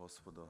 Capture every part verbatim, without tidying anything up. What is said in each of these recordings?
Господу.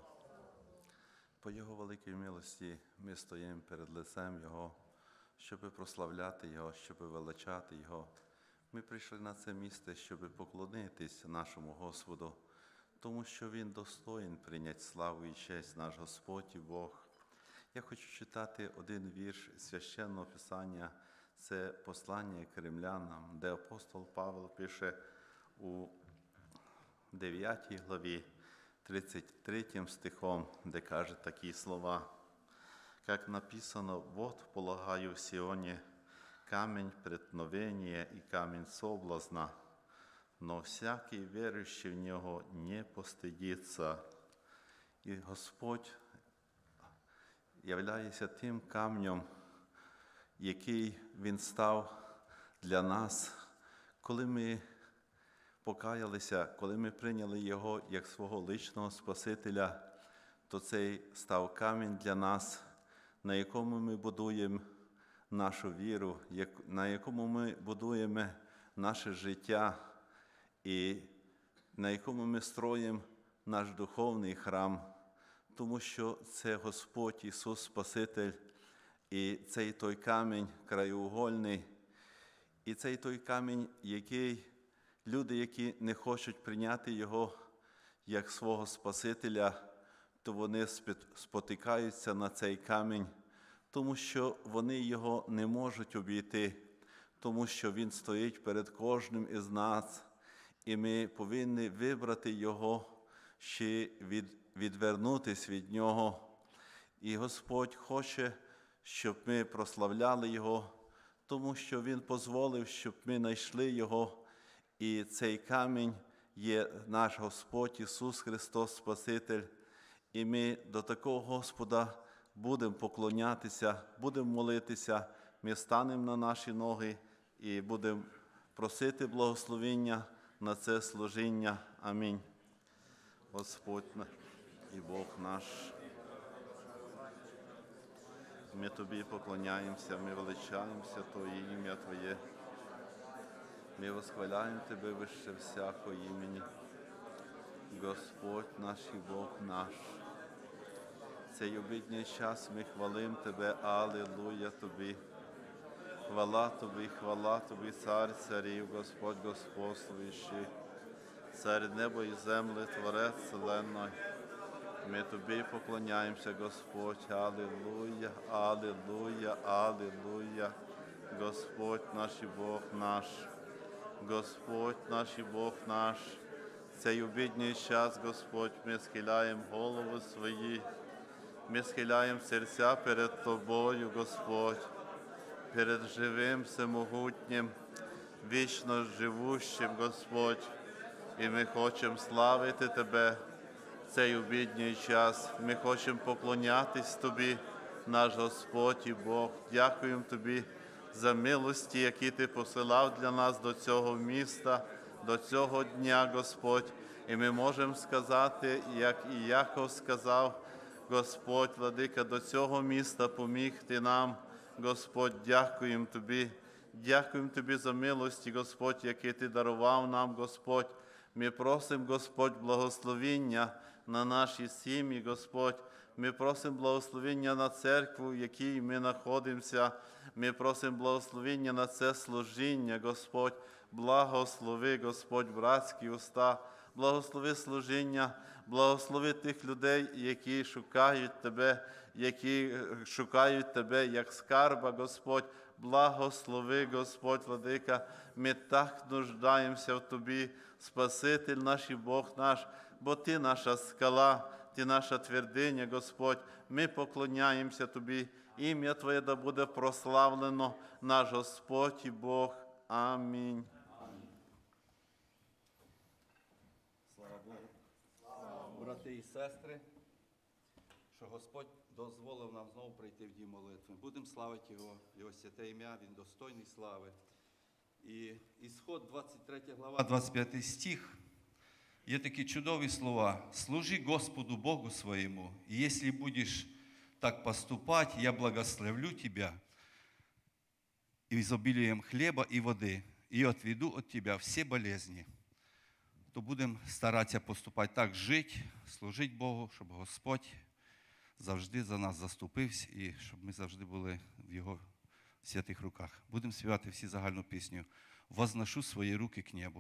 По Його великій милості ми стоїмо перед лицем Його, щоб прославляти Його, щоб величати Його. Ми прийшли на це місце, щоб поклонитись нашому Господу, тому що Він достоїн прийняти славу і честь, наш Господь і Бог. Я хочу читати один вірш Священного Писання, це послання к римлянам, де апостол Павло пише у дев'ятій главі, тридцять третім стихом, де каже такі слова. Как написано, вот полагаю в Сионе камень преткновения и камень соблазна, но всякий верующий в нього не постидиться. І Господь являється тим камнем, який Він став для нас, коли ми покаялися, коли ми прийняли Його як свого личного Спасителя, то цей став камінь для нас, на якому ми будуємо нашу віру, на якому ми будуємо наше життя і на якому ми строїмо наш духовний храм, тому що це Господь Ісус Спаситель, і цей той камінь краєугольний, і цей той камінь, який люди, які не хочуть прийняти Його як свого Спасителя, то вони спотикаються на цей камінь, тому що вони його не можуть обійти, тому що він стоїть перед кожним із нас, і ми повинні вибрати його, чи від, відвернутися від нього. І Господь хоче, щоб ми прославляли Його, тому що Він дозволив, щоб ми знайшли Його, і цей камінь є наш Господь Ісус Христос Спаситель. І ми до такого Господа будемо поклонятися, будемо молитися, ми станемо на наші ноги і будемо просити благословення на це служіння. Амінь. Господь і Бог наш, ми Тобі поклоняємося, ми величаємося Твоє ім'я Твоє. Ми восхваляємо Тебе вище всякого імені. Господь наш і Бог наш. Цей обідній час ми хвалим Тебе, алілуя Тобі. Хвала Тобі, хвала Тобі, Цар царів, Господь господствуючий, Цар неба і землі, Творець вселенної. Ми Тобі поклоняємося, Господь, алілуя, алілуя, алілуя. Господь наш і Бог наш, Господь наш і Бог наш. Цей обідній час, Господь, ми схиляємо голови свої, ми схиляємо серця перед Тобою, Господь, перед живим, всемогутнім, вічно живущим, Господь. І ми хочемо славити Тебе в цей обідній час. Ми хочемо поклонятись Тобі, наш Господь і Бог. Дякуємо Тобі за милості, які Ти посилав для нас до цього міста, до цього дня, Господь. І ми можемо сказати, як і Яков сказав, Господь, Владика, до цього міста поміг Ти нам. Господь, дякуємо Тобі. Дякуємо Тобі за милості, Господь, які Ти дарував нам, Господь. Ми просимо, Господь, благословіння на наші сім'ї, Господь. Ми просимо благословіння на церкву, в якій ми знаходимося. Ми просимо благословіння на це служіння, Господь. Благослови, Господь, братські уста. Благослови служіння, благослови тих людей, які шукають Тебе, які шукають Тебе як скарба, Господь. Благослови, Господь, Владика, ми так нуждаємося в Тобі, Спаситель наш і Бог наш, бо Ти наша скала, Ти наша твердиня, Господь. Ми поклоняємося Тобі, ім'я Твоє да буде прославлено, наш Господь і Бог. Амінь. Слава Богу. Брати і сестри, що Господь дозволив нам знову прийти в дім молитви. Будемо славити Його, Його святе ім'я, Він достойний слави. І Ісход, двадцять третя глава, двадцять п'ятий стих, є такі чудові слова. «Служи Господу Богу своєму, і якщо будеш так поступати, я благословлю тебя изобилием хлеба и воды, и отведу от тебя все болезни». то будемо старатися поступати так, жити, служити Богу, щоб Господь завжди за нас заступився і щоб ми завжди були в Його святих руках. Будемо співати всі загальну пісню «Возношу свої руки к небу».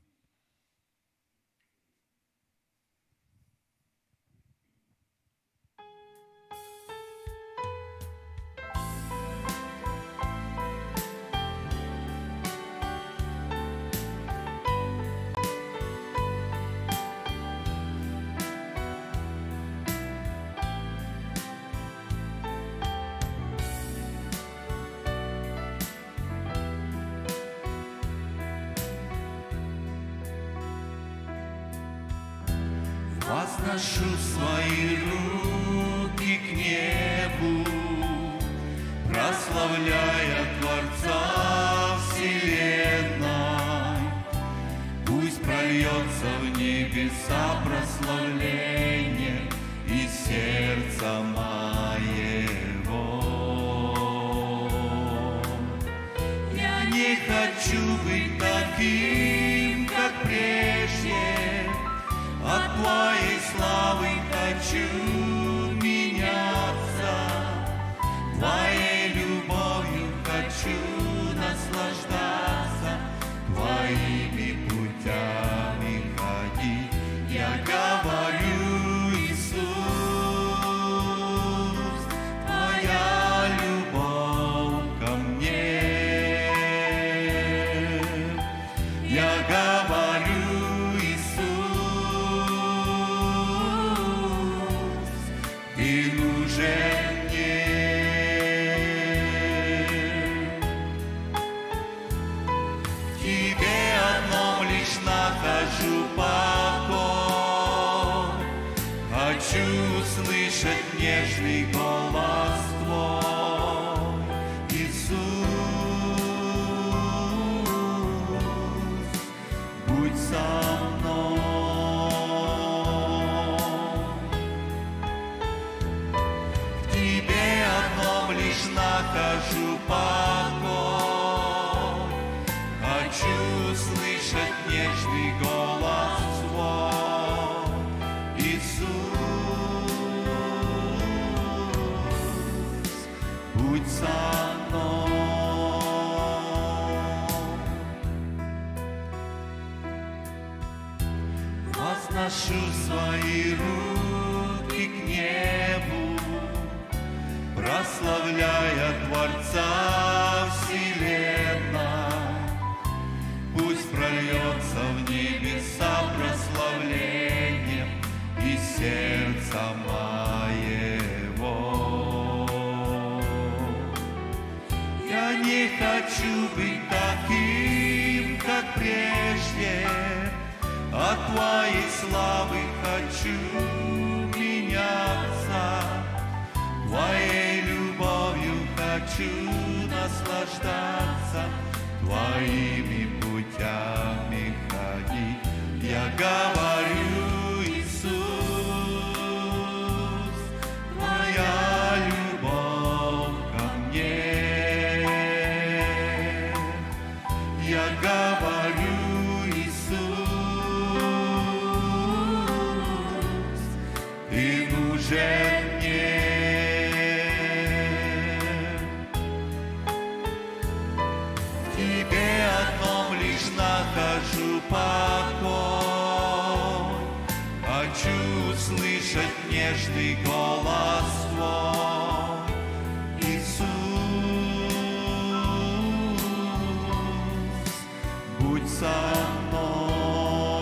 Возношу свои руки к небу, прославляя Творца вселенной. Пусть прольется в небеса прославление из сердца моего. Я не хочу быть таким, как прежде, от Твоей славы хочу меняться, Твоей любовью хочу наслаждаться, Твоими путями ходить. Я говорю, Иисус, Твоя любовь ко мне. Я говорю, Ты нужен мне. В Тебе одном лишь нахожу покой. Хочу услышать нежный голос Твой, Иисус. Будь со мной. Нахожу покой, хочу слышать нежный голос Твой, Иисус. Будь со мной. Возношу свои руки к небу, прославляя Творца вселенной. Пусть прольется в небеса прославление из сердца моего. Я не хочу быть таким, как прежде, от Твоей славы хочу меняться, Твоей любовью хочу наслаждаться, Твоими путями ходить. Я говорю, Иисус, Твоя любовь ко мне. Я говорю, Иисус, Ты нужен мне. Нахожу покой, хочу услышать нежный голос Твой, Иисус. Будь со мной.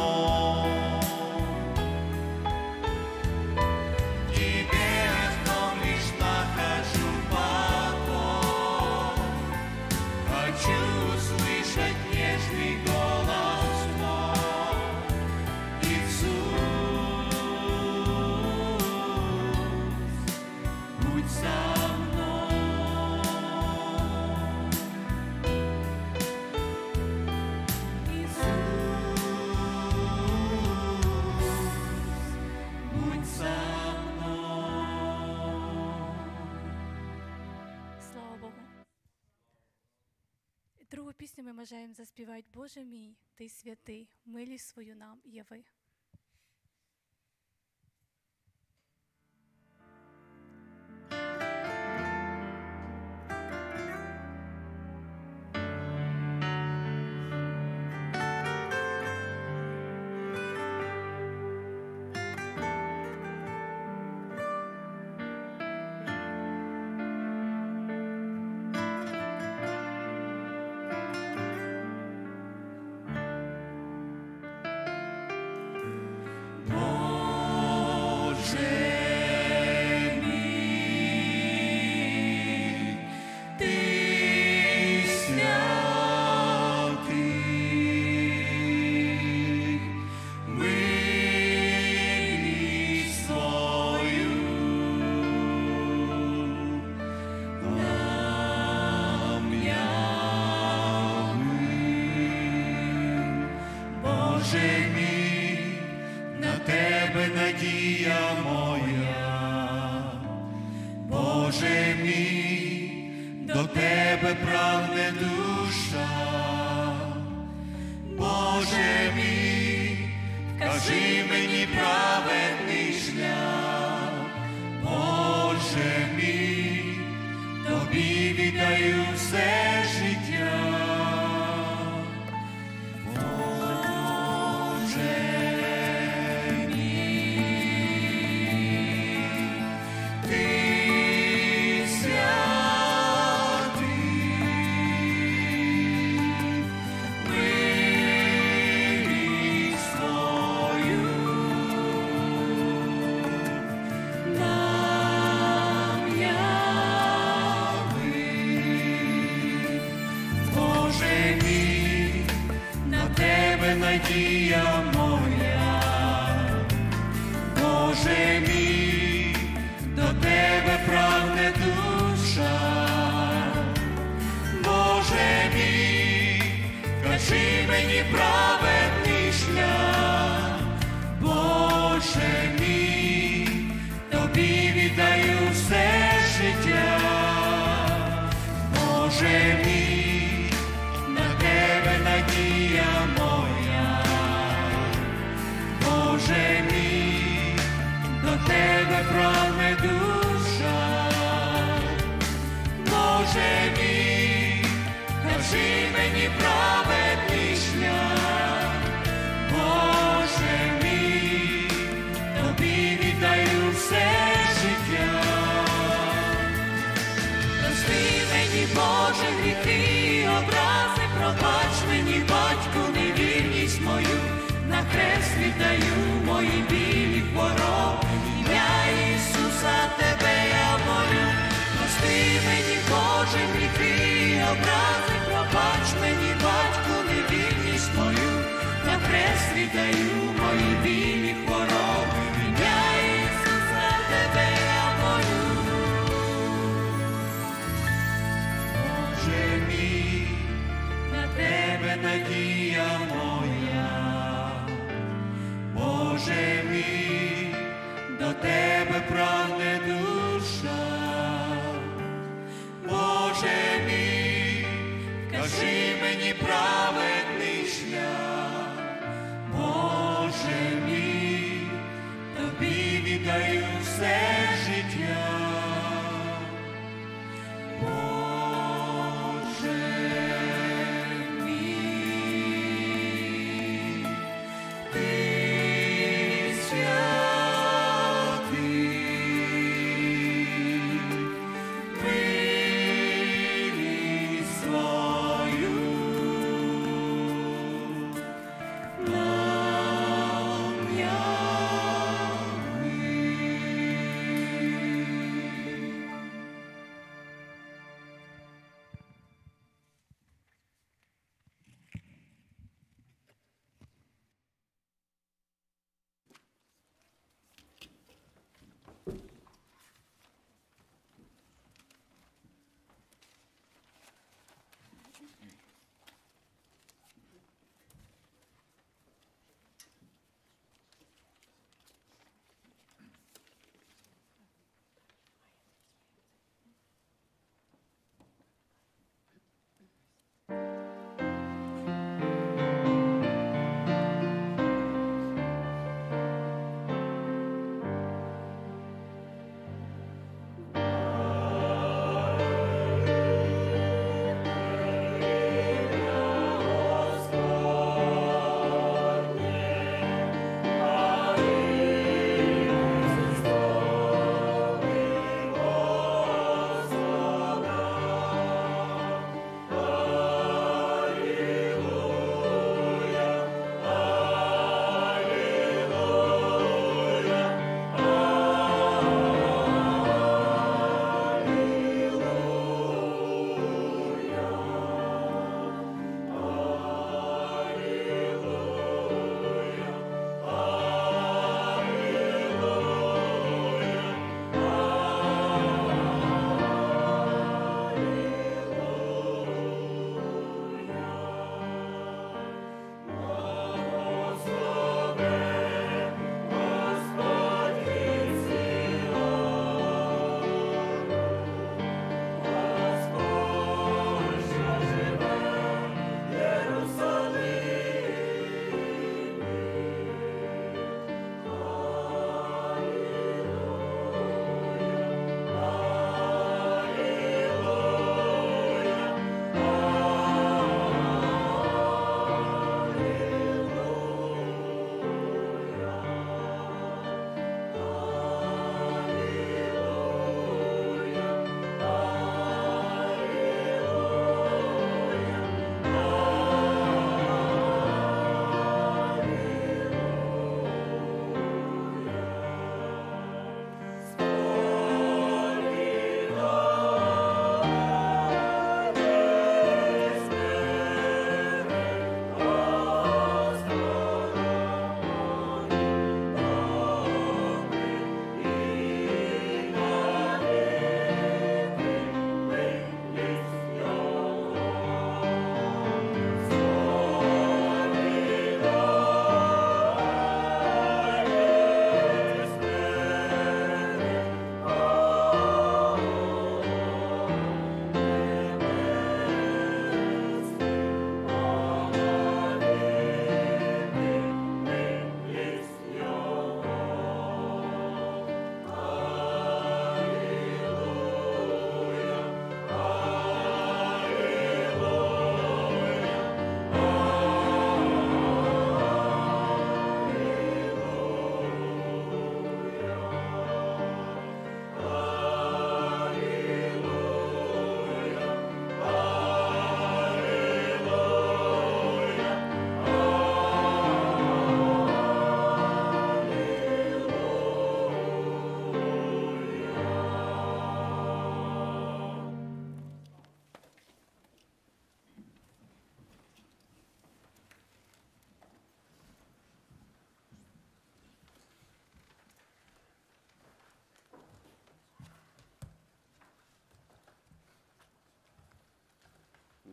Тебе одном лишь нахожу покой, хочу услышать нежный голос Твой, Иисус. Будь со мной. пісню ми бажаємо заспівати «Боже мій, Ти святий, милість свою нам яви». Боже мій, на Тебе надія моя, Боже мій, до Тебе прагне душа, Боже мій, вкажи мені праведний шлях, Боже мій, Тобі віддаю все життя. Надія моя, Боже мій, до Тебе прагне душа, Боже мій, кажи мені праведний шлях, Боже мій, Тобі віддаю все життя, Боже мій, на Тебе надія моя. Боже мій, до Тебе прагне душа, Боже мій, кажи мені праведний шлях, Боже мій, Тобі віддаю все життя. Прости мені, Боже, гріхи, образи, пробач мені, батьку, невірність мою, на хрест віддаю мої білі хвороби, ім'я Ісуса Тебе я молю. Прости мені, Боже, гріхи, образи, пробач мені, батьку, невірність мою, на хрест віддаю мої білі хвороби, ім'я Ісуса Тебе я молю. Боже мій, на Тебе надія моя, Боже мій, до Тебе прагне душа, Боже мій, кажи мені праведний шлях, Боже мій, Тобі віддаю все життя.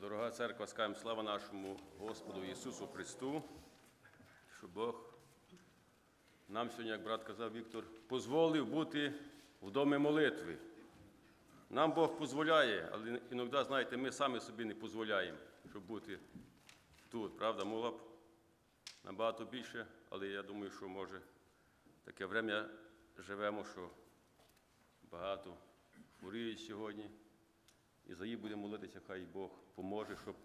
Дорога церква, скажемо слава нашому Господу Ісусу Христу, що Бог нам сьогодні, як брат казав Віктор, дозволив бути в домі молитви. Нам Бог дозволяє, але іноді, знаєте, ми самі собі не дозволяємо, щоб бути тут. Правда, могла б набагато більше, але я думаю, що, може, таке время живемо, що багато хворіють сьогодні. І за їх будемо молитися, хай Бог поможе, щоб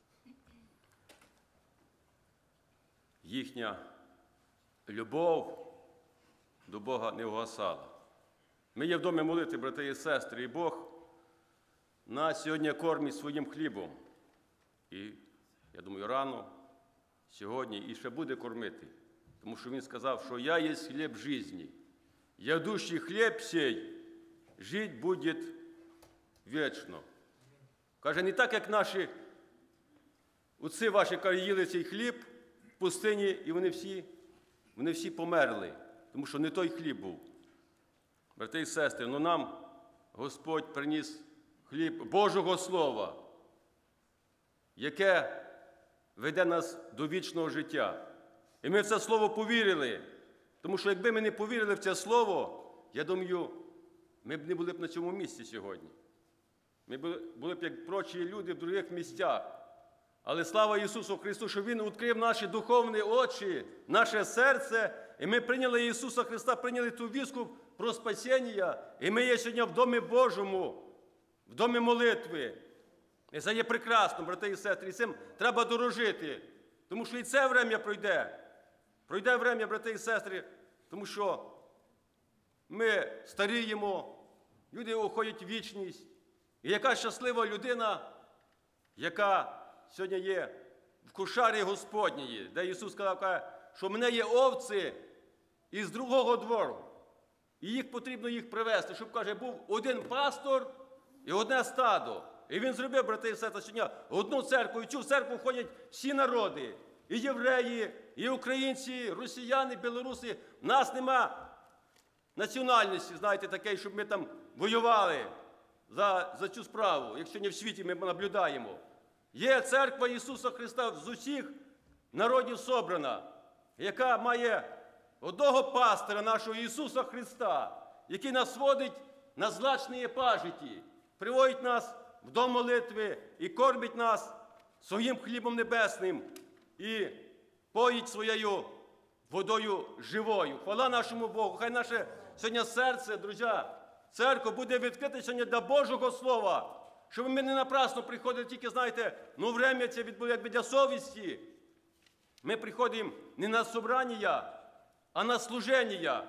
їхня любов до Бога не вгасала. Ми є в домі молитви, брати і сестри, і Бог нас сьогодні кормить своїм хлібом. І, я думаю, рано, сьогодні, і ще буде кормити. Тому що Він сказав, що «Я є хліб житті, ядущий хліб сей, жить буде вічно». Каже, не так, як наші отці ваші, каже, їли цей хліб в пустині, і вони всі, вони всі померли, тому що не той хліб був. Брати і сестри, ну нам Господь приніс хліб Божого Слова, яке веде нас до вічного життя. І ми в це Слово повірили, тому що якби ми не повірили в це Слово, я думаю, ми б не були б на цьому місці сьогодні. Ми були б, як прочі люди, в других місцях. Але слава Ісусу Христу, що Він відкрив наші духовні очі, наше серце, і ми прийняли Ісуса Христа, прийняли ту вістку про спасіння, і ми є сьогодні в Домі Божому, в Домі молитви. І це є прекрасно, брати і сестри, і цим треба дорожити, тому що і це время пройде. Пройде время, брати і сестри, тому що ми старіємо, люди уходять в вічність. І яка щаслива людина, яка сьогодні є в кошарі Господній, де Ісус сказав, що в мене є овці із другого двору. І їх потрібно їх привезти, щоб, каже, був один пастор і одне стадо. І він зробив, брати і сестри, сьогодні одну церкву, і в цю церкву ходять всі народи. І євреї, і українці, і росіяни, білоруси. В нас нема національності, знаєте, такої, щоб ми там воювали за, за цю справу, як сьогодні в світі ми наблюдаємо. Є церква Ісуса Христа з усіх народів собрана, яка має одного пастора нашого Ісуса Христа, який нас водить на злачні пажиті, приводить нас в дом молитви і кормить нас своїм хлібом небесним і поїть своєю водою живою. Хвала нашому Богу. Хай наше сьогодні серце, друзі, церква буде відкрита сьогодні до Божого Слова, щоб ми не напрасно приходили тільки, знаєте, ну время це відбуло якби для совісті. Ми приходимо не на собрання, а на служення.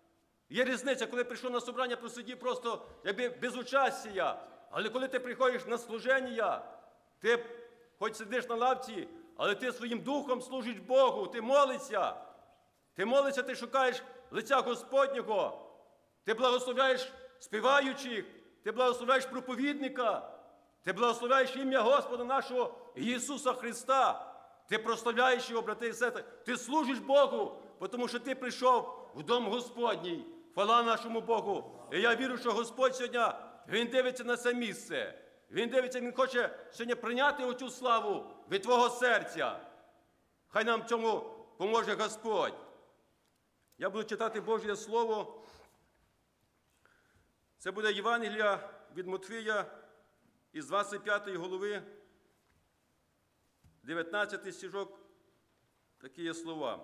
Є різниця, коли прийшов на собрання, просидів просто якби без участя. Але коли ти приходиш на служення, ти хоч сидиш на лавці, але ти своїм духом служиш Богу, ти молишся. Ти молишся, ти шукаєш лиця Господнього. Ти благословляєш співаючих, ти благословляєш проповідника, ти благословляєш ім'я Господа нашого Ісуса Христа. Ти прославляєш Його, брати і сестри. Ти служиш Богу, тому що ти прийшов в дом Господній. Хвала нашому Богу. І я вірю, що Господь сьогодні, Він дивиться на це місце. Він дивиться, Він хоче сьогодні прийняти оцю славу від твого серця. Хай нам в цьому поможе Господь. Я буду читати Божє Слово. Це буде Євангелія від Матвія із двадцять п'ятої глави, дев'ятнадцятий стишок, такі є слова.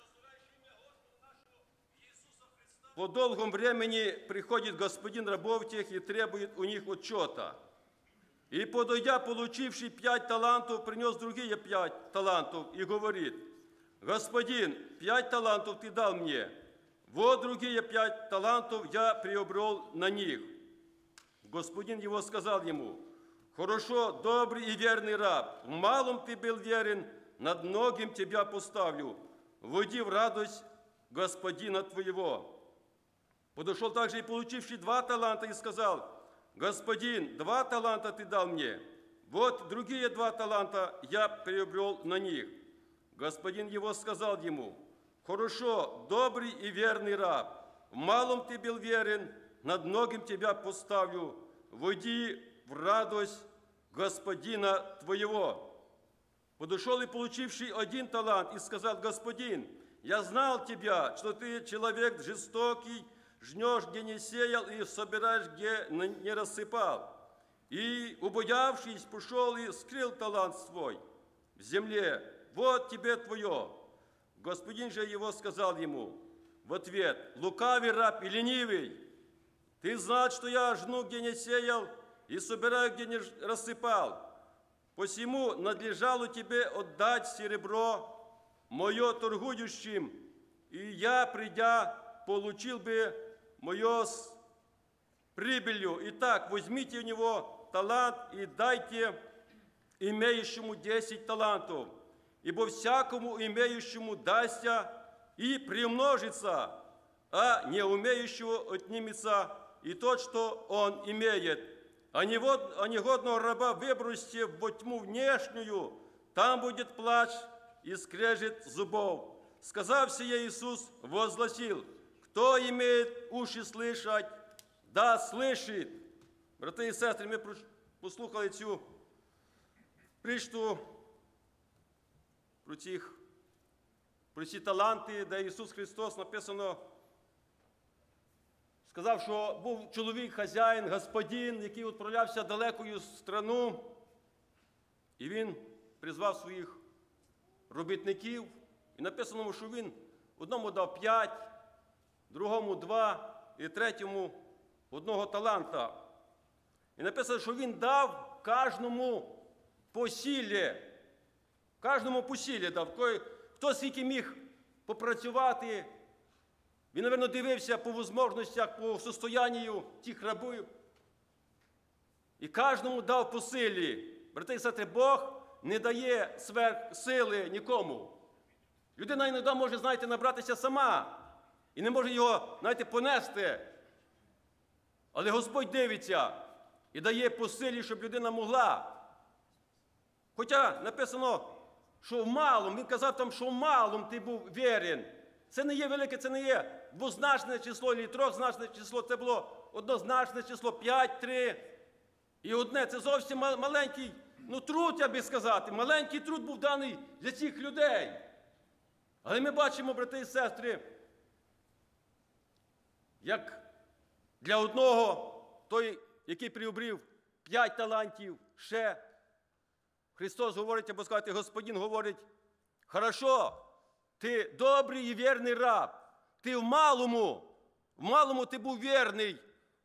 «По долгом времени приходит господин рабов тех и требует у них отчета. И, подойдя, получивший пять талантов, принес другие пять талантов и говорит: господин, пять талантов ты дал мне, вот другие пять талантов я приобрел на них. Господин его сказал ему: хорошо, добрый и верный раб, в малом ты был верен, над многим тебя поставлю, войди в радость господина твоего. Подошел также и получивший два таланта и сказал: господин, два таланта ты дал мне, вот другие два таланта я приобрел на них. Господин его сказал ему: хорошо, добрый и верный раб, в малом ты был верен, над многим тебя поставлю, войди в радость господина твоего. Подошел и получивший один талант и сказал: господин, я знал тебя, что ты человек жестокий, жнешь, где не сеял, и собираешь, где не рассыпал. И, убоявшись, пошел и скрыл талант свой в земле. Вот тебе твое. Господин же его сказал ему в ответ: лукавый раб и ленивый, ты знал, что я жну, где не сеял, и собираю, где не рассыпал. Посему надлежало тебе отдать серебро мое торгующим, и я, придя, получил бы мое с прибылью. Итак, возьмите у него талант и дайте имеющему десять талантов, ибо всякому имеющему дастся и приумножится, а не умеющего отнимется и тот, что он имеет. А негодного раба выбросьте во тьму внешнюю, там будет плач и скрежет зубов. Сказав сие, Иисус возгласил: кто имеет уши слышать, да слышит. Брати і сестри, ми послухали цю притчу про, цих, про ці таланти, де Ісус Христос, написано, сказав, що був чоловік, хазяїн, господин, який відправлявся далекою страну, і він призвав своїх робітників, і написано, що він одному дав п'ять, другому два, і третьому одного таланта. І написано, що він дав кожному посілля, кожному посілля дав. Хто скільки міг попрацювати, він, мабуть, дивився по можливостях, по состоянню тих рабів. І кожному дав по силі. Брати і сестри, Бог не дає сверхсили нікому. Людина іноді може, знаєте, набратися сама. І не може його, знаєте, понести. Але Господь дивиться і дає по силі, щоб людина могла. Хоча написано, що в малому, він казав там, що в малому ти був вірен. Це не є велике, це не є двозначне число, або трьохзначне число, це було однозначне число, п'ять, три і одне. Це зовсім маленький, ну, труд, я би сказати, маленький труд був даний для цих людей. Але ми бачимо, брати і сестри, як для одного, той, який приобрів п'ять талантів, ще Христос говорить, або сказати, Господин говорить: хорошо, ти добрий і вірний раб, ти в малому, в малому ти був вірний.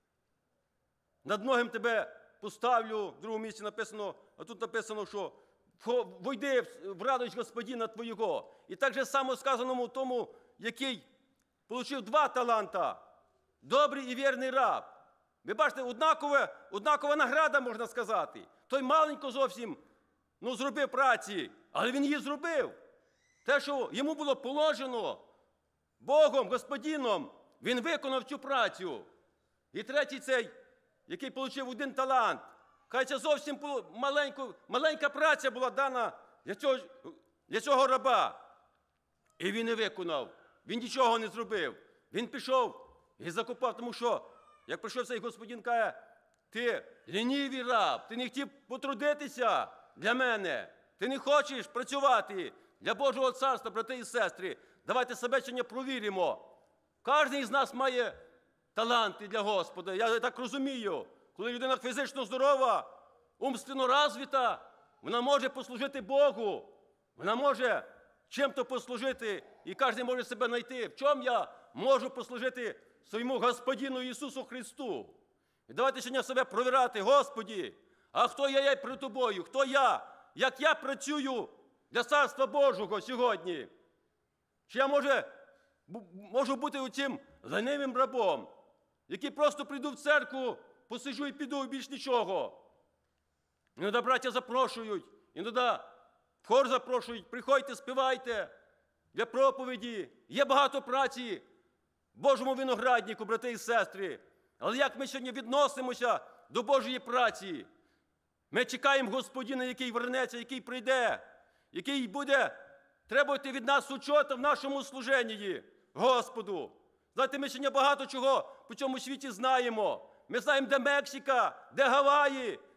Над многим тебе поставлю, в другому місці написано, а тут написано, що войди в радость Господина твоєго. І так же само сказаному тому, який отримав два таланта, добрий і вірний раб. Ви бачите, однакова, однакова награда, можна сказати. Той маленько зовсім, ну, зробив праці, але він її зробив. Те, що йому було положено Богом, Господином, він виконав цю працю. І третій цей, який отримав один талант, кажеться, зовсім маленьку, маленька праця була дана для цього, для цього раба. І він не виконав, він нічого не зробив. Він пішов і закопав, тому що, як прийшов цей Господин, каже: ти лінивий раб, ти не хотів потрудитися для мене, ти не хочеш працювати для Божого царства, брати і сестри. Давайте себе сьогодні провіримо. Кожен із нас має таланти для Господа. Я так розумію, коли людина фізично здорова, умственно розвита, вона може послужити Богу, вона може чим-то послужити, і кожен може себе знайти. В чому я можу послужити своєму Господину Ісусу Христу? І давайте сьогодні себе провіряти: Господі, а хто я є перед Тобою? Хто я? Як я працюю для Царства Божого сьогодні? Чи я може, можу бути оцим ленивим рабом, який просто прийду в церкву, посиджу і піду, і більш нічого? Іноді браття запрошують, іноді в хор запрошують: приходьте, співайте для проповіді. Є багато праці в Божому винограднику, брати і сестри. Але як ми сьогодні відносимося до Божої праці? Ми чекаємо Господина, який вернеться, який прийде, який буде требувати від нас учота в нашому служенні Господу. Знаєте, ми сьогодні багато чого по цьому світі знаємо. Ми знаємо, де Мексика, де Гаваї,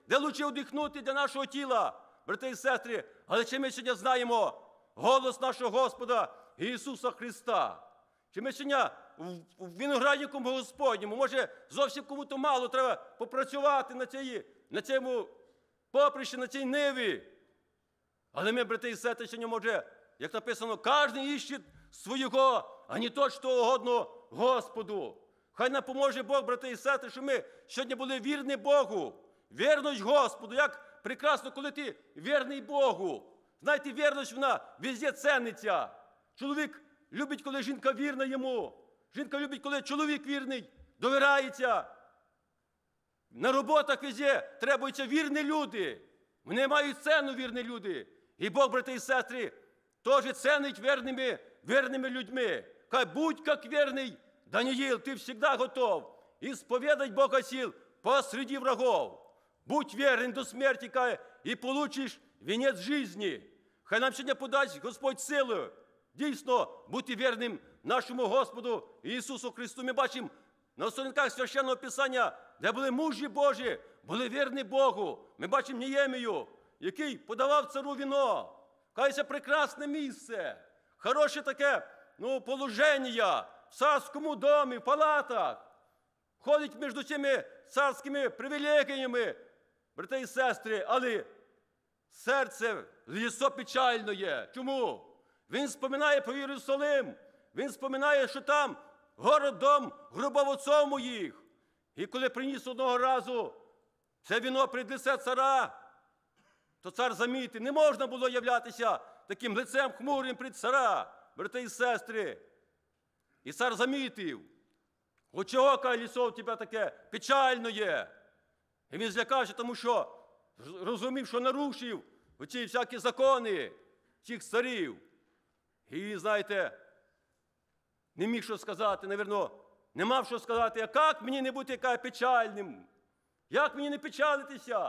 де лучше вдихнути для нашого тіла, брати і сестри. Але чи ми сьогодні знаємо голос нашого Господа Ісуса Христа? Чи ми сьогодні в винограднику Господньому, може зовсім кому-то мало треба попрацювати на, цій, на цьому поприщі, на цій ниві. Але ми, брати і сестри, сьогодні може, як написано, кожен іщить свого, а не то, що угодно Господу. Хай нам поможе Бог, брати і сестри, щоб ми сьогодні були вірні Богу, вірність Господу. Як прекрасно, коли ти вірний Богу. Знаєте, вірність, вона везде ціниться. Чоловік любить, коли жінка вірна йому. Жінка любить, коли чоловік вірний, довирається. На роботах везде требуються вірні люди. Вони мають ціну, вірні люди. І Бог, брати і сестри, теж цінить вірними, вірними людьми. Кай, будь як вірний Даниил, ты всегда готов исповедать Бога сил посреди врагов. Будь верен до смерти, кай, и получишь венец жизни. Хай нам сьогодні подасть Господь силу. Дійсно, бути вірним нашому Господу Ісусу Христу. Ми бачимо на сторінках Священного Писання, де були мужі Божі, були вірні Богу. Ми бачимо Неємію, який подавав цару віно. Хай це прекрасне місце, хороше таке, ну, положення в царському домі, в палатах. Ходить між цими царськими привілегіями, брати і сестри, але серце лісо печально є. Чому? Він споминає про Єрусалим, він споминає, що там город дом гробовців моїх. І коли приніс одного разу це віно пред лице цара, то цар замітив, не можна було являтися таким лицем хмурим пред цара, брати і сестри. І цар замітив, от чого, кай, лісо в тебе таке печально є. І він злякався, тому що розумів, що нарушив оці всякі закони цих царів. І, знаєте, не міг що сказати, навірно, не мав що сказати, а як мені не бути яка печальним? Як мені не печалитися?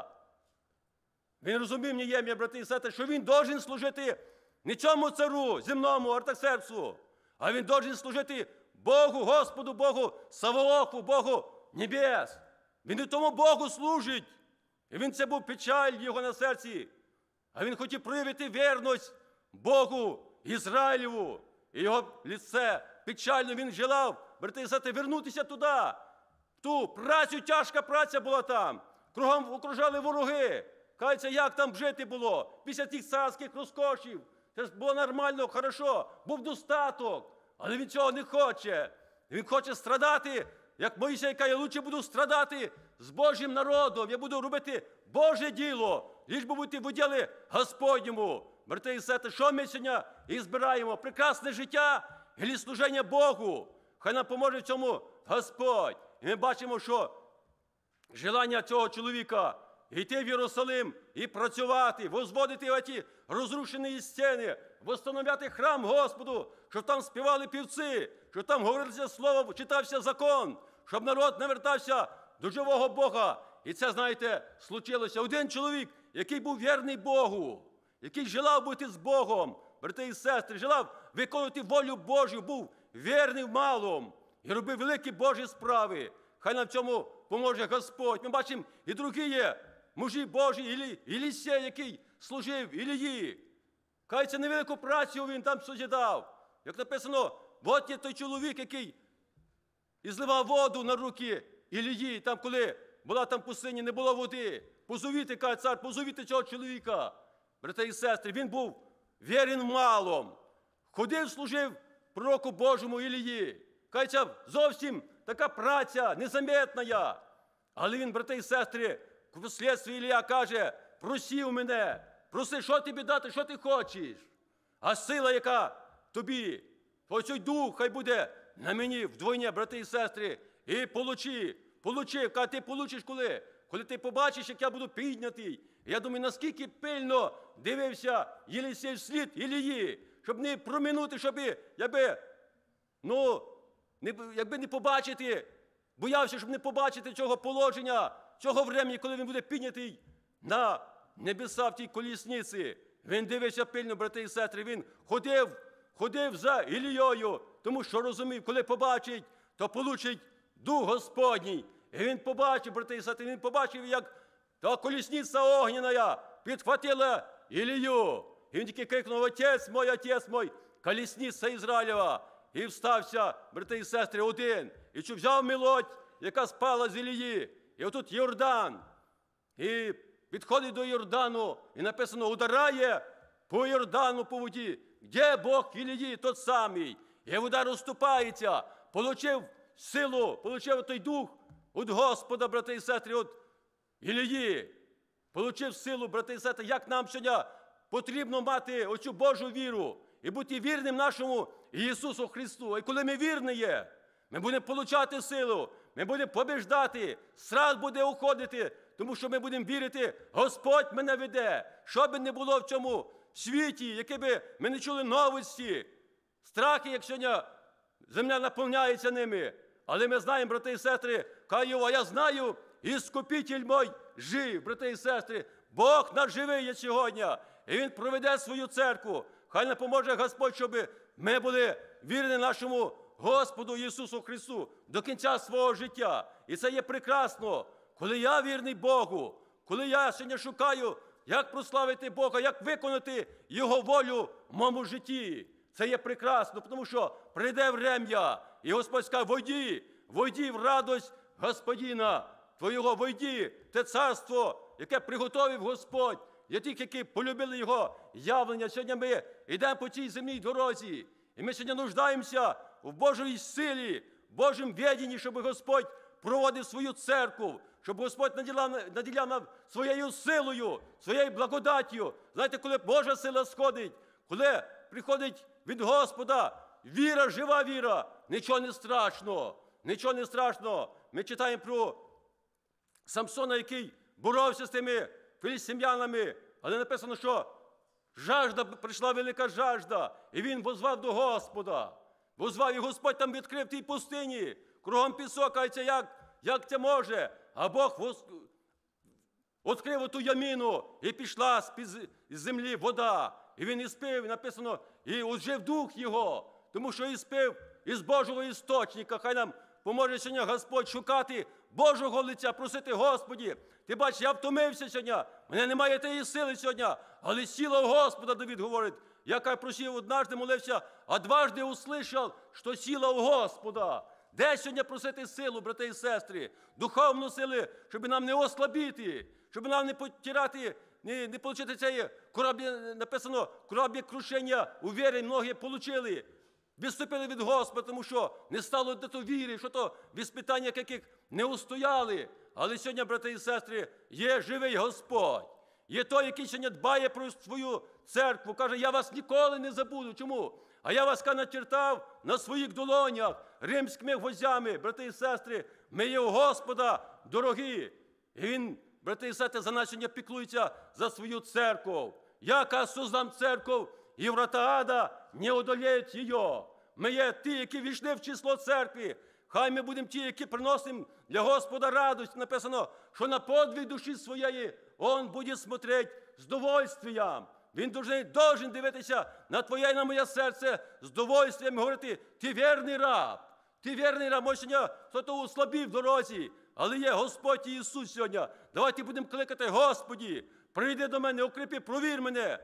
Він розумів, Неємія, брати і сестри, що він должен служити не цьому цару, земному, Артаксерксу, а він должен служити Богу, Господу, Богу, Саваофу, Богу небес. Він і тому Богу служить. І він це був печаль його на серці. А він хотів проявити вірність Богу Ізраїлеву. І його лице печально він желав, брати і сестри, вернутися туди. В ту працю, тяжка праця була там. Кругом окружали вороги. Кається, як там жити було після тих царських розкошів. Це було нормально, хорошо, був достаток. Але він цього не хоче. Він хоче страдати, як Моїсей каже, я лучше буду страдати з Божим народом. Я буду робити Боже діло, ліж би бути в уділі Господньому. Брати і сестри, що ми сьогодні і збираємо? Прекрасне життя і служення Богу. Хай нам поможе в цьому Господь. І ми бачимо, що желання цього чоловіка йти в Єрусалим і працювати, возводити оті розрушені стіни, восстановляти храм Господу, щоб там співали півці, щоб там говорилося слово, читався закон, щоб народ навертався до живого Бога. І це, знаєте, случилося. Один чоловік, який був вірний Богу, який желав бути з Богом, брати і сестри, желав виконувати волю Божу, був вірний в малому і робив великі Божі справи. Хай нам в цьому поможе Господь. Ми бачимо, і другі є мужі Божі, Ілі, Ілісей, який служив Ілії. Хай це невелику працю він там созідав. Як написано, от є той чоловік, який і зливав воду на руки Ілії, там, коли була там пустиня, не було води. Позовіте, каже цар, позовіте цього чоловіка. Брати і сестри, він був вірен в малому. Ходив, служив пророку Божому Ілії. Каже, зовсім така праця, незаметна. Але він, брати і сестри, вслідстві Ілія каже, проси у мене, проси, що тобі дати, що ти хочеш. А сила, яка тобі, оцей дух, хай буде на мені вдвойне, брати і сестри, і получи, получи, каже, ти получиш коли? Коли ти побачиш, як я буду піднятий. Я думаю, наскільки пильно дивився Єлисей вслід Ілії, щоб не проминути, щоб, якби, ну, не, якби не побачити, боявся, щоб не побачити цього положення, цього времени, коли він буде піднятий на небеса в тій колісниці. Він дивився пильно, брати і сестри, він ходив, ходив за Ілією, тому що розумів, коли побачить, то получить Дух Господній. І він побачив, брати і сестри, він побачив, як та колісниця огняна підхватила Ілію. І він тільки крикнув: «Отець мой, отець мой, колісниця Ізраїлева!» І встався, брати і сестри, один. І що взяв милодь, яка спала з Ілії. І отут Йордан. І підходить до Йордану, і написано: ударає по Йордану по воді. Де Бог Ілії, тот самий. І вода розступається. Получив силу, получив той дух від Господа, брати і сестри, від Ілії. Получив силу, брати і сестри, як нам сьогодні потрібно мати оцю Божу віру і бути вірним нашому Ісусу Христу. І коли ми вірні є, ми будемо получати силу, ми будемо побіждати, страх буде уходити, тому що ми будемо вірити: Господь мене веде. Що би не було в цьому світі, які би ми не чули новості, страхи, як сьогодні земля наповняється ними. Але ми знаємо, брати і сестри, каже: а я знаю, Іскупитель мой жив, брати і сестри. Бог наш живий є сьогодні, і Він проведе свою церкву. Хай нам поможе Господь, щоб ми були вірні нашому Господу Ісусу Христу до кінця свого життя. І це є прекрасно, коли я вірний Богу, коли я сьогодні шукаю, як прославити Бога, як виконати Його волю в моєму житті. Це є прекрасно, тому що прийде врем'я, і Господь скаже: «Войди, войди в радость Господина твоєго, войди в те царство, яке приготовив Господь». Є ті, які полюбили Його явлення. Сьогодні ми йдемо по цій земній дорозі. І ми сьогодні нуждаємося в Божій силі, в Божому відінні, щоб Господь проводив свою церкву, щоб Господь наділяв, наділяв нам своєю силою, своєю благодаттю. Знаєте, коли Божа сила сходить, коли приходить від Господа віра, жива віра, нічого не страшно, нічого не страшно. Ми читаємо про Самсона, який боровся з тими філістимлянами, але написано, що жажда, прийшла велика жажда, і він возвав до Господа. Возвав, і Господь там відкрив тій пустині, кругом пісок, кається, як, як це може? А Бог воз... відкрив оту яміну, і пішла з землі вода. І він іспив, і написано, і ожив дух його, тому що іспив із Божого істочника. Хай нам поможе сьогодні Господь шукати Божого лиця, просити: Господі, ти бачиш, я втомився сьогодні, мене немає тієї сили сьогодні, але сила у Господа, Давид говорить. Я, як просив, однажды молився, а дважды услышав, що сила у Господа. Де сьогодні просити силу, брати і сестри? Духовну силу, щоб нам не ослабіти, щоб нам не потирати, не, не отримати цієї кораблі, написано, кораблі крушення у вірі, многі отримали. Відступили від Господа, тому що не стало до того віри, що то в іспитаннях, яких не устояли. Але сьогодні, брати і сестри, є живий Господь. Є той, який сьогодні дбає про свою церкву. Каже: я вас ніколи не забуду. Чому? А я вас начертав на своїх долонях римськими гвоздями. Брати і сестри, ми є у Господа дорогі. І Він, брати і сестри, за нас сьогодні піклується за свою церкву. Я создам церкву, і врата ада не одоліють її. Ми є ті, які війшли в число церкви. Хай ми будемо ті, які приносимо для Господа радость. Написано, що на подвиг душі своєї Он буде смотреть з довольствием. Він должен дивитися на твоє і на моє серце з довольствием і говорити: ти вірний раб, ти вірний раб. Може сьогодні хто-то услабів в дорозі, але є Господь Ісус сьогодні. Давайте будемо кликати: Господі, прийди до мене, укріпи, провір мене.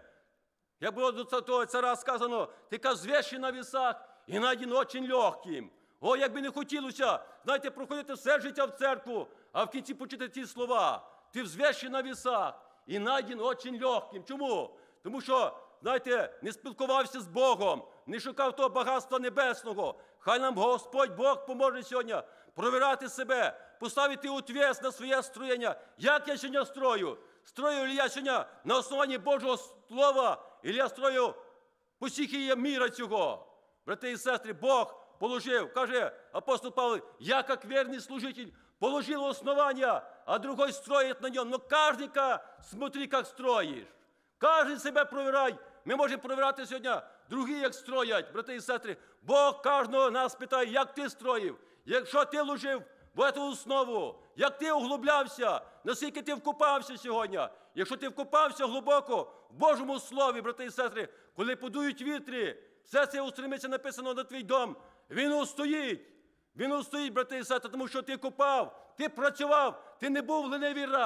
Як було до того цара сказано: ти взвешен на весах і найден очень легким. О, як би не хотілося, знаєте, проходити все життя в церкву, а в кінці почути ті слова: ти взвешен на весах і найден очень легким. Чому? Тому що, знаєте, не спілкувався з Богом, не шукав того багатства небесного. Хай нам Господь Бог поможе сьогодні провіряти себе, поставити отвес на своє строєння. Як я сьогодні строю? Строю ли я сьогодні на основанні Божого Слова, або я строю по стихії міра цього? Брати і сестри, Бог положив, каже апостол Павло: я, як вірний служитель, положил основания, а другой строит на нем. Но каждый-ка смотри, как строишь. Кожен себе провіряй. Ми можемо провіряти сьогодні другі, як строять, брати і сестри. Бог кожного нас питає: як ти строїв, якщо ти вложив в цю основу, як ти углублявся, наскільки ти вкопався сьогодні. Якщо ти вкопався глибоко в Божому Слові, брати і сестри, коли подують вітри, все це устремиться, написано, на твій дом, він устоїть. Він устоїть, брати і сестри, тому що ти копав, ти працював, ти не був ленивий раб.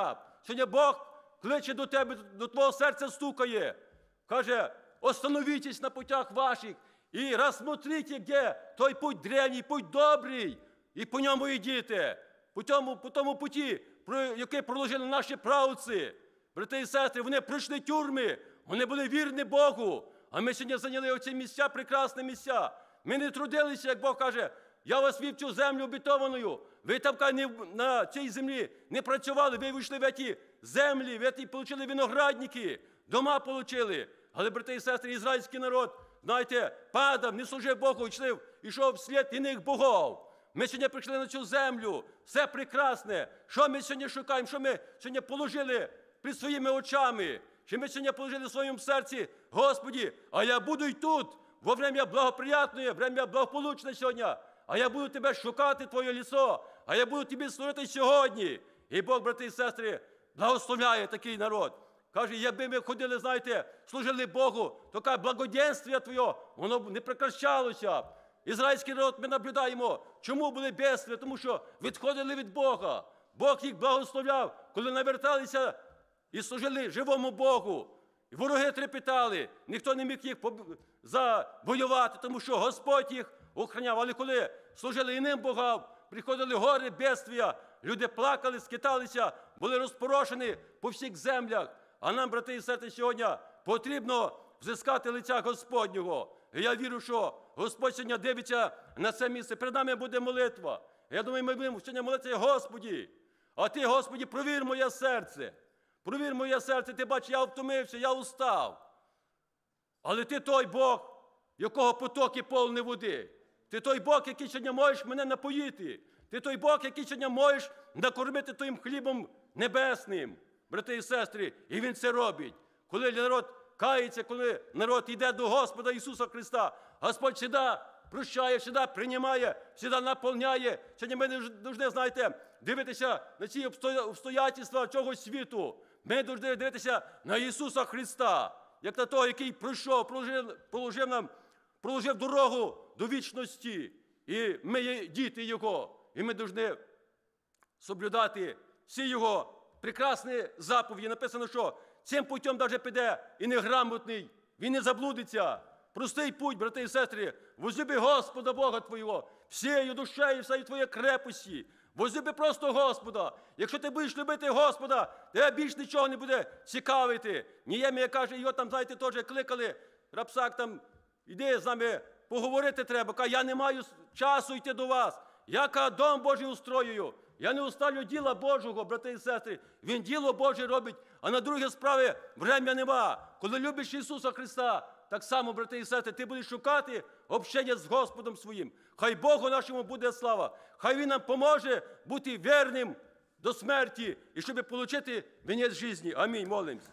Сьогодні Бог кличе до тебе, до твого серця стукає. Каже, остановитесь на путях ваших і рассмотрите, де той путь древній, путь добрий, і по ньому йдіть. По тому, по тому путі, про який проложили наші правці. Брати і сестри, вони пройшли тюрми, вони були вірні Богу. А ми сьогодні зайняли оці місця, прекрасні місця. Ми не трудилися, як Бог каже, я вас вів в цю землю обітованою. Ви там не, на цій землі не працювали, ви вийшли в ці землі, ви ті отримали виноградники, дома отримали. Але, брати і сестри, ізраїльський народ, знаєте, падав, не служив Богу, йшов, йшов вслід іних богів. Ми сьогодні прийшли на цю землю, все прекрасне. Що ми сьогодні шукаємо, що ми сьогодні положили під своїми очами, що ми сьогодні положили в своєму серці, Господі, а я буду й тут, во время благоприятне, время благополучне сьогодні, а я буду тебе шукати, твоє лісо, а я буду тобі служити сьогодні. І Бог, брати і сестри, благословляє такий народ. Каже, якби ми ходили, знаєте, служили Богу, то каже, благоденствие Твоє, воно б не прекращалося. Ізраїльський народ ми наблюдаємо. Чому були бедствия? Тому що відходили від Бога. Бог їх благословляв, коли наверталися і служили живому Богу. І вороги трепетали, ніхто не міг їх завоювати, тому що Господь їх охороняв. Але коли служили іним богам, приходили гори, бедствия, люди плакали, скиталися, були розпорошені по всіх землях. А нам, брати і сестри, сьогодні потрібно взискати лиця Господнього. І я вірю, що Господь сьогодні дивиться на це місце. Перед нами буде молитва. Я думаю, ми будемо сьогодні молитися, Господі, а Ти, Господі, провір моє серце. Провір моє серце, Ти бачиш, я втомився, я устав. Але Ти той Бог, якого потоки повні води. Ти той Бог, який сьогодні можеш мене напоїти. Ти той Бог, який сьогодні можеш накормити твоїм хлібом небесним. Брати і сестри, і Він це робить. Коли народ кається, коли народ йде до Господа Ісуса Христа, Господь завжди прощає, завжди приймає, завжди наповняє. Сьогодні ми не повинні, знаєте, дивитися на ці обстоятельства цього світу. Ми повинні дивитися на Ісуса Христа, як на того, який пройшов, положив, положив нам, проложив дорогу до вічності. І ми є діти Його. І ми повинні соблюдати всі Його прекрасні заповіді. Написано, що цим путем навіть піде і неграмотний, він не заблудиться. Простий путь, брати і сестри, возлюби Господа Бога твого, всією душею, всією твоєю крепості. Возлюби просто Господа. Якщо ти будеш любити Господа, тебе більш нічого не буде цікавити. Ніємія каже, його там, знаєте, теж кликали, Рапсак там, іди з нами поговорити треба. Каже, я не маю часу йти до вас. Я, каже, дом Божий устроюю. Я не уставлю діла Божого, брати і сестри. Він діло Боже робить, а на другі справи врем'я нема. Коли любиш Ісуса Христа, так само, брати і сестри, ти будеш шукати общення з Господом своїм. Хай Богу нашому буде слава. Хай Він нам поможе бути вірним до смерті і щоб отримати вінець життя. Амінь. Молимось.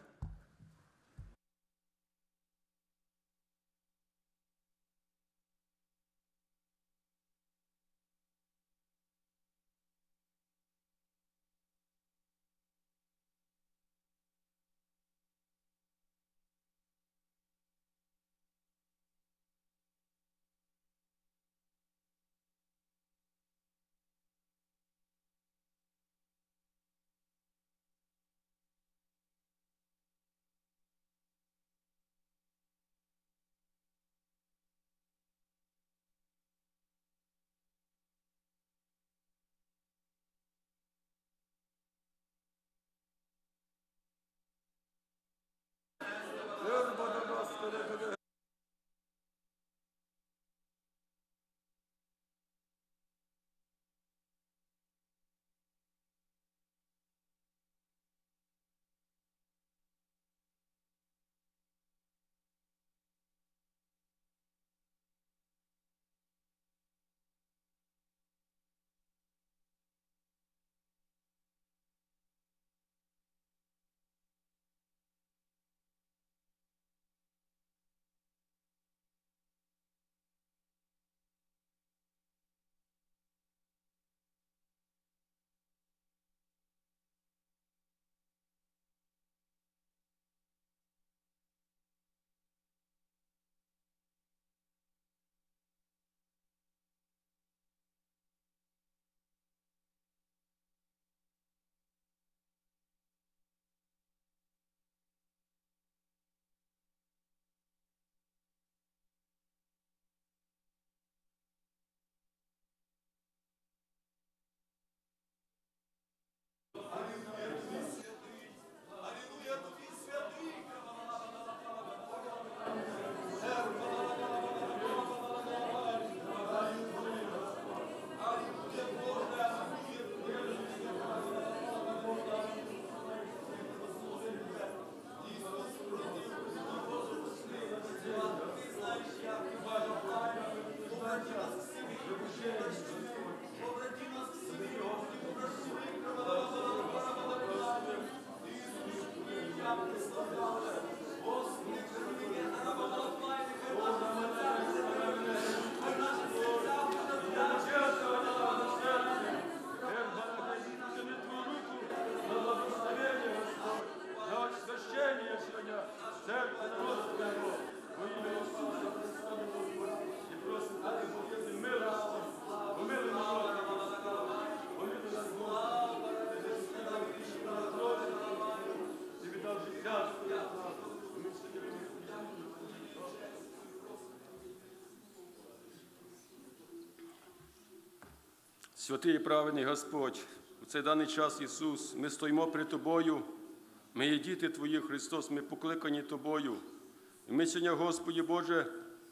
Святий і праведний Господь, у цей даний час, Ісус, ми стоїмо перед Тобою, ми є діти Твої, Христос, ми покликані Тобою. І ми сьогодні, Господі Боже,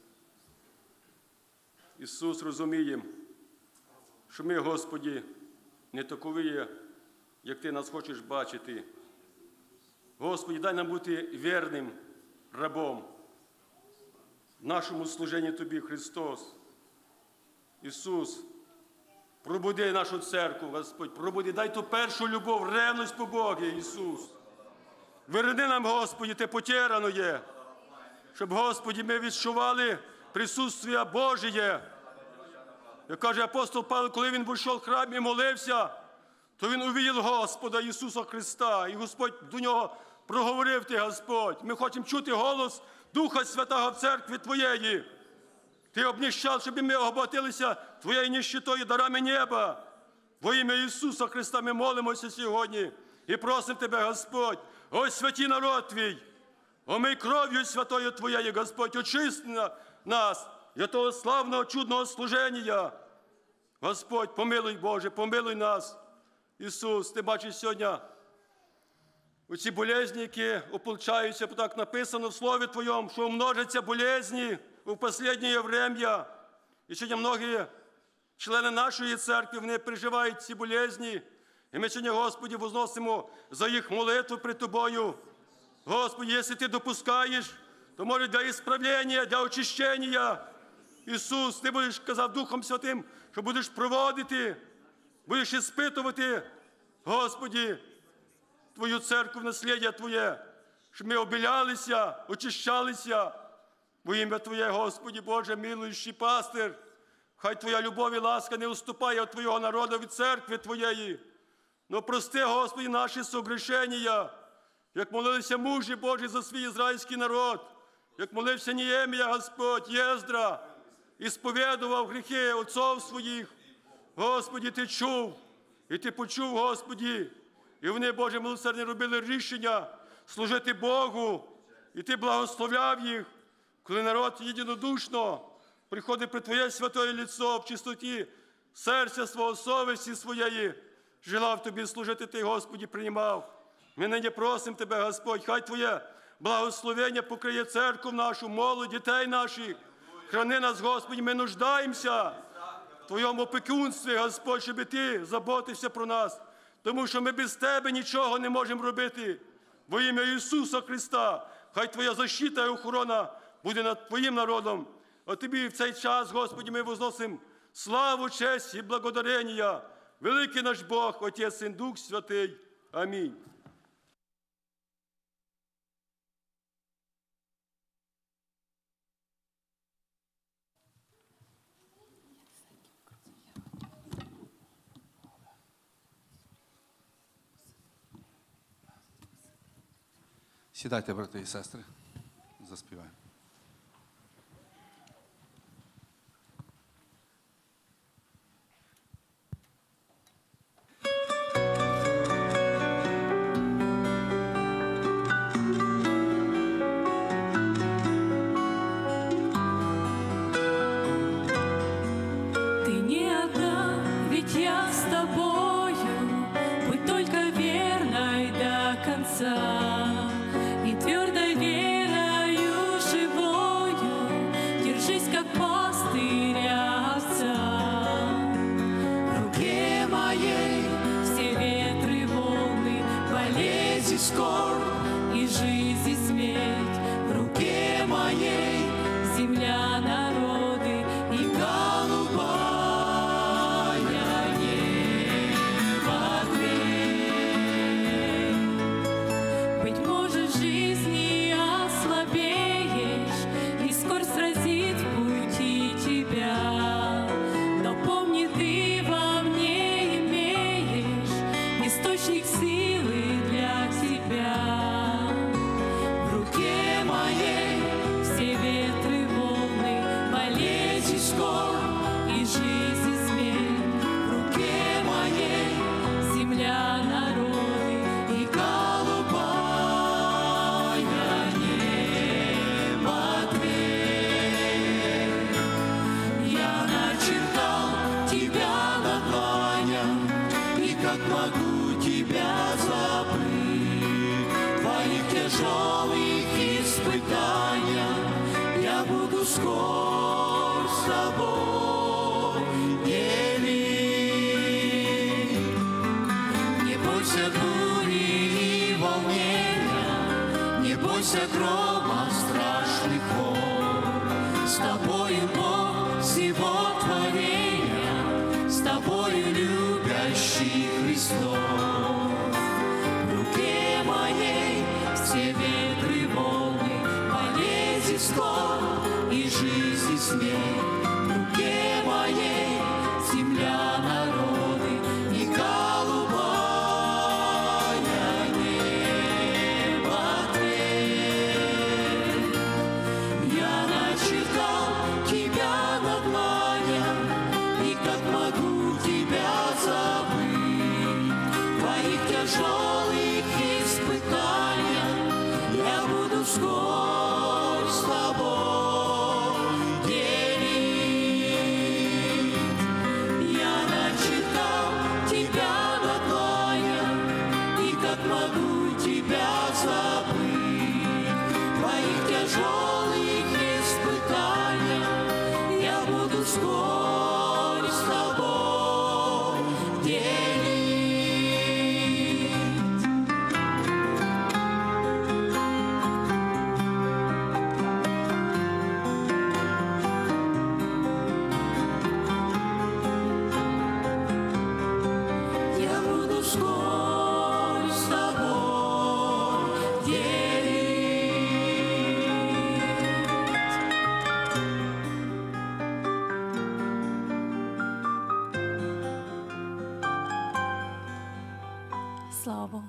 Ісус, розуміємо, що ми, Господі, не такові є, як Ти нас хочеш бачити. Господи, дай нам бути вірним рабом в нашому служенні Тобі, Христос. Ісус, пробуди нашу церкву, Господь, пробуди, дай ту першу любов, ревність по Богу, Ісус. Верни нам, Господи, те потеряно є, щоб, Господи, ми відчували присутствие Божє. Як каже апостол Павло, коли він вийшов в храм і молився, то він увидів Господа Ісуса Христа, і Господь до нього проговорив Ти, Господь. Ми хочемо чути голос Духа Святого в церкві Твоєї. Ти обніщав, щоб ми обогатилися Твоєю ніщитою дарами неба. Во ім'я Ісуса Христа ми молимося сьогодні і просимо Тебе, Господь, ось святий народ Твій, омий кров'ю святою Твоєю, Господь, очисти нас для того славного, чудного служення. Господь, помилуй, Боже, помилуй нас. Ісус, Ти бачиш сьогодні оці болезні, які ополчаються, так написано в Слові Твоєму, що умножаться болезні у останнє время. І сьогодні многі члени нашої церкви, вони переживають ці болезні. І ми сьогодні, Господи, возносимо за їх молитву пред Тобою. Господи, якщо Ти допускаєш, то може для ісправлення, для очищення. Ісус, Ти будеш казав Духом Святим, що будеш проводити, будеш іспитувати, Господи, Твою церкву, насліддя Твоє, щоб ми обілялися, очищалися. Во ім'я Твоє, Господи Боже, милуючий пастир, хай Твоя любов і ласка не уступає від Твого народу, від церкви Твоєї. Но прости, Господи, наші согрішення, як молилися мужі Божі за свій ізраїльський народ, як молився Неємія, Господь, Єздра, і сповідував гріхи отців своїх. Господи, Ти чув, і Ти почув, Господи, і вони, Боже милосердний, робили рішення служити Богу, і Ти благословляв їх, коли народ єдинодушно приходить при Твоє святое лицо в чистоті серця свого, совісті своєї, желав Тобі служити, Ти, Господи, приймав. Ми нині просимо Тебе, Господь, хай Твоє благословення покриє церкву нашу, молодь, дітей наших. Храни нас, Господи, ми нуждаємося в Твоєму опікунстві, Господь, щоб Ти заботився про нас. Тому що ми без Тебе нічого не можемо робити. Во ім'я Ісуса Христа, хай Твоя защита і охорона буде над Твоїм народом. А Тобі в цей час, Господи, ми возносимо славу, честь і благодарення. Великий наш Бог, Отець, Син, Дух Святий. Амінь. Сідайте, брати і сестри, заспіваємо. И твердой верою живою держись, как пастыря овца. В руке моей все ветры, волны, болезнь, скорбь и жизнь и смерть. В руке моей земля, народы и голубая небо дверь. Быть может, в жизни ослабеешь, и скоро сразит в пути тебя. Но помни, ты во мне имеешь источник силы для тебя. В могу тебя забыть? В твоих тяжелых испытаниях я буду скоро с тобой делить. Не бойся бури и волнения, не бойся грома страшных войн. С тобою Бог всего творения, с тобою любящий Христос. В руке моей все ветры волны, болезни, скорбь и жизнь и смерть. В руке моей земля, народы и голубая небо тверь. Я начертал тебя на дланях, и как могу тебя забыть? В твоих тяжелых испытаниях я буду скоро с тобой делить. Я начертал тебя на дланях, и как могу тебя забыть? В твоих тяжелых испытаниях я буду скоро с тобой делить. Я буду скоро с тобой делить. Слава Богу.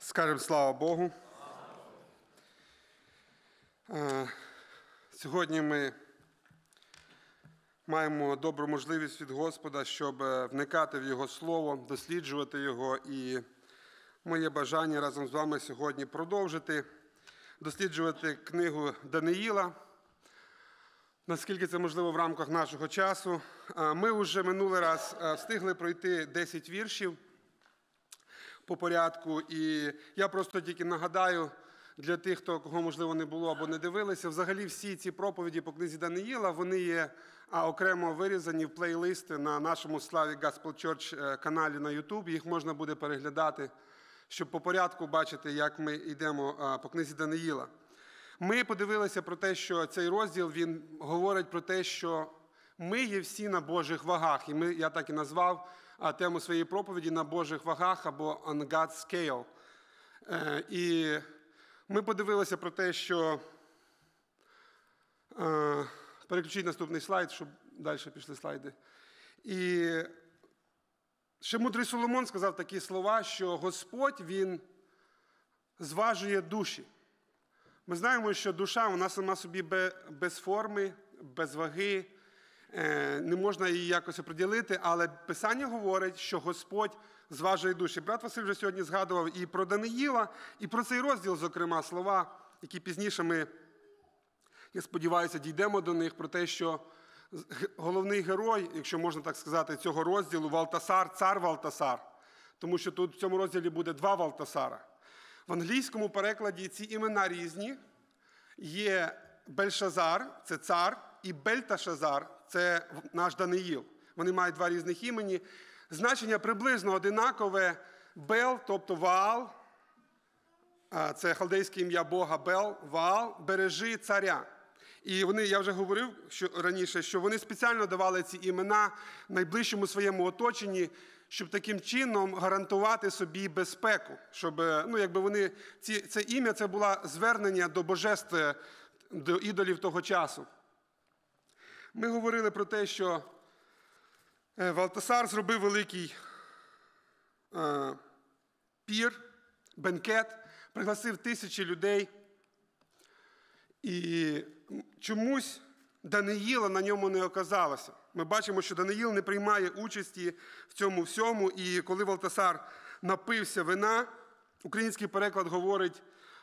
Скажемо слава Богу. Сьогодні ми маємо добру можливість від Господа, щоб вникати в Його Слово, досліджувати Його. І моє бажання разом з вами сьогодні продовжити досліджувати книгу Даниїла, наскільки це можливо в рамках нашого часу. Ми вже минулий раз встигли пройти десять віршів по порядку, і я просто тільки нагадаю для тих, хто, кого, можливо, не було або не дивилися, взагалі всі ці проповіді по книзі Даниїла, вони є окремо вирізані в плейлисти на нашому Славі Gospel Church каналі на YouTube. Їх можна буде переглядати, щоб по порядку бачити, як ми йдемо по книзі Даниїла. Ми подивилися про те, що цей розділ, він говорить про те, що ми є всі на Божих вагах. І ми, я так і назвав тему своєї проповіді «На Божих вагах» або «On God's Scale». І ми подивилися про те, що... Переключіть наступний слайд, щоб далі пішли слайди. І ще мудрий Соломон сказав такі слова, що Господь, Він зважує душі. Ми знаємо, що душа, вона сама собі без форми, без ваги, не можна її якось оприділити, але Писання говорить, що Господь зважує душі. Брат Василь вже сьогодні згадував і про Даниїла, і про цей розділ, зокрема, слова, які пізніше ми, я сподіваюся, дійдемо до них, про те, що головний герой, якщо можна так сказати, цього розділу, Валтасар, цар Валтасар, тому що тут в цьому розділі буде два Валтасара. В англійському перекладі ці імена різні. Є Бельшазар, це цар, і Бельташазар, це наш Даниїл. Вони мають два різних імені. Значення приблизно одинакове. Бел, тобто Ваал, це халдейське ім'я Бога Бел, Ваал, бережи царя. І вони, я вже говорив що, раніше, що вони спеціально давали ці імена найближчому своєму оточенні, щоб таким чином гарантувати собі безпеку. Щоб, ну, якби вони, ці, це ім'я, це було звернення до божеств, до ідолів того часу. Ми говорили про те, що Валтасар зробив великий е, пір, бенкет, пригласив тисячі людей. І чомусь Даниїла на ньому не оказалося. Ми бачимо, що Даниїл не приймає участі в цьому всьому. І коли Валтасар напився вина, український переклад говорить,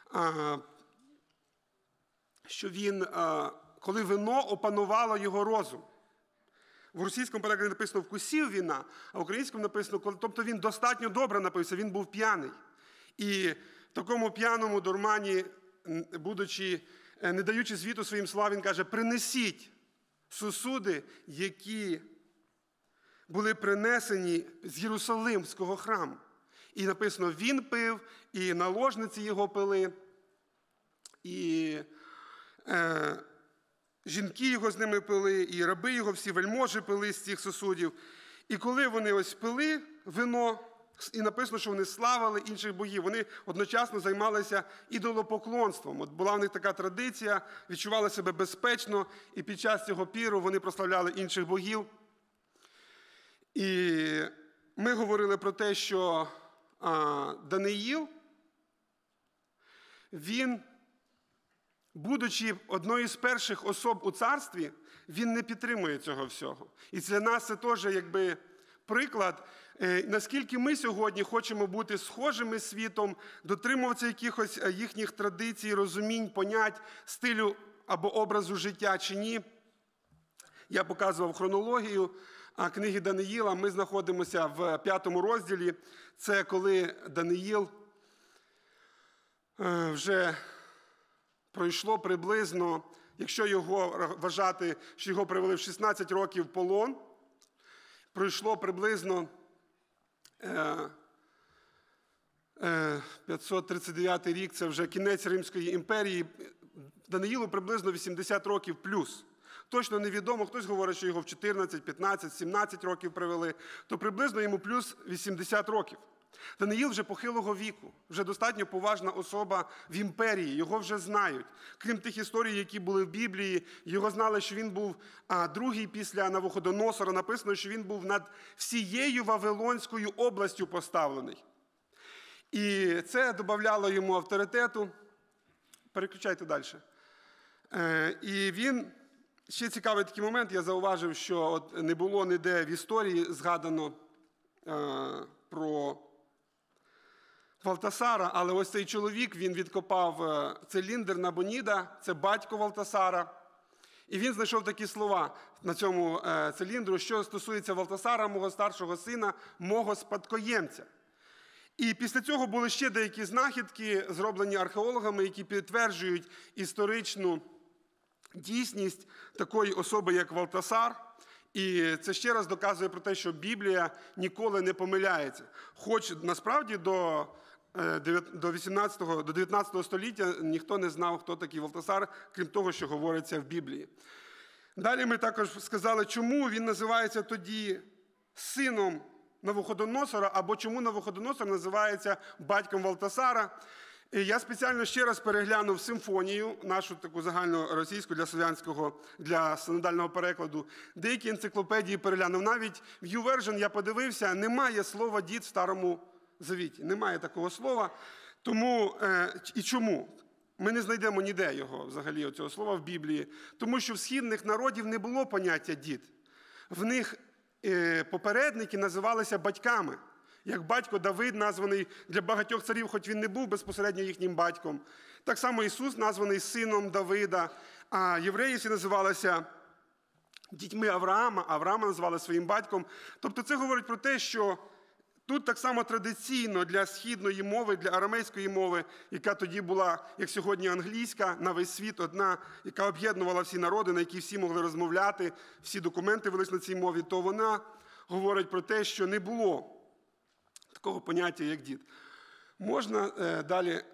що він, коли вино опанувало його розум. В російському перекладі написано «вкусів вина», а в українському написано, тобто він достатньо добре напився, він був п'яний. І в такому п'яному дурмані, будучи, не даючи звіту своїм словам, він каже, принесіть сосуди, які були принесені з Єрусалимського храму. І написано, він пив, і наложниці його пили, і е, жінки його з ними пили, і раби його, всі вельможі пили з цих сосудів. І коли вони ось пили вино, і написано, що вони славили інших богів, вони одночасно займалися ідолопоклонством. От була в них така традиція, відчували себе безпечно, і під час цього піру вони прославляли інших богів. І ми говорили про те, що а, Даниїл, він, будучи одною з перших особ у царстві, він не підтримує цього всього. І для нас це теж якби приклад, наскільки ми сьогодні хочемо бути схожими з світом, дотримуватися якихось їхніх традицій, розумінь, понять, стилю або образу життя чи ні. Я показував хронологію книги Даниїла. Ми знаходимося в п'ятому розділі. Це коли Даниїл вже пройшло приблизно, якщо його вважати, що його привели в шістнадцять років в полон, пройшло приблизно п'ятсот тридцять дев'ятий рік, це вже кінець Римської імперії, Даниїлу приблизно вісімдесят років плюс. Точно невідомо, хтось говорить, що його в чотирнадцять, п'ятнадцять, сімнадцять років привели, то приблизно йому плюс вісімдесят років. Даниїл вже похилого віку, вже достатньо поважна особа в імперії, його вже знають. Крім тих історій, які були в Біблії, його знали, що він був а, другий після Навуходоносора, написано, що він був над всією Вавилонською областю поставлений. І це додавало йому авторитету. Переключайте далі. І він, ще цікавий такий момент, я зауважив, що от не було ніде в історії згадано про Валтасара, але ось цей чоловік, він відкопав циліндр Набоніда, це батько Валтасара. І він знайшов такі слова на цьому циліндру, що стосується Валтасара, мого старшого сина, мого спадкоємця. І після цього були ще деякі знахідки, зроблені археологами, які підтверджують історичну дійсність такої особи, як Валтасар. І це ще раз доказує про те, що Біблія ніколи не помиляється. Хоч насправді до до вісімнадцятого, до дев'ятнадцятого століття ніхто не знав, хто такий Валтасар, крім того, що говориться в Біблії. Далі ми також сказали, чому він називається тоді сином Навуходоносора, або чому Навуходоносор називається батьком Валтасара. І я спеціально ще раз переглянув симфонію, нашу таку загальноросійську для слов'янського, для синодального перекладу. Деякі енциклопедії переглянув. Навіть в YouVersion я подивився, немає слова «дід» в Старому Завіті. Немає такого слова. Тому, е, і чому? Ми не знайдемо ніде його, взагалі, цього слова в Біблії. Тому що в східних народів не було поняття «дід». В них е, попередники називалися батьками. Як батько Давид названий для багатьох царів, хоч він не був безпосередньо їхнім батьком. Так само Ісус названий сином Давида, а євреї всі називалися дітьми Авраама, Авраама назвали своїм батьком. Тобто це говорить про те, що тут так само традиційно для східної мови, для арамейської мови, яка тоді була, як сьогодні, англійська, на весь світ, одна, яка об'єднувала всі народи, на які всі могли розмовляти, всі документи велись на цій мові, то вона говорить про те, що не було такого поняття, як дід. Можна е, далі,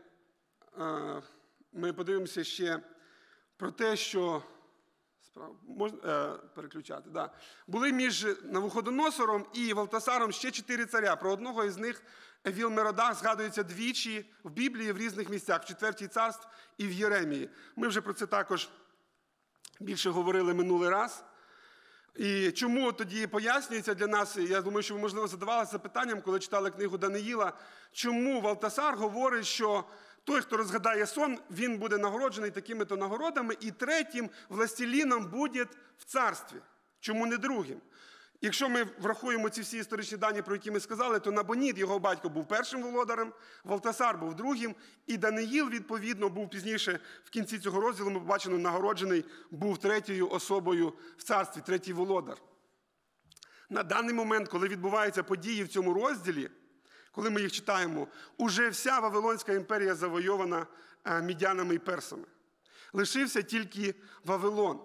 е, ми подивимося ще про те, що, справ, можна е, переключати, да. Були між Навуходоносором і Валтасаром ще чотири царя. Про одного із них Евіл-Меродах згадується двічі в Біблії в різних місцях, в Четвертій царств і в Єремії. Ми вже про це також більше говорили минулий раз. І чому тоді пояснюється для нас, я думаю, що ви, можливо, задавалися запитанням, коли читали книгу Даниїла, чому Валтасар говорить, що той, хто розгадає сон, він буде нагороджений такими-то нагородами, і третім властеліном буде в царстві. Чому не другим? Якщо ми врахуємо ці всі історичні дані, про які ми сказали, то Набонід, його батько, був першим володарем, Валтасар був другим, і Даниїл, відповідно, був пізніше, в кінці цього розділу, ми побачимо, нагороджений, був третьою особою в царстві, третій володар. На даний момент, коли відбуваються події в цьому розділі, коли ми їх читаємо, уже вся Вавилонська імперія завойована мідянами і персами. Лишився тільки Вавилон.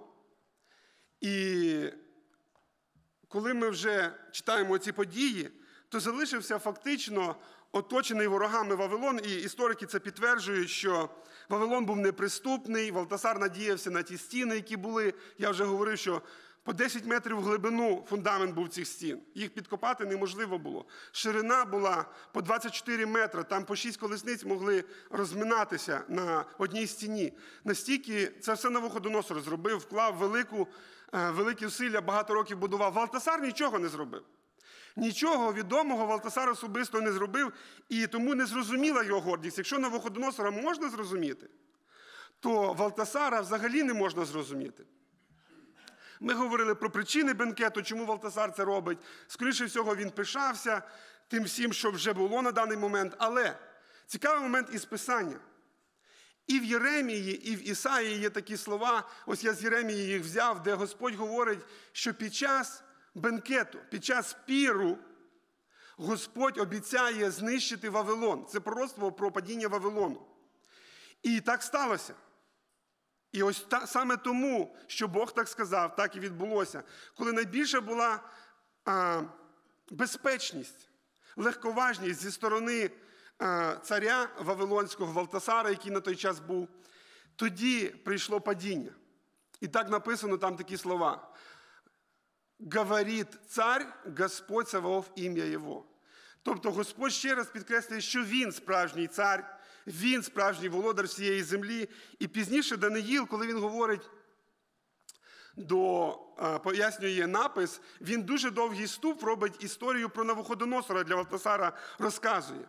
І коли ми вже читаємо ці події, то залишився фактично оточений ворогами Вавилон, і історики це підтверджують, що Вавилон був неприступний, Валтасар надіявся на ті стіни, які були. Я вже говорив, що по десять метрів в глибину фундамент був цих стін. Їх підкопати неможливо було. Ширина була по двадцять чотири метри, там по шість колесниць могли розминатися на одній стіні. Настільки це все Навуходоносор зробив, вклав велику, великі зусилля, багато років будував. Валтасар нічого не зробив. Нічого відомого Валтасар особисто не зробив, і тому не зрозуміла його гордість. Якщо Навуходоносора можна зрозуміти, то Валтасара взагалі не можна зрозуміти. Ми говорили про причини бенкету, чому Валтасар це робить. Скоріше всього, він пишався тим всім, що вже було на даний момент. Але цікавий момент із Писання. І в Єремії, і в Ісаї є такі слова, ось я з Єремії їх взяв, де Господь говорить, що під час бенкету, під час піру Господь обіцяє знищити Вавилон. Це пророцтво про падіння Вавилону. І так сталося. І ось та, саме тому, що Бог так сказав, так і відбулося. Коли найбільша була а, безпечність, легковажність зі сторони а, царя Вавилонського, Валтасара, який на той час був, тоді прийшло падіння. І так написано там такі слова. «Говорить цар, Господь Саваоф ім'я Його». Тобто Господь ще раз підкреслює, що Він справжній цар, Він справжній володар всієї землі. І пізніше Даниїл, коли він говорить, до, пояснює напис, він дуже довгий вступ робить історію про Навуходоносора, для Валтасара розказує.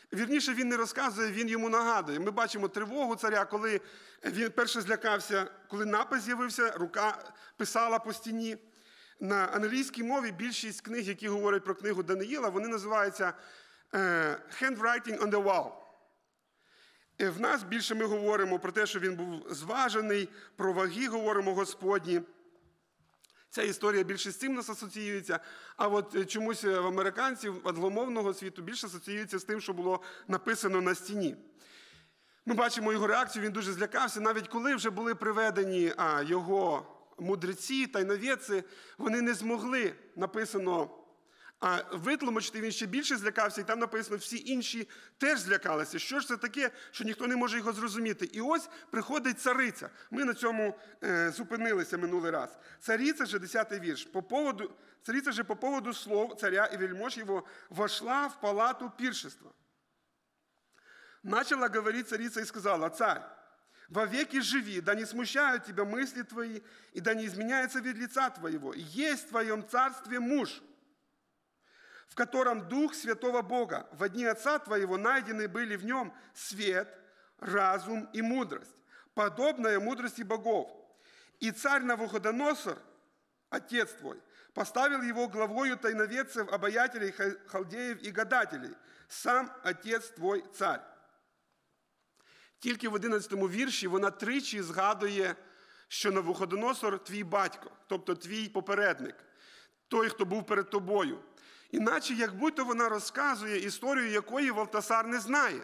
Вірніше, він не розказує, він йому нагадує. Ми бачимо тривогу царя, коли він перше злякався, коли напис з'явився, рука писала по стіні. На англійській мові більшість книг, які говорять про книгу Даниїла, вони називаються «handwriting on the wall». В нас більше ми говоримо про те, що він був зважений, про ваги говоримо Господні. Ця історія більше з цим нас асоціюється, а от чомусь в американців англомовного світу більше асоціюється з тим, що було написано на стіні. Ми бачимо його реакцію, він дуже злякався, навіть коли вже були приведені а, його мудреці, тайновідці, вони не змогли, написано, а витлумачити, він ще більше злякався, і там написано, всі інші теж злякалися. Що ж це таке, що ніхто не може його зрозуміти? І ось приходить цариця. Ми на цьому е, зупинилися минулий раз. Цариця же, десятий вірш. По поводу, цариця же по поводу слов царя и вельмож его вошла в палату пиршества. Начала говорить царица и сказала: «Царь, вовеки живи, да не смущают тебя мысли твои, и да не изменяется вид лица твоего. Есть в твоем царстве муж, в котором Дух Святого Бога. В дни Отца твоего найдены были в нем свет, разум и мудрость, подобная мудрости богов. И царь Навуходоносор, отец твой, поставил его главою тайноведцев, обаятелей, халдеев и гадателей, сам отец твой царь». Тільки в одинадцятому вірші вона тричі згадує, що Навуходоносор – твій батько, тобто твій попередник, той, хто був перед тобою. Іначе, як будь-то вона розказує історію, якої Валтасар не знає.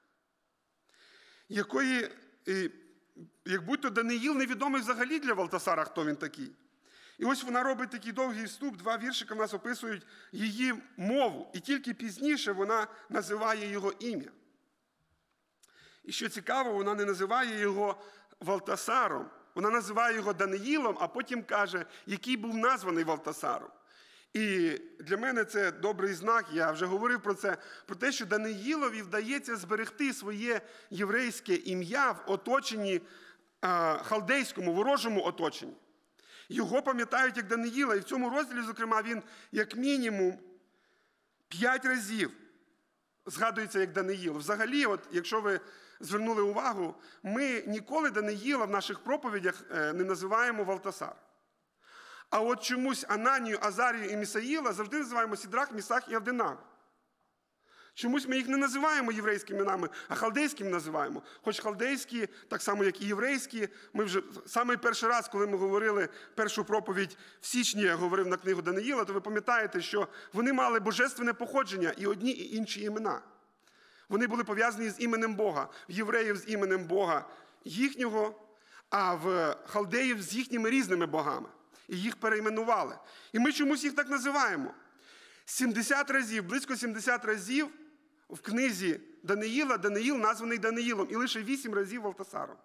Якої, як будь-то Даниїл невідомий взагалі для Валтасара, хто він такий. І ось вона робить такий довгий вступ, два віршика в нас описують її мову. І тільки пізніше вона називає його ім'я. І що цікаво, вона не називає його Валтасаром, вона називає його Даниїлом, а потім каже, який був названий Валтасаром. І для мене це добрий знак, я вже говорив про це, про те, що Даниїлові вдається зберегти своє єврейське ім'я в оточенні, халдейському, ворожому оточенні. Його пам'ятають як Даниїла, і в цьому розділі, зокрема, він як мінімум п'ять разів згадується як Даниїл. Взагалі, от, якщо ви звернули увагу, ми ніколи Даниїла в наших проповідях не називаємо Валтасар. А от чомусь Ананію, Азарію і Місаїла завжди називаємо Сідрах, Місах і Авденаго. Чомусь ми їх не називаємо єврейськими іменами, а халдейськими називаємо. Хоч халдейські, так само як і єврейські, ми вже саме перший раз, коли ми говорили першу проповідь в січні, я говорив на книгу Даниїла, то ви пам'ятаєте, що вони мали божественне походження і одні, і інші імена. Вони були пов'язані з іменем Бога. В євреїв з іменем Бога їхнього, а в халдеїв з їхніми різними богами. І їх перейменували. І ми чомусь їх так називаємо. сімдесят разів, близько сімдесят разів в книзі Даниїла Даниїл названий Даниїлом, і лише вісім разів Валтасаром.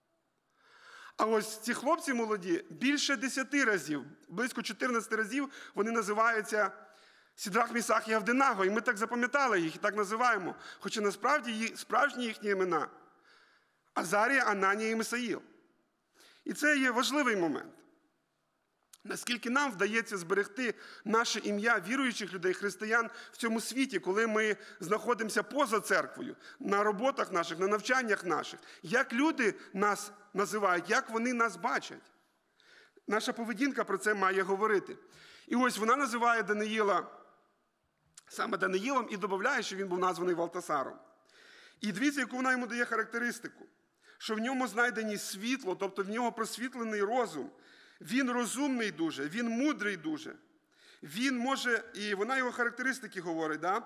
А ось ці хлопці молоді більше десяти разів, близько чотирнадцяти разів вони називаються Сідрах, Місах і Авденаго, і ми так запам'ятали їх і так називаємо. Хоча насправді справжні їхні імена – Азарія, Ананія і Місаїл. І це є важливий момент. Наскільки нам вдається зберегти наше ім'я віруючих людей, християн в цьому світі, коли ми знаходимося поза церквою, на роботах наших, на навчаннях наших. Як люди нас називають, як вони нас бачать. Наша поведінка про це має говорити. І ось вона називає Даниїла саме Даниїлом і додає, що він був названий Валтасаром. І дивіться, яку вона йому дає характеристику. Що в ньому знайдені світло, тобто в нього просвітлений розум. Він розумний дуже, він мудрий дуже. Він може, і вона його характеристики говорить, да?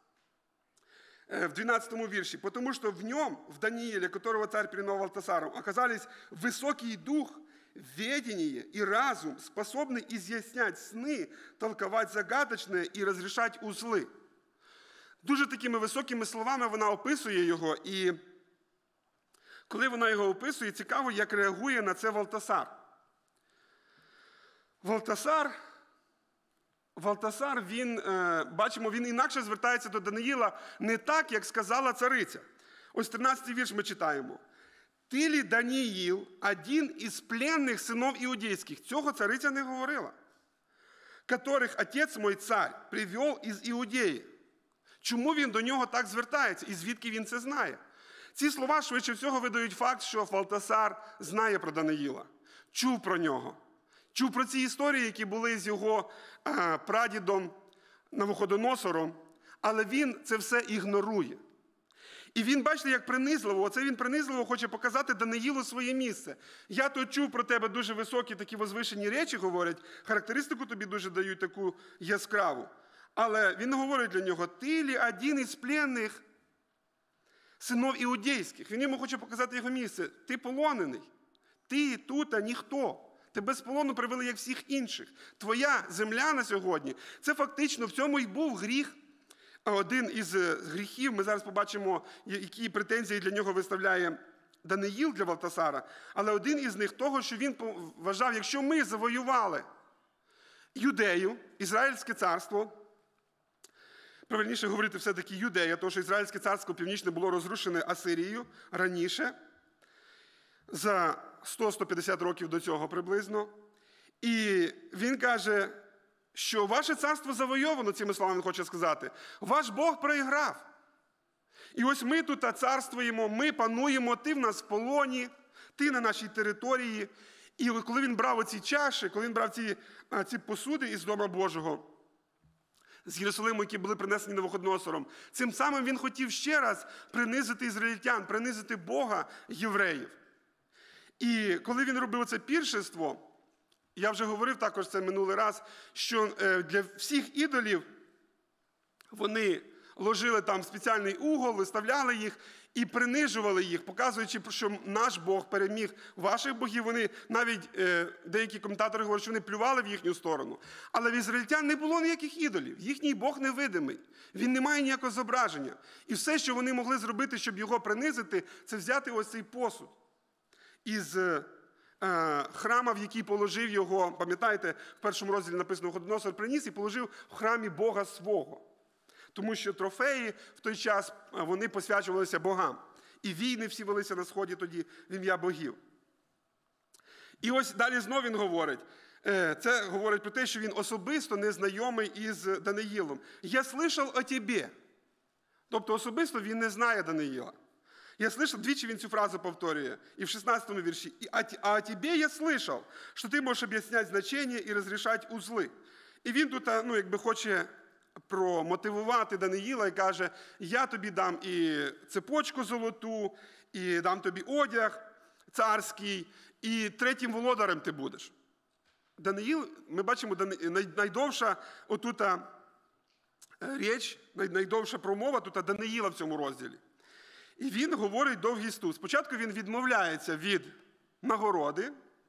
В двенадцатому вірші. «Потому что в нем, в Данииле, которого царь переименовал Валтасаром, оказались высокий дух, ведение и разум, способны изъяснять сны, толковать загадочное и разрешать узли». Дуже такими високими словами вона описує його, і коли вона його описує, цікаво, як реагує на це Валтасар. Валтасар, Валтасар, він, бачимо, він інакше звертається до Даниїла не так, як сказала цариця. Ось тринадцятий вірш ми читаємо. «Ти лі, Даниїл, один із пленних синов іудейських». Цього цариця не говорила. «Которых отець мой царь привел із Іудеї». Чому він до нього так звертається і звідки він це знає? Ці слова швидше всього видають факт, що Валтасар знає про Даниїла, чув про нього, чув про ці історії, які були з його а, прадідом Навуходоносором, але він це все ігнорує. І він, бачите, як принизливо, оце він принизливо хоче показати Даниїлу своє місце. Я тут чув про тебе дуже високі такі возвишені речі, говорять, характеристику тобі дуже дають таку яскраву. Але він говорить для нього, ти лі один із пленних синов іудейських. Він йому хоче показати його місце. Ти полонений. Ти тут, а ніхто. Тебе з полону привели, як всіх інших. Твоя земля на сьогодні, це фактично в цьому і був гріх. Один із гріхів, ми зараз побачимо, які претензії для нього виставляє Даниїл для Валтасара, але один із них того, що він вважав, якщо ми завоювали Юдею, Ізраїльське царство, правильніше говорити все-таки Юдея, тому що Ізраїльське царство північне було розрушене Асирією раніше, за сто - сто п'ятдесят років до цього приблизно. І він каже, що ваше царство завойовано, цими словами він хоче сказати. Ваш Бог проіграв. І ось ми тут царствуємо, ми пануємо, ти в нас в полоні, ти на нашій території. І коли він брав оці чаші, коли він брав ці, ці посуди із Дома Божого, з Єрусалиму, які були принесені Навуходоносором, цим самим він хотів ще раз принизити ізраїльтян, принизити Бога євреїв. І коли він робив це піршество, я вже говорив також це минулий раз, що для всіх ідолів вони ложили там спеціальний угол, виставляли їх і принижували їх, показуючи, що наш Бог переміг ваших богів. Вони навіть, деякі коментатори говорять, що вони плювали в їхню сторону. Але в ізраїльтян не було ніяких ідолів. Їхній Бог невидимий. Він не має ніякого зображення. І все, що вони могли зробити, щоб його принизити, це взяти ось цей посуд із храма, в який положив його, пам'ятаєте, в першому розділі написано, Навуходоносор приніс і положив в храмі Бога свого. Тому що трофеї в той час, вони посвячувалися богам. І війни всі велися на сході тоді в ім'я богів. І ось далі знов він говорить, це говорить про те, що він особисто не знайомий із Даниїлом. «Я слышав о тебе». Тобто особисто він не знає Даниїла. Я слышал, двічі він цю фразу повторює, і в шістнадцятому вірші. «А о тебе я слышал, що ти можеш об'ясняти значення і розрішати узли». І він тут, ну, якби хоче промотивувати Даниїла і каже, я тобі дам і цепочку золоту, і дам тобі одяг царський, і третім володарем ти будеш. Даниїл, ми бачимо, найдовша отута річ, найдовша промова тут Даниїла в цьому розділі. І він говорить довгий студ. Спочатку він відмовляється від нагороди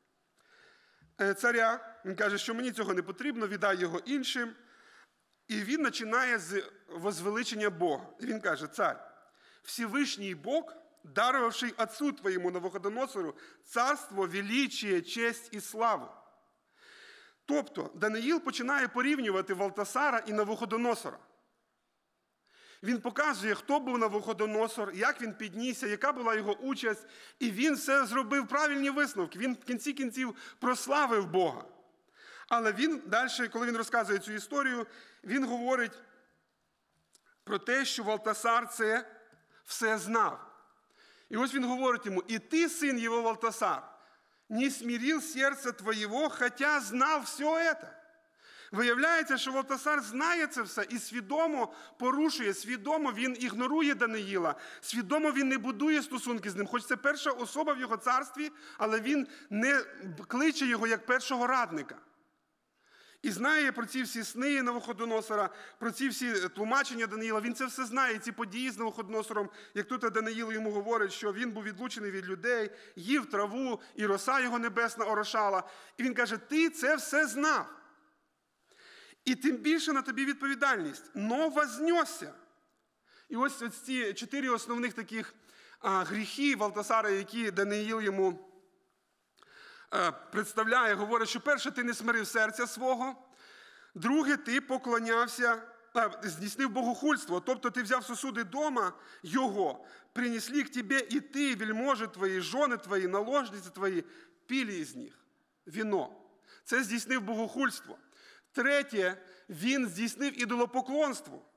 царя. Він каже, що мені цього не потрібно, віддай його іншим. І він починає з возвеличення Бога. І він каже, цар, Всевишній Бог, дарувавший отцу твоєму Навуходоносору царство, величие, честь і славу. Тобто Даниїл починає порівнювати Валтасара і Навуходоносора. Він показує, хто був Навуходоносор, як він піднісся, яка була його участь. І він все зробив правильні висновки. Він в кінці кінців прославив Бога. Але він далі, коли він розказує цю історію, він говорить про те, що Валтасар це все знав. І ось він говорить йому, «І ти, син його Валтасар, не смирил серце твоєго, хоча знав все це». Виявляється, що Валтасар знає це все і свідомо порушує, свідомо він ігнорує Даниїла, свідомо він не будує стосунки з ним, хоч це перша особа в його царстві, але він не кличе його як першого радника. І знає про ці всі сни Навуходоносора, про ці всі тлумачення Даниїла. Він це все знає, ці події з Навуходоносором, як тут Даниїл йому говорить, що він був відлучений від людей, їв траву, і роса його небесна орошала. І він каже, ти це все знав. І тим більше на тобі відповідальність. Но вознесся. І ось, ось ці чотири основних таких а, гріхи Валтасара, які Даниїл йому представляє, говорить, що перше, ти не смирив серця свого, друге, ти поклонявся, а, здійснив богохульство, тобто ти взяв сосуди дома його, принесли к тебе і ти, вельможі твої, жони твої, наложниці твої, пили із них віно. Це здійснив богохульство. Третє, він здійснив ідолопоклонство.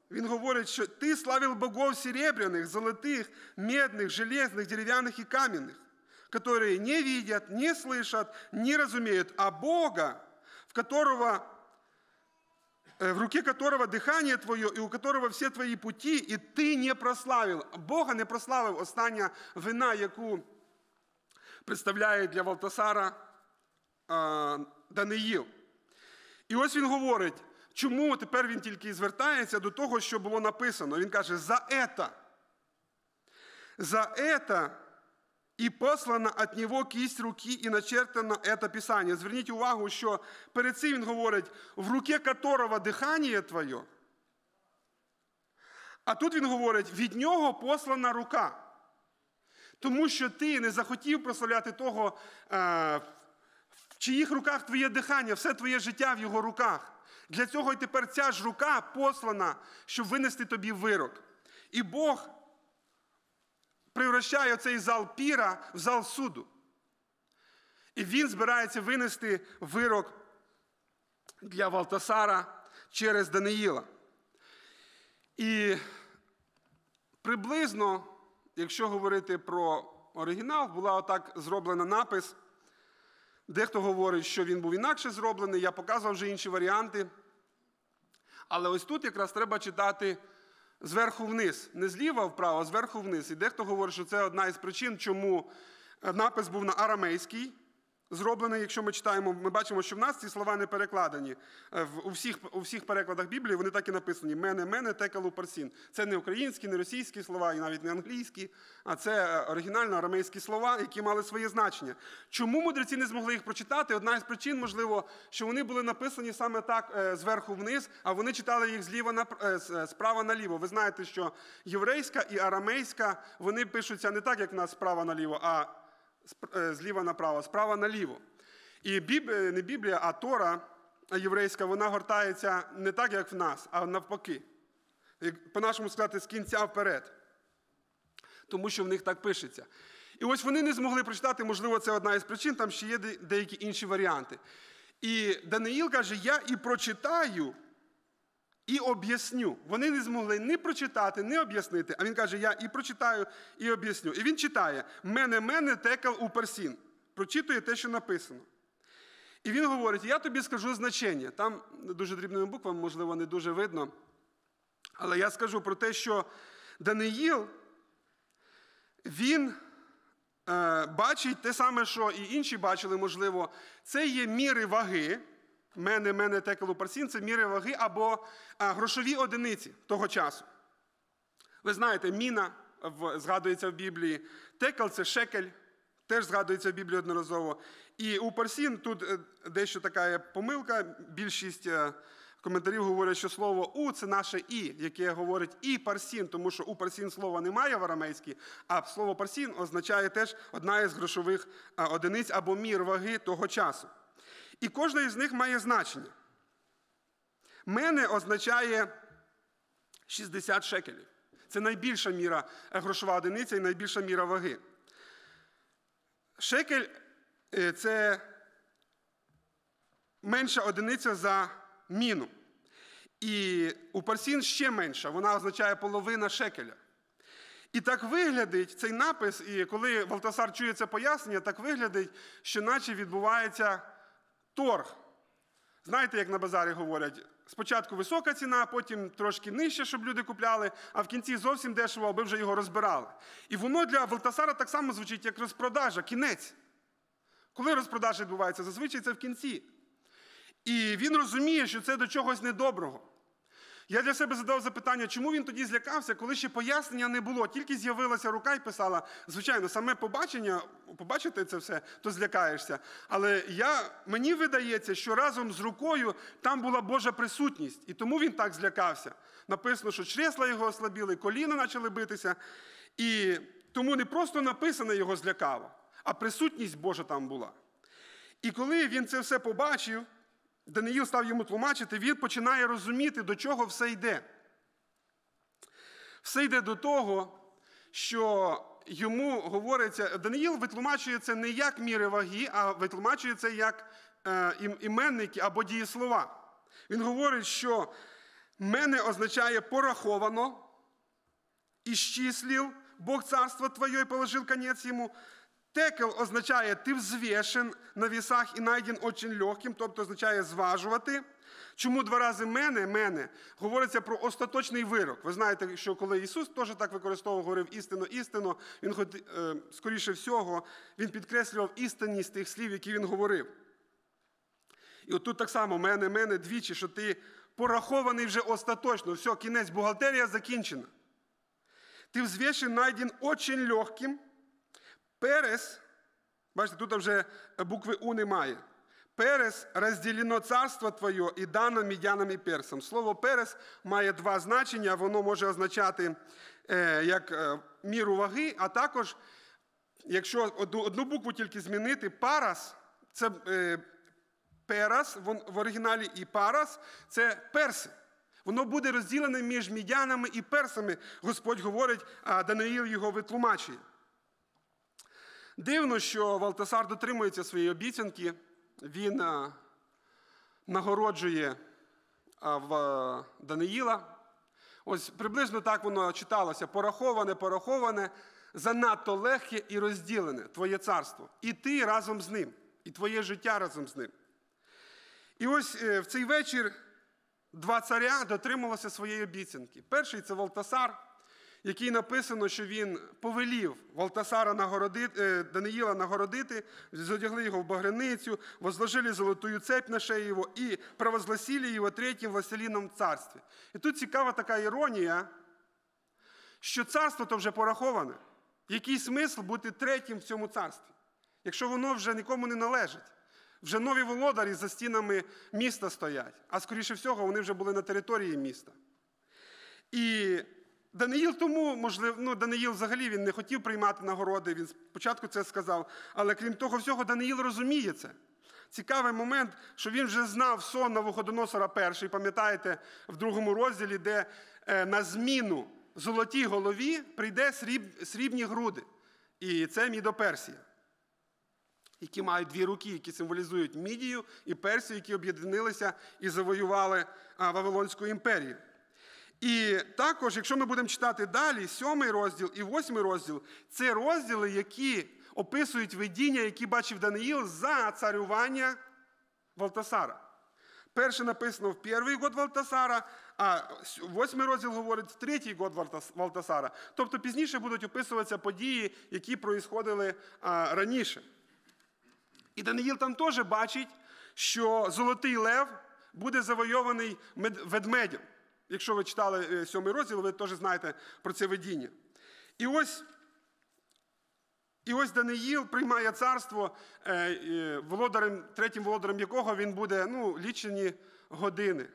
він говорить, що ти славив богов серебряных, золотых, медных, железных, деревянных и каменных, которые не видят, не слышат, не разумеют, а Бога, в которого, в руке которого дыхание твое, и у которого все твої пути, і ти не прославив. Бога не прославив. Остання вина, яку представляє для Валтасара а, Даниїл. І ось він говорить, чому тепер він тільки звертається до того, що було написано. Він каже, за это, за это і послана від нього кисть руки, і начертано это Писання. Зверніть увагу, що перед цим він говорить, в руке которого дихання твоє. А тут він говорить, від нього послана рука. Тому що ти не захотів прославляти того, в чиїх руках твоє дихання, все твоє життя в його руках. Для цього і тепер ця ж рука послана, щоб винести тобі вирок. І Бог превращає цей зал піра в зал суду. І він збирається винести вирок для Валтасара через Даниїла. І приблизно, якщо говорити про оригінал, була отак зроблена напис. Дехто говорить, що він був інакше зроблений, я показував вже інші варіанти. Але ось тут якраз треба читати зверху вниз. Не зліва вправо, а зверху вниз. І дехто говорить, що це одна із причин, чому напис був на арамейській зроблений. Якщо ми читаємо, ми бачимо, що в нас ці слова не перекладені. У всіх, у всіх перекладах Біблії вони так і написані. Мене, мене, текалу, парсін. Це не українські, не російські слова, і навіть не англійські, а це оригінально арамейські слова, які мали своє значення. Чому мудреці не змогли їх прочитати? Одна із причин, можливо, що вони були написані саме так зверху вниз, а вони читали їх зліва на, справа наліво. Ви знаєте, що єврейська і арамейська, вони пишуться не так, як в нас справа наліво, а зліва направо, справа наліво. І Біблія, не Біблія, а Тора єврейська, вона гортається не так, як в нас, а навпаки. По-нашому сказати, з кінця вперед. Тому що в них так пишеться. І ось вони не змогли прочитати, можливо, це одна із причин, там ще є деякі інші варіанти. І Даниїл каже, я і прочитаю, і об'ясню. Вони не змогли ні прочитати, ні об'яснити. А він каже, я і прочитаю, і об'ясню. І він читає, мене, мене, текал у парсін. Прочитує те, що написано. І він говорить, я тобі скажу значення. Там дуже дрібними буквами, можливо, не дуже видно. Але я скажу про те, що Даниїл, він е, бачить те саме, що і інші бачили, можливо. Це є міри ваги. Мене, мене, текалу, парсін – це міри ваги або а, грошові одиниці того часу. Ви знаєте, міна в, згадується в Біблії, текал – це шекель, теж згадується в Біблії одноразово. І у парсін тут дещо така є помилка, більшість коментарів говорять, що слово «у» – це наше «і», яке говорить «і парсін», тому що у парсін слова немає в арамейській, а слово парсін означає теж одна із грошових одиниць або мір ваги того часу. І кожна із них має значення. Мене означає шістдесят шекелів. Це найбільша міра грошова одиниця і найбільша міра ваги. Шекель – це менша одиниця за міну. І у парсін ще менша, вона означає половина шекеля. І так виглядить цей напис, і коли Валтасар чує це пояснення, так виглядить, що наче відбувається торг. Знаєте, як на базарі говорять, спочатку висока ціна, потім трошки нижче, щоб люди купляли, а в кінці зовсім дешево, аби вже його розбирали. І воно для Валтасара так само звучить, як розпродажа, кінець. Коли розпродажа відбувається? Зазвичай це в кінці. І він розуміє, що це до чогось недоброго. Я для себе задав запитання, чому він тоді злякався, коли ще пояснення не було, тільки з'явилася рука і писала. Звичайно, саме побачення, побачити це все, то злякаєшся. Але я, мені видається, що разом з рукою там була Божа присутність, і тому він так злякався. Написано, що чресла його ослабіли, коліна почали битися, і тому не просто написане його злякало, а присутність Божа там була. І коли він це все побачив, Даниїл став йому тлумачити, він починає розуміти, до чого все йде. Все йде до того, що йому говориться, Даниїл витлумачує це не як міри ваги, а витлумачує це як е, іменники або дієслова. Він говорить, що Мене означає пораховано, исчислил Бог царство твое и положил конец ему. Текел означає ти взвішен на вісах і найден очень легким, тобто означає зважувати. Чому два рази мене, мене, говориться про остаточний вирок. Ви знаєте, що коли Ісус теж так використовував, говорив істину, істину, він, е, скоріше всього, він підкреслював істинність тих слів, які він говорив. І от тут так само мене, мене двічі, що ти порахований вже остаточно, все, кінець, бухгалтерія закінчена. Ти взвішен найден очень легким. Перес, бачите, тут вже букви У немає. Перес розділено царство твоє і дано мідянам і персам. Слово перес має два значення. Воно може означати е, як е, міру ваги, а також, якщо одну, одну букву тільки змінити, парас – це е, перас в, в оригіналі, і парас – це перси. Воно буде розділене між мідянами і персами, Господь говорить, а Даниїл його витлумачує. Дивно, що Валтасар дотримується своєї обіцянки, він а, нагороджує а, в а, Даниїла. Ось приблизно так воно читалося: пораховане, пораховане, занадто легке і розділене твоє царство. І ти разом з ним, і твоє життя разом з ним. І ось е, в цей вечір два царя дотрималися своєї обіцянки. Перший – це Валтасар, який написано, що він повелів Валтасара нагородити, Даниїла нагородити, задягли його в багряницю, возложили золотую цепь на шею його і провозгласили його третім властеліном в царстві. І тут цікава така іронія, що царство то вже пораховане. Який смисл бути третім в цьому царстві, якщо воно вже нікому не належить? Вже нові володарі за стінами міста стоять, а скоріше всього вони вже були на території міста. І Даниїл тому, можливо, ну, Даниїл взагалі він не хотів приймати нагороди, він спочатку це сказав, але крім того всього, Даниїл розуміє це. Цікавий момент, що він вже знав сон Навуходоносора перший, пам'ятаєте, в другому розділі, де е, на зміну золотій голові прийде сріб, срібні груди. І це Мідо-Персія, які мають дві руки, які символізують Мідію і Персію, які об'єдналися і завоювали а, Вавилонську імперію. І також, якщо ми будемо читати далі, сьомий розділ і восьмий розділ – це розділи, які описують видіння, які бачив Даниїл за царювання Валтасара. Перше написано в перший год Валтасара, а восьмий розділ говорить в третій год Валтасара. Тобто пізніше будуть описуватися події, які проїсходили а, раніше. І Даниїл там теж бачить, що золотий лев буде завойований ведмедем. Якщо ви читали сьомий розділ, ви теж знаєте про це видіння. І ось, і ось Даниїл приймає царство, володарем, третім володарем якого він буде, ну, лічені години.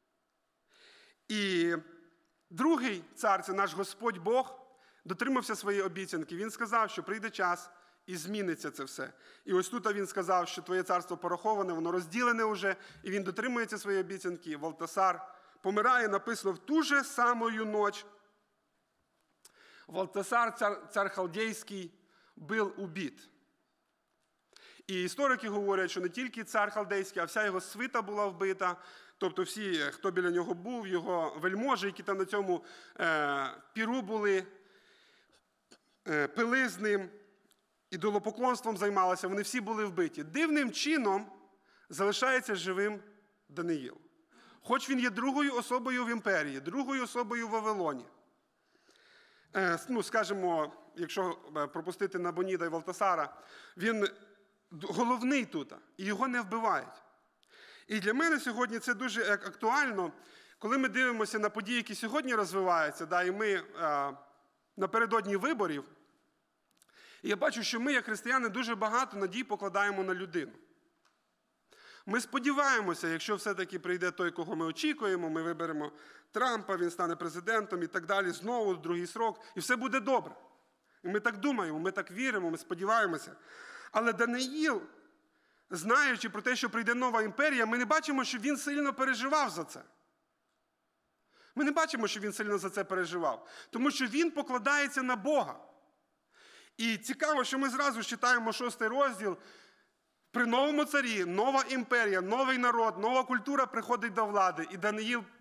І другий цар, це наш Господь Бог, дотримався своєї обіцянки. Він сказав, що прийде час і зміниться це все. І ось тут він сказав, що твоє царство пораховане, воно розділене вже, і він дотримується своєї обіцянки. Валтасар помирає, написано, в ту же самую ночь. Валтасар, цар, цар Халдейський, був убит. І історики говорять, що не тільки цар Халдейський, а вся його свита була вбита. Тобто всі, хто біля нього був, його вельможі, які там на цьому е, піру були, е, пили з ним, ідолопоклонством займалися, вони всі були вбиті. Дивним чином залишається живим Даниїл. Хоч він є другою особою в імперії, другою особою в Вавилоні. Е, ну, скажімо, якщо пропустити Набоніда і Валтасара, він головний тут, і його не вбивають. І для мене сьогодні це дуже актуально, коли ми дивимося на події, які сьогодні розвиваються, да, і ми е, напередодні виборів, і я бачу, що ми, як християни, дуже багато надій покладаємо на людину. Ми сподіваємося, якщо все-таки прийде той, кого ми очікуємо, ми виберемо Трампа, він стане президентом і так далі, знову другий срок, і все буде добре. І ми так думаємо, ми так віримо, ми сподіваємося. Але Даниїл, знаючи про те, що прийде нова імперія, ми не бачимо, що він сильно переживав за це. Ми не бачимо, що він сильно за це переживав. Тому що він покладається на Бога. І цікаво, що ми зразу читаємо шостий розділ. При новому царі, нова імперія, новий народ, нова культура приходить до влади. І Даниїл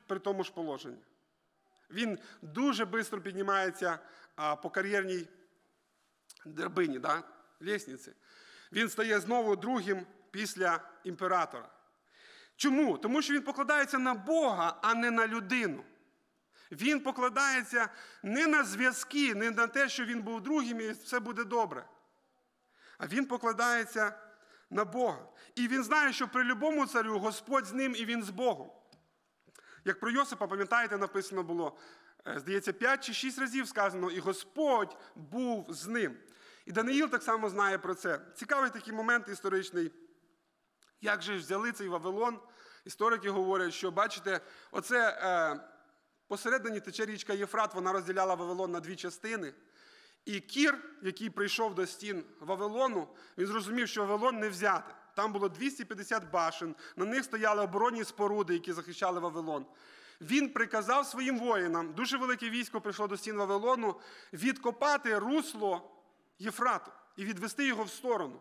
при тому ж положенні. Він дуже швидко піднімається а, по кар'єрній драбині, да? лісниці. Він стає знову другим після імператора. Чому? Тому що він покладається на Бога, а не на людину. Він покладається не на зв'язки, не на те, що він був другим і все буде добре. А він покладається на Бога. І він знає, що при любому царю Господь з ним і він з Богом. Як про Йосипа, пам'ятаєте, написано було, здається, п'ять чи шість разів сказано, і Господь був з ним. І Даниїл так само знає про це. Цікавий такий момент історичний. Як же ж взяли цей Вавилон? Історики говорять, що, бачите, оце е, посередині тече річка Єфрат, вона розділяла Вавилон на дві частини. І Кір, який прийшов до стін Вавилону, він зрозумів, що Вавилон не взяти. Там було двісті п'ятдесят башен, на них стояли оборонні споруди, які захищали Вавилон. Він приказав своїм воїнам, дуже велике військо прийшло до стін Вавилону, відкопати русло Єфрату і відвести його в сторону.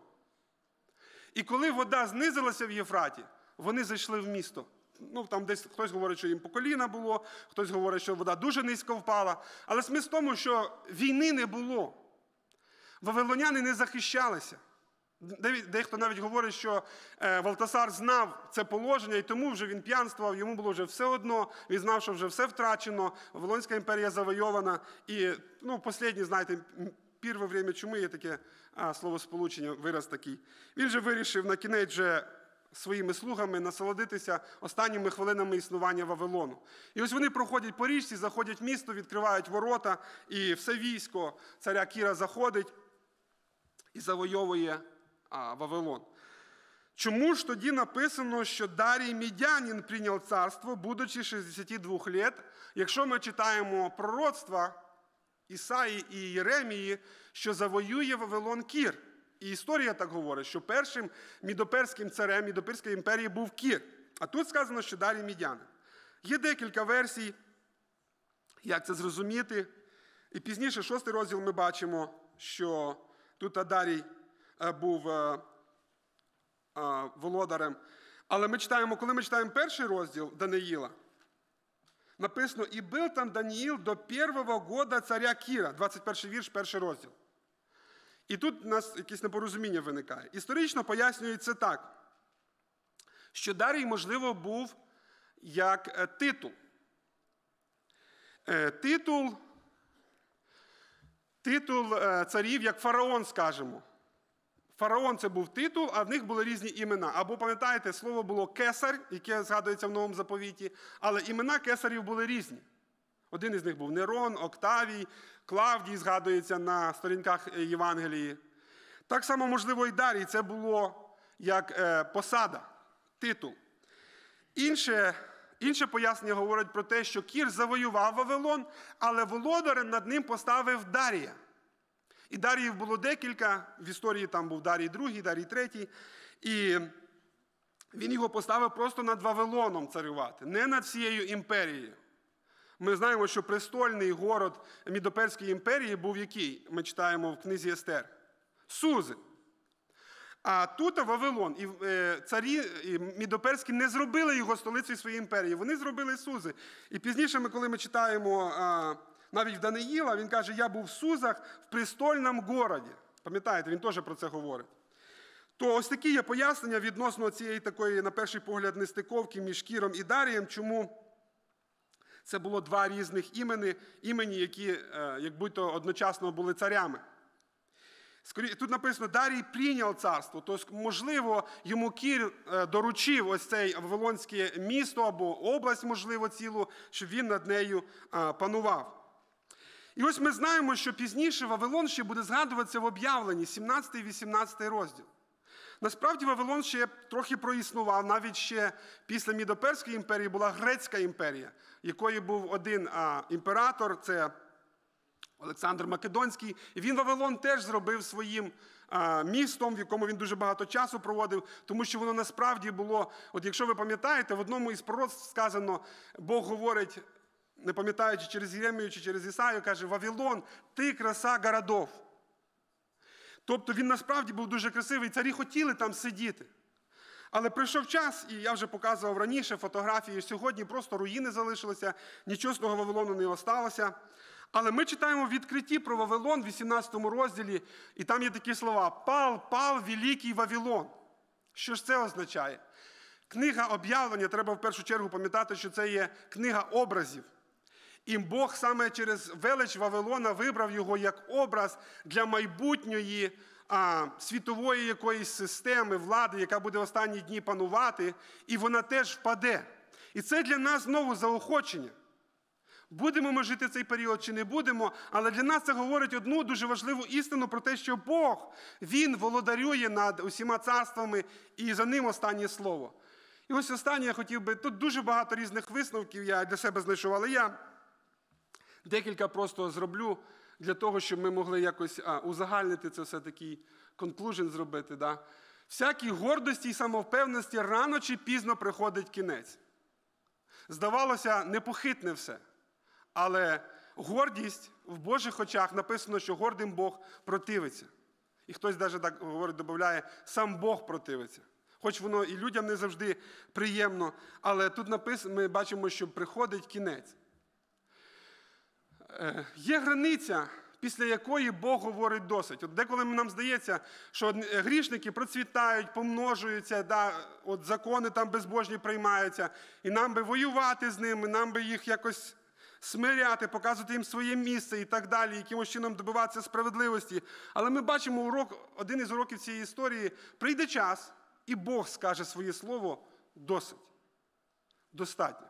І коли вода знизилася в Єфраті, вони зайшли в місто. Ну, там десь хтось говорить, що їм по коліна було, хтось говорить, що вода дуже низько впала. Але смисл в тому, що війни не було. Вавилоняни не захищалися. Дехто навіть говорить, що Валтасар знав це положення, і тому вже він п'янствував, йому було вже все одно, він знав, що вже все втрачено, Вавилонська імперія завойована. І, ну, останнє, знаєте, перше время чуми є таке а, словосполучення, вираз такий. Він же вирішив на кінець вже своїми слугами насолодитися останніми хвилинами існування Вавилону. І ось вони проходять по річці, заходять в місто, відкривають ворота, і все військо царя Кіра заходить і завойовує а, Вавилон. Чому ж тоді написано, що Дарій Мідянин прийняв царство, будучи шістдесят два літ, якщо ми читаємо пророцтва Ісаї і Єремії, що завоює Вавилон Кір? І історія так говорить, що першим мідоперським царем Мідоперської імперії був Кір. А тут сказано, що Дарій Мідянин. Є декілька версій, як це зрозуміти. І пізніше, шостий розділ, ми бачимо, що тут Дарій був володарем. Але ми читаємо, коли ми читаємо перший розділ Даниїла, написано, «І був там Даниїл до першого года царя Кіра», двадцять перший вірш, перший розділ. І тут у нас якесь непорозуміння виникає. Історично пояснюється так, що Дарій, можливо, був як титул. Титул, титул царів, як фараон, скажімо. Фараон – це був титул, а в них були різні імена. Або, пам'ятаєте, слово було «кесар», яке згадується в Новому заповіті, але імена кесарів були різні. Один із них був Нерон, Октавій, Клавдій згадується на сторінках Євангелії. Так само, можливо, і Дарій. Це було як е, посада, титул. Інше, інше пояснення говорить про те, що Кір завоював Вавилон, але володарем над ним поставив Дарія. І Даріїв було декілька, в історії там був Дарій другий, Дарій третій. І він його поставив просто над Вавилоном царювати, не над всією імперією. Ми знаємо, що престольний город Мідоперської імперії був який? Ми читаємо в книзі Естер. Сузин. А тут Вавилон. І царі Мідоперські не зробили його столицею своєї імперії. Вони зробили Сузи. І пізніше, ми, коли ми читаємо навіть в Даниїла, він каже, я був в Сузах в престольному городі. Пам'ятаєте, він теж про це говорить. То ось такі є пояснення відносно цієї такої, на перший погляд, нестиковки між Кіром і Дарієм, чому це було два різних імені, імені, які як будь-то одночасно були царями. Тут написано, Дарій прийняв царство, тобто, можливо, йому Кір доручив ось це Вавилонське місто або область, можливо, цілу, щоб він над нею панував. І ось ми знаємо, що пізніше Вавилон ще буде згадуватися в об'явленні, сімнадцятий вісімнадцятий розділ. Насправді Вавилон ще трохи проіснував, навіть ще після Мідоперської імперії була Грецька імперія, якої був один а, імператор, це Олександр Македонський. І він Вавилон теж зробив своїм а, містом, в якому він дуже багато часу проводив, тому що воно насправді було, от якщо ви пам'ятаєте, в одному із пророцтв сказано, Бог говорить, не пам'ятаючи через Єремію чи через Ісаю, каже, Вавилон, ти краса городов. Тобто він насправді був дуже красивий, царі хотіли там сидіти. Але прийшов час, і я вже показував раніше фотографії, сьогодні просто руїни залишилися, нічого з того Вавилону не осталося. Але ми читаємо в відкритті про Вавилон в вісімнадцятому розділі, і там є такі слова: «Пал, пал, великий Вавилон». Що ж це означає? Книга об'явлення, треба в першу чергу пам'ятати, що це є книга образів. І Бог саме через велич Вавилона вибрав його як образ для майбутньої а, світової якоїсь системи, влади, яка буде в останні дні панувати, і вона теж впаде. І це для нас знову заохочення. Будемо ми жити цей період чи не будемо, але для нас це говорить одну дуже важливу істину про те, що Бог, Він володарює над усіма царствами, і за ним останнє слово. І ось останнє я хотів би, тут дуже багато різних висновків я для себе знайшов, але я декілька просто зроблю для того, щоб ми могли якось а, узагальнити це все, такий конклюжн зробити. Да? Всякій гордості і самовпевненості рано чи пізно приходить кінець. Здавалося, непохитне все. Але гордість в Божих очах написано, що гордим Бог противиться. І хтось навіть так говорить, додає, сам Бог противиться. Хоч воно і людям не завжди приємно, але тут написано, ми бачимо, що приходить кінець. Е, є границя, після якої Бог говорить досить. От деколи нам здається, що грішники процвітають, помножуються, да, от закони там безбожні приймаються, і нам би воювати з ними, нам би їх якось смиряти, показувати їм своє місце і так далі, якимось чином добиватися справедливості. Але ми бачимо урок, один із уроків цієї історії: прийде час, і Бог скаже своє слово досить. Достатньо.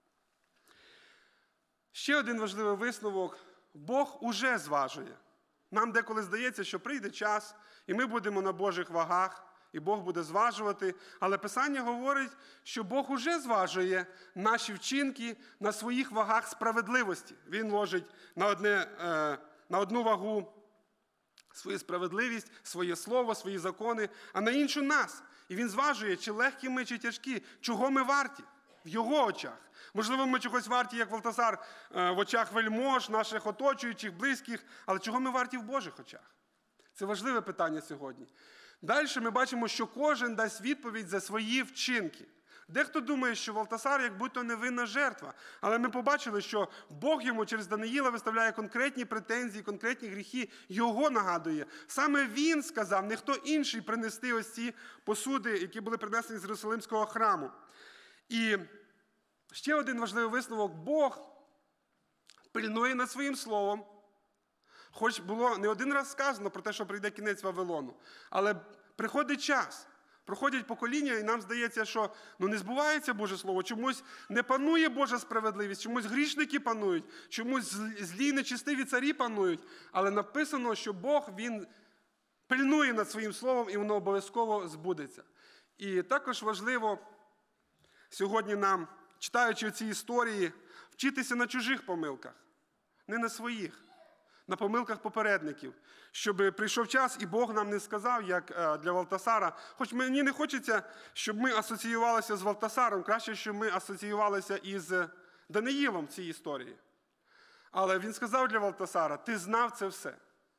Ще один важливий висновок. Бог уже зважує. Нам деколи здається, що прийде час, і ми будемо на Божих вагах, і Бог буде зважувати. Але Писання говорить, що Бог уже зважує наші вчинки на своїх вагах справедливості. Він ложить на, одне, на одну вагу свою справедливість, своє слово, свої закони, а на іншу нас. І Він зважує, чи легкі ми, чи тяжкі, чого ми варті в Його очах. Можливо, ми чогось варті, як Валтасар, в очах вельмож, наших оточуючих, близьких, але чого ми варті в Божих очах? Це важливе питання сьогодні. Далі ми бачимо, що кожен дасть відповідь за свої вчинки. Дехто думає, що Валтасар як будто невинна жертва, але ми побачили, що Бог йому через Даниїла виставляє конкретні претензії, конкретні гріхи, його нагадує. Саме він сказав, не хто інший, принести ось ці посуди, які були принесені з Єрусалимського храму. І ще один важливий висновок: Бог пильнує над своїм словом. Хоч було не один раз сказано про те, що прийде кінець Вавилону, але приходить час, проходять покоління, і нам здається, що ну, не збувається Боже Слово, чомусь не панує Божа справедливість, чомусь грішники панують, чомусь злі нечистиві царі панують. Але написано, що Бог, Він пильнує над своїм словом, і воно обов'язково збудеться. І також важливо сьогодні нам, читаючи ці історії, вчитися на чужих помилках, не на своїх, на помилках попередників, щоб прийшов час, і Бог нам не сказав, як для Валтасара. Хоч мені не хочеться, щоб ми асоціювалися з Валтасаром, краще, щоб ми асоціювалися із Даниїлом в цій історії. Але він сказав для Валтасара: ти знав це все.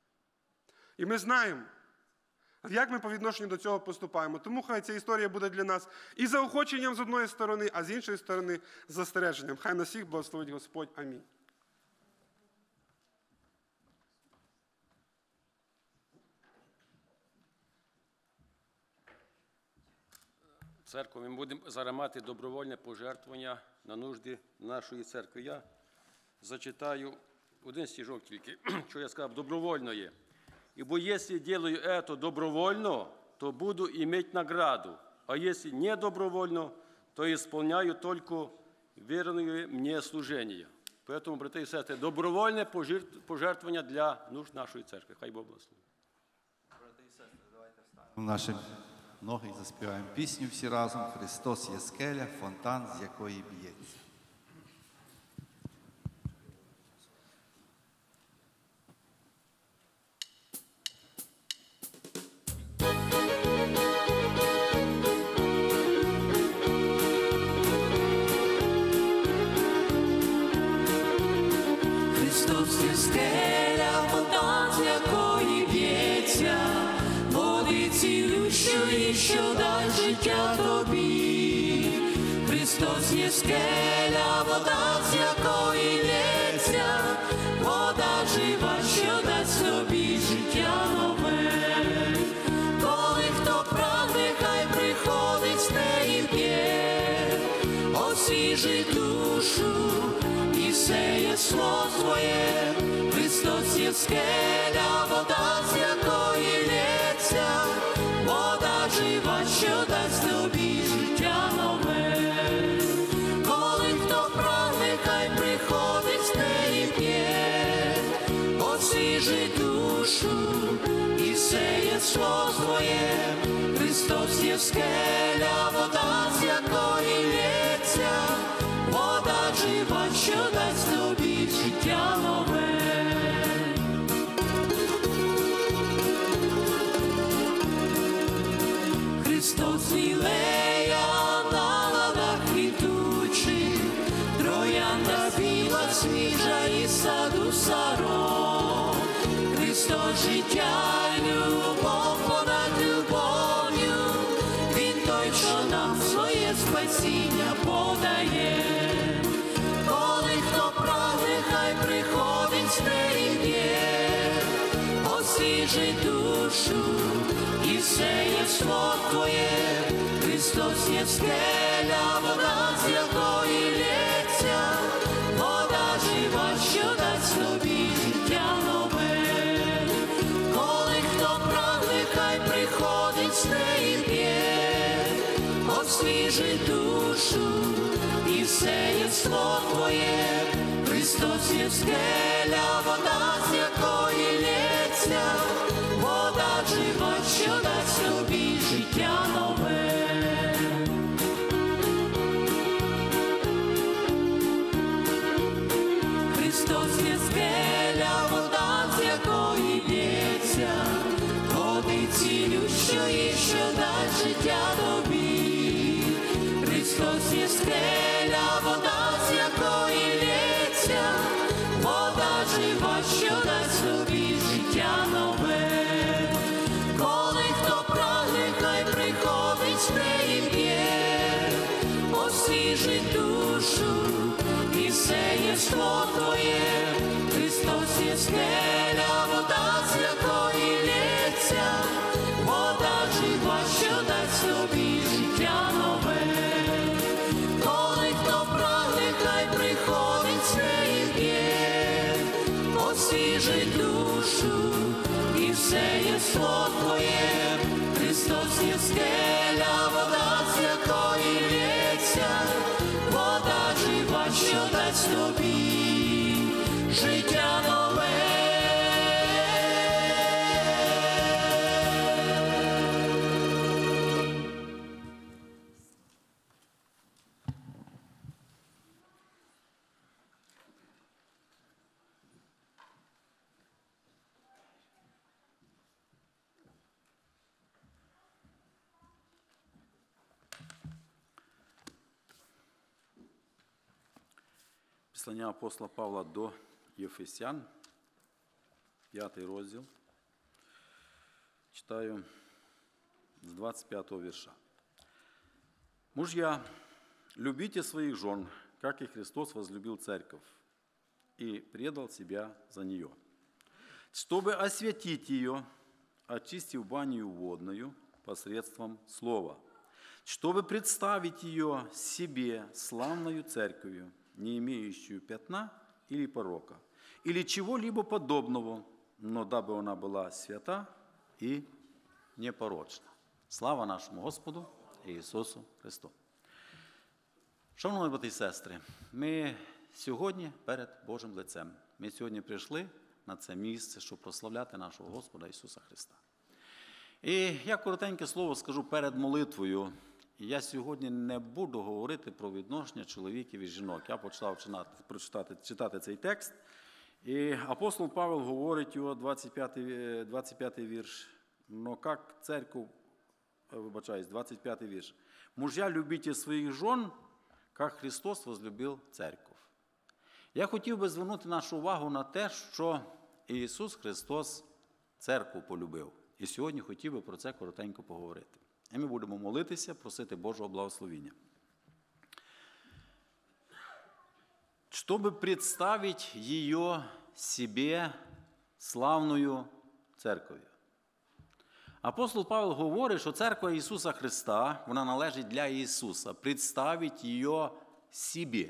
І ми знаємо, як ми по відношенню до цього поступаємо. Тому хай ця історія буде для нас і заохоченням з одної сторони, а з іншої сторони застереженням. Хай нас всіх благословить Господь. Амінь. Церкву ми будемо зараз мати добровольне пожертвування на нужди нашої церкви. Я зачитаю один стишок тільки, що я сказав, добровольно є. «Ибо если делаю это добровольно, то буду иметь награду, а если не добровольно, то исполняю только верное мне служение». Поэтому, брати і сестри, добровольне пожертвування для нужд нашої церкви. Хай Бог благословить. Брати і сестри, давайте встанемо наші ноги і заспіваємо пісню всі разом. «Христос є скеля, фонтан, з якої б'ється». Христос є скеля, фонтан, з якої б'ється, води цілющої, що дасть життя. Христос є скеля, вода, з якої лється, вода жива, що дасть тобі життя нове. Коли хто прагне, хай приходить з неї п'є, освіжить душу і сеє слово Твоє. Христос є скеля, вода, з якої лється, вода жива, що дасть тобі життя нове. Коли хто прагне, хай приходить з неї п'є, освіжить душу і сеє слово Твоє. Христос є скеля, вода, з якої лється, вода жива, що дасть тобі життя нове. Христос лілея на ладах квітучих, троянда біла, свіжа і саду саро. Христос життя, любов понад любов'ю, Він той, що нам своє спасіння подає. Коли хто прагне, хай приходить з неї п'є, освіжить душу і сеє слово Твоє. Христос є скеля, вода, з якої лється, вода жива, що дасть тобі життя нове. Коли хто прагне, хай приходить з неї п'є, освіжить душу і сеє слово Твоє. Христос є скеля, вода, з якої лється, вода жива, що дасть тобі життя нове. Христос є скеля, вода, з якої лється, води цілющої, що дасть життя тобі. Христос є скеля, вода, з якої лється, вода жива, що дасть тобі життя нове. Коли хто прагне, хай приходить з неї п'є, освіжить душу і сеє слово Твоє. Христос є скеля, вода, з якої лється, вода жива, що дасть тобі життя нове. Коли хто прагне, хай приходить з неї п'є, освіжить душу і сеє слово Твоє. Христос є скеля, вода, з якої лється, вода жива, що дасть тобі життя нове. Послання апостола Павла до Єфесян, п'ятий розділ. Читаю з двадцять пятого вірша. «Мужья, любите своих жен, как и Христос возлюбил церковь и предал себя за нее, чтобы освятить ее, очистив банию водную посредством слова, чтобы представить ее себе славною церковью, не имеющую пятна или порока, или чего-либо подобного, но дабы она была свята и непорочна». Слава нашому Господу Ісусу Христу. Шановні брати і сестри, ми сьогодні перед Божим лицем. Ми сьогодні прийшли на це місце, щоб прославляти нашого Господа Ісуса Христа. І я коротеньке слово скажу перед молитвою. Я сьогодні не буду говорити про відношення чоловіків і жінок. Я почав прочитати, читати цей текст. І апостол Павел говорить його, двадцять п'ятий, двадцять п'ятий вірш. «Но как церковь», вибачаюсь, двадцять п'ятий вірш. «Мужья, любите своїх жен, як Христос возлюбив церковь». Я хотів би звернути нашу увагу на те, що Ісус Христос церкву полюбив. І сьогодні хотів би про це коротенько поговорити. І ми будемо молитися, просити Божого благословіння. чтобы представить ее себе славною церков'ю. Апостол Павел говорить, що церква Ісуса Христа, вона належить для Ісуса, представить її собі.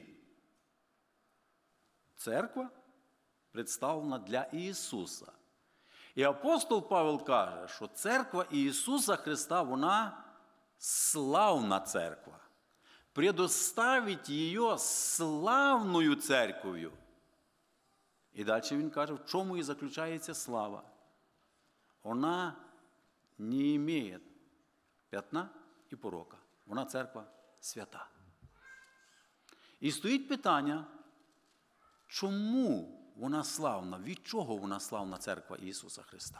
Церква представлена для Ісуса. І апостол Павел каже, що церква Ісуса Христа, вона славна церква. Предоставить її славною церков'ю. І далі він каже, в чому і заключається слава. Вона не має п'ятна і порока. Вона церква свята. І стоїть питання, чому вона славна? Від чого вона славна церква Ісуса Христа?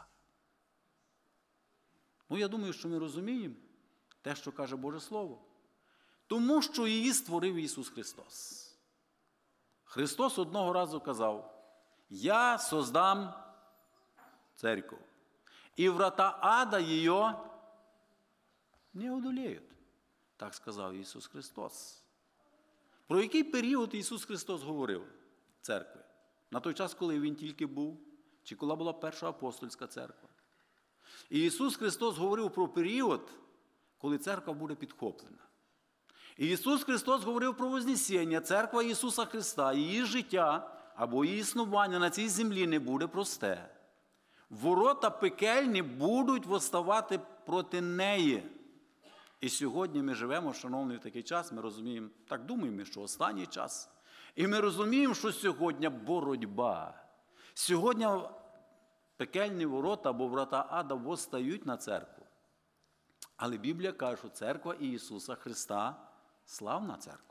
Ну, я думаю, що ми розуміємо те, що каже Боже Слово. Тому що її створив Ісус Христос. Христос одного разу казав, «Я создам церковь, і врата ада її не одолеють». Так сказав Ісус Христос. Про який період Ісус Христос говорив церкви? На той час, коли Він тільки був, чи коли була перша апостольська церква? І Ісус Христос говорив про період, коли церква буде підхоплена. І Ісус Христос говорив про Вознесіння, церква Ісуса Христа, її життя або її існування на цій землі не буде просте. Ворота пекельні будуть восставати проти неї. І сьогодні ми живемо, шановні, в такий час, ми розуміємо, так думаємо, що останній час. І ми розуміємо, що сьогодні боротьба. Сьогодні пекельні ворота або врата ада восстають на церкву. Але Біблія каже, що церква Ісуса Христа – славна церква.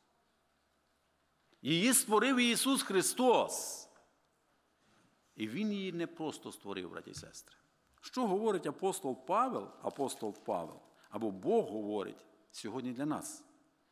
Її створив Ісус Христос. І Він її не просто створив, браті і сестри. Що говорить апостол Павел, апостол Павел, або Бог говорить сьогодні для нас?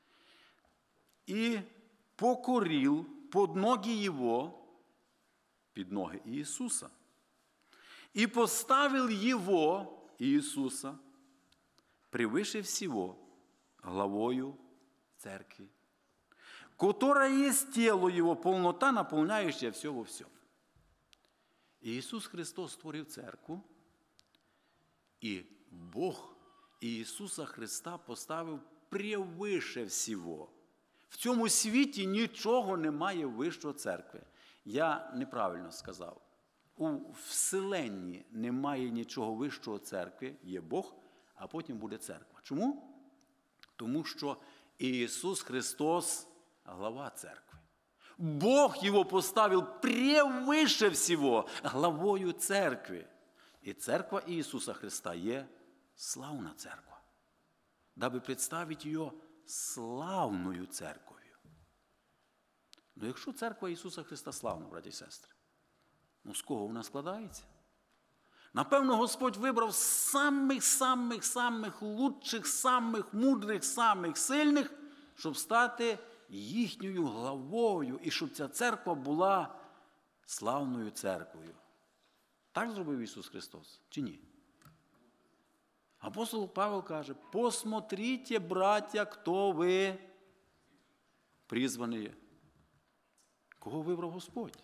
«І покорил под ноги Его, під ноги Ісуса, и поставил Его, Иисуса, превыше всего, главою церкви, которая есть тело Его, полнота, наполняющая все во всем». Ісус Христос створив церкву, і Бог Ісуса Христа поставив превыше всього. В цьому світі нічого немає вищого церкви. Я неправильно сказав. У вселенні немає нічого вищого церкви, є Бог, а потім буде церква. Чому? Тому що Ісус Христос – глава церкви. Бог Його поставив превыше всього главою церкви. І церква Ісуса Христа є славна церква. Даби представити її славною церков'ю. Ну, якщо церква Ісуса Христа славна, браті і сестри, ну, з кого вона складається? Напевно, Господь вибрав самих-самих-самих лучших, самих мудрих, самих сильних, щоб стати їхньою главою, і щоб ця церква була славною церквою. Так зробив Ісус Христос, чи ні? Апостол Павел каже, посмотрите, браття, хто ви призвані. Кого вибрав Господь?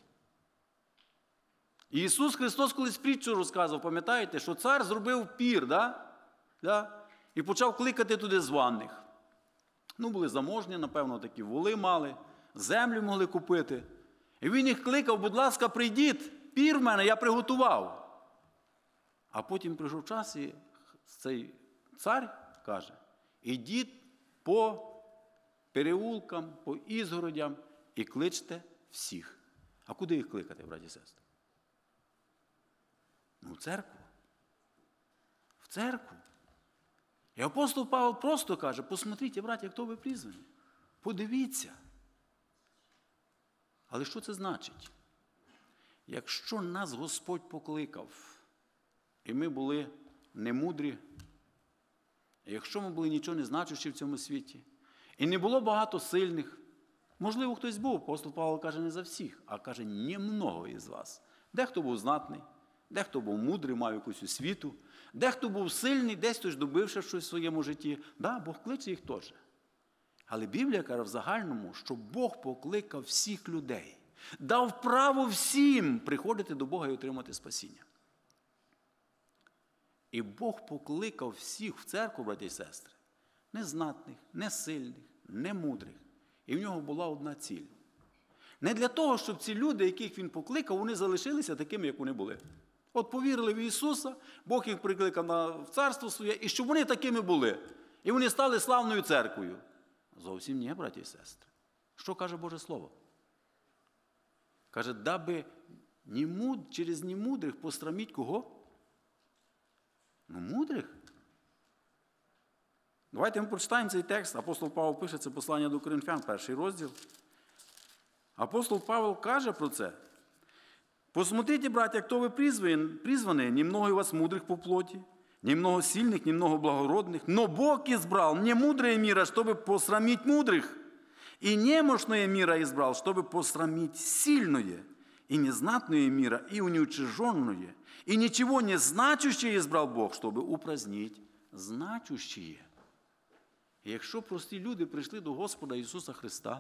Ісус Христос колись притчу розказував, пам'ятаєте, що цар зробив пір, да? Да? І почав кликати туди званих. Ну, були заможні, напевно, такі воли мали, землю могли купити. І він їх кликав, будь ласка, прийдіть, пір в мене, я приготував. А потім прийшов час, і цей цар каже, ідіть по переулкам, по ізгородям і кличте всіх. А куди їх кликати, браті і сестри? Ну, в церкву. В церкву. І апостол Павел просто каже, посмотрите, браття, хто ви призвані. Подивіться. Але що це значить? Якщо нас Господь покликав, і ми були немудрі, і якщо ми були нічого не значущі в цьому світі, і не було багато сильних, можливо, хтось був, апостол Павел каже, не за всіх, а каже, немного із вас. Дехто був знатний, дехто був мудрий, мав якусь освіту, дехто був сильний, десь хтось добивши щось в своєму житті. Да, Бог кличе їх теж. Але Біблія каже в загальному, що Бог покликав всіх людей, дав право всім приходити до Бога і отримати спасіння. І Бог покликав всіх в церкву, браті і сестри, не знатних, не сильних, не мудрих. І в нього була одна ціль. Не для того, щоб ці люди, яких він покликав, вони залишилися такими, як вони були. От повірили в Ісуса, Бог їх прикликав на в царство своє, і щоб вони такими були. І вони стали славною церквою. Зовсім ні, браті і сестри. Що каже Боже Слово? Каже, даби немуд, через немудрих посраміть кого? Ну, мудрих. Давайте ми прочитаємо цей текст. Апостол Павло пише, це послання до Коринфян, перший розділ. Апостол Павел каже про це. «Посмотрите, братья, кто вы призваны, немного у вас мудрых по плоти, немного сильных, немного благородных, но Бог избрал не мудрое мира, чтобы посрамить мудрых, и немощное мира избрал, чтобы посрамить сильное, и незнатное мира, и уничиженное, и ничего не значущее избрал Бог, чтобы упразднить значущее». І якщо прості люди прийшли до Господа Ісуса Христа,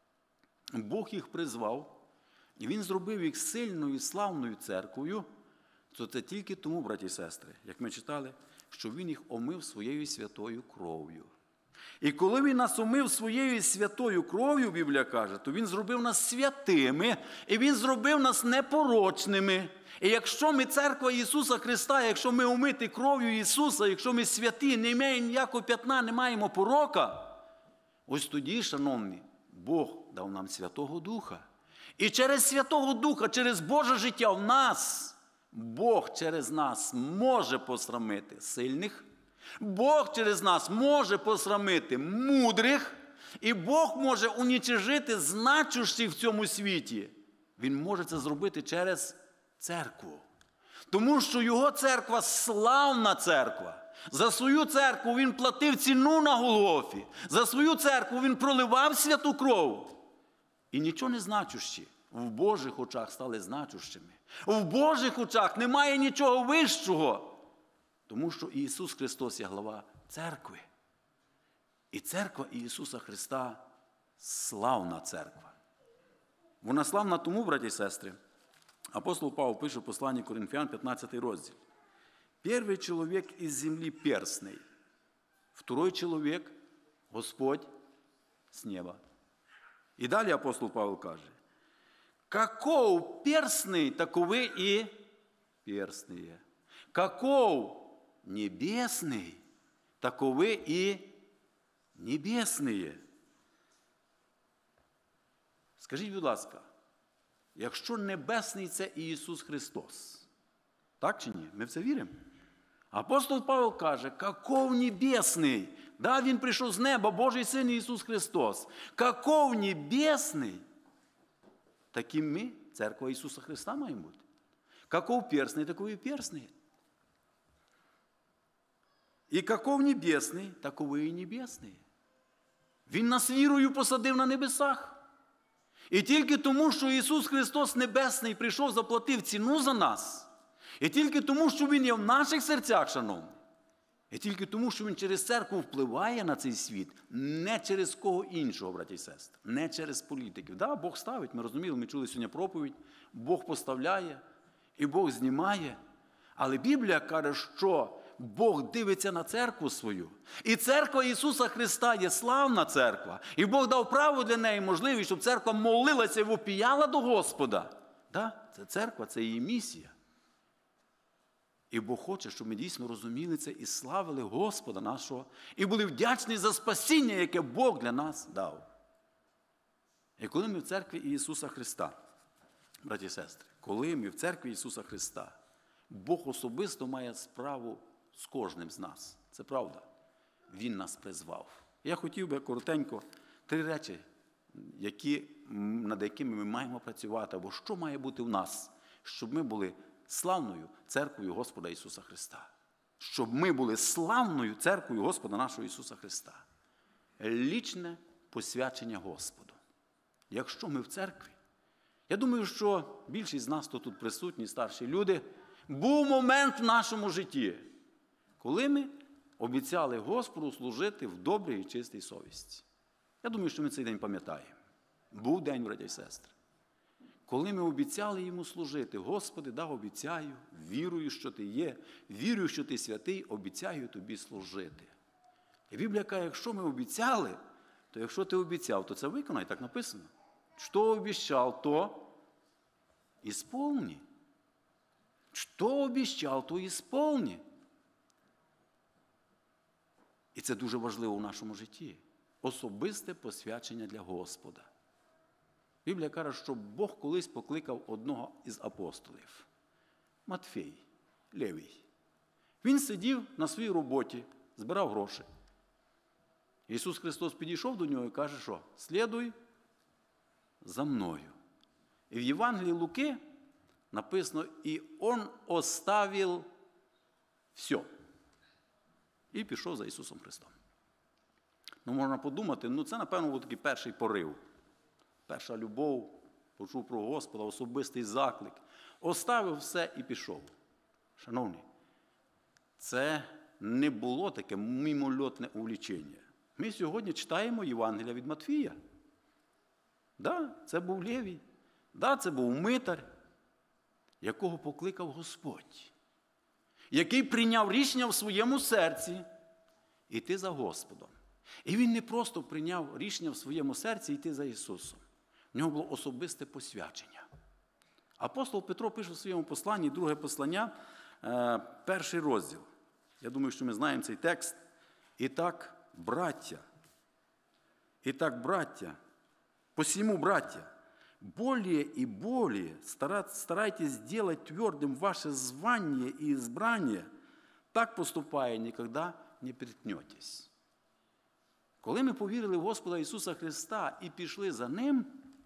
Бог їх призвав, і Він зробив їх сильною і славною церквою, то це тільки тому, браті і сестри, як ми читали, що Він їх омив своєю святою кров'ю. І коли Він нас омив своєю святою кров'ю, Біблія каже, то Він зробив нас святими, і Він зробив нас непорочними. І якщо ми церква Ісуса Христа, якщо ми омиті кров'ю Ісуса, якщо ми святі, не маємо ніякого п'ятна, не маємо порока, ось тоді, шановні, Бог дав нам Святого Духа. І через Святого Духа, через Боже життя в нас, Бог через нас може посрамити сильних, Бог через нас може посрамити мудрих, і Бог може унічижити значущих в цьому світі. Він може це зробити через церкву. Тому що Його церква – славна церква. За свою церкву Він платив ціну на Голгофі. За свою церкву Він проливав святу кров. І нічого не значущі в Божих очах стали значущими. В Божих очах немає нічого вищого. Тому що Ісус Христос є глава церкви. І церква Ісуса Христа – славна церква. Вона славна тому, браті і сестри, апостол Павло пише в посланні Коринфян, пятнадцатый розділ. Первый человек из земли перстный, второй человек – Господь с неба. И далее апостол Павел каже, каков перстный, таковы и перстные. Каков небесный, таковы и небесные. Скажіть, будь ласка, якщо небесний – це Ісус Христос, так чи ні? Ми в це віримо? Апостол Павел каже, каков небесний. Да, Він прийшов з неба, Божий Син Ісус Христос. Каков небесний. Таким ми, церква Ісуса Христа, маємо бути. Каков перстний, такові перстні. І каков небесний, такові і небесні. Він нас вірою посадив на небесах. І тільки тому, що Ісус Христос Небесний прийшов, заплатив ціну за нас, і тільки тому, що Він є в наших серцях, шановні, і тільки тому, що Він через церкву впливає на цей світ, не через кого іншого, браті і сестри, не через політиків. Да, Бог ставить, ми розуміли, ми чули сьогодні проповідь, Бог поставляє і Бог знімає. Але Біблія каже, що Бог дивиться на церкву свою. І церква Ісуса Христа є славна церква. І Бог дав право для неї, можливість, щоб церква молилася і вопіяла до Господа. Да? Це церква, це її місія. І Бог хоче, щоб ми дійсно розуміли це і славили Господа нашого, і були вдячні за спасіння, яке Бог для нас дав. І коли ми в церкві Ісуса Христа, браті і сестри, коли ми в церкві Ісуса Христа, Бог особисто має справу з кожним з нас. Це правда. Він нас призвав. Я хотів би коротенько три речі, які, над якими ми маємо працювати, або що має бути в нас, щоб ми були славною церквою Господа Ісуса Христа. Щоб ми були славною церквою Господа нашого Ісуса Христа. Лічне посвячення Господу. Якщо ми в церкві, я думаю, що більшість з нас, хто тут присутні, старші люди, був момент в нашому житті, коли ми обіцяли Господу служити в добрій і чистій совісті. Я думаю, що ми цей день пам'ятаємо. Був день, браті і сестри, коли ми обіцяли йому служити. Господи, да, обіцяю, вірую, що ти є, вірую, що ти святий, обіцяю тобі служити. І Біблія каже, якщо ми обіцяли, то якщо ти обіцяв, то це виконай, так написано. Що обіцяв, то ісполні. Що обіцяв, то ісполні. І це дуже важливо у нашому житті. Особисте посвячення для Господа. Біблія каже, що Бог колись покликав одного із апостолів. Матфей, Левій. Він сидів на своїй роботі, збирав гроші. Ісус Христос підійшов до нього і каже, що «Слідуй за мною». І в Євангелії Луки написано «І он оставив все». І пішов за Ісусом Христом. Ну, можна подумати, ну це, напевно, був такий перший порив. Перша любов, почув про Господа, особистий заклик. Оставив все і пішов. Шановні, це не було таке мимольотне увлічення. Ми сьогодні читаємо Євангелія від Матфія. Да, це був Левій. Да, це був митар, якого покликав Господь. Який прийняв рішення в своєму серці йти за Господом. І він не просто прийняв рішення в своєму серці йти за Ісусом. В нього було особисте посвячення. Апостол Петро пише в своєму посланні, друге послання, перший розділ. Я думаю, що ми знаємо цей текст. І так, браття, і так, браття, посему, браття, более и более старайтесь сделать твердым ваше звание и избрание, так поступая, никогда не приткнетесь. Коли ми повірили в Господа Ісуса Христа і пішли за Ним,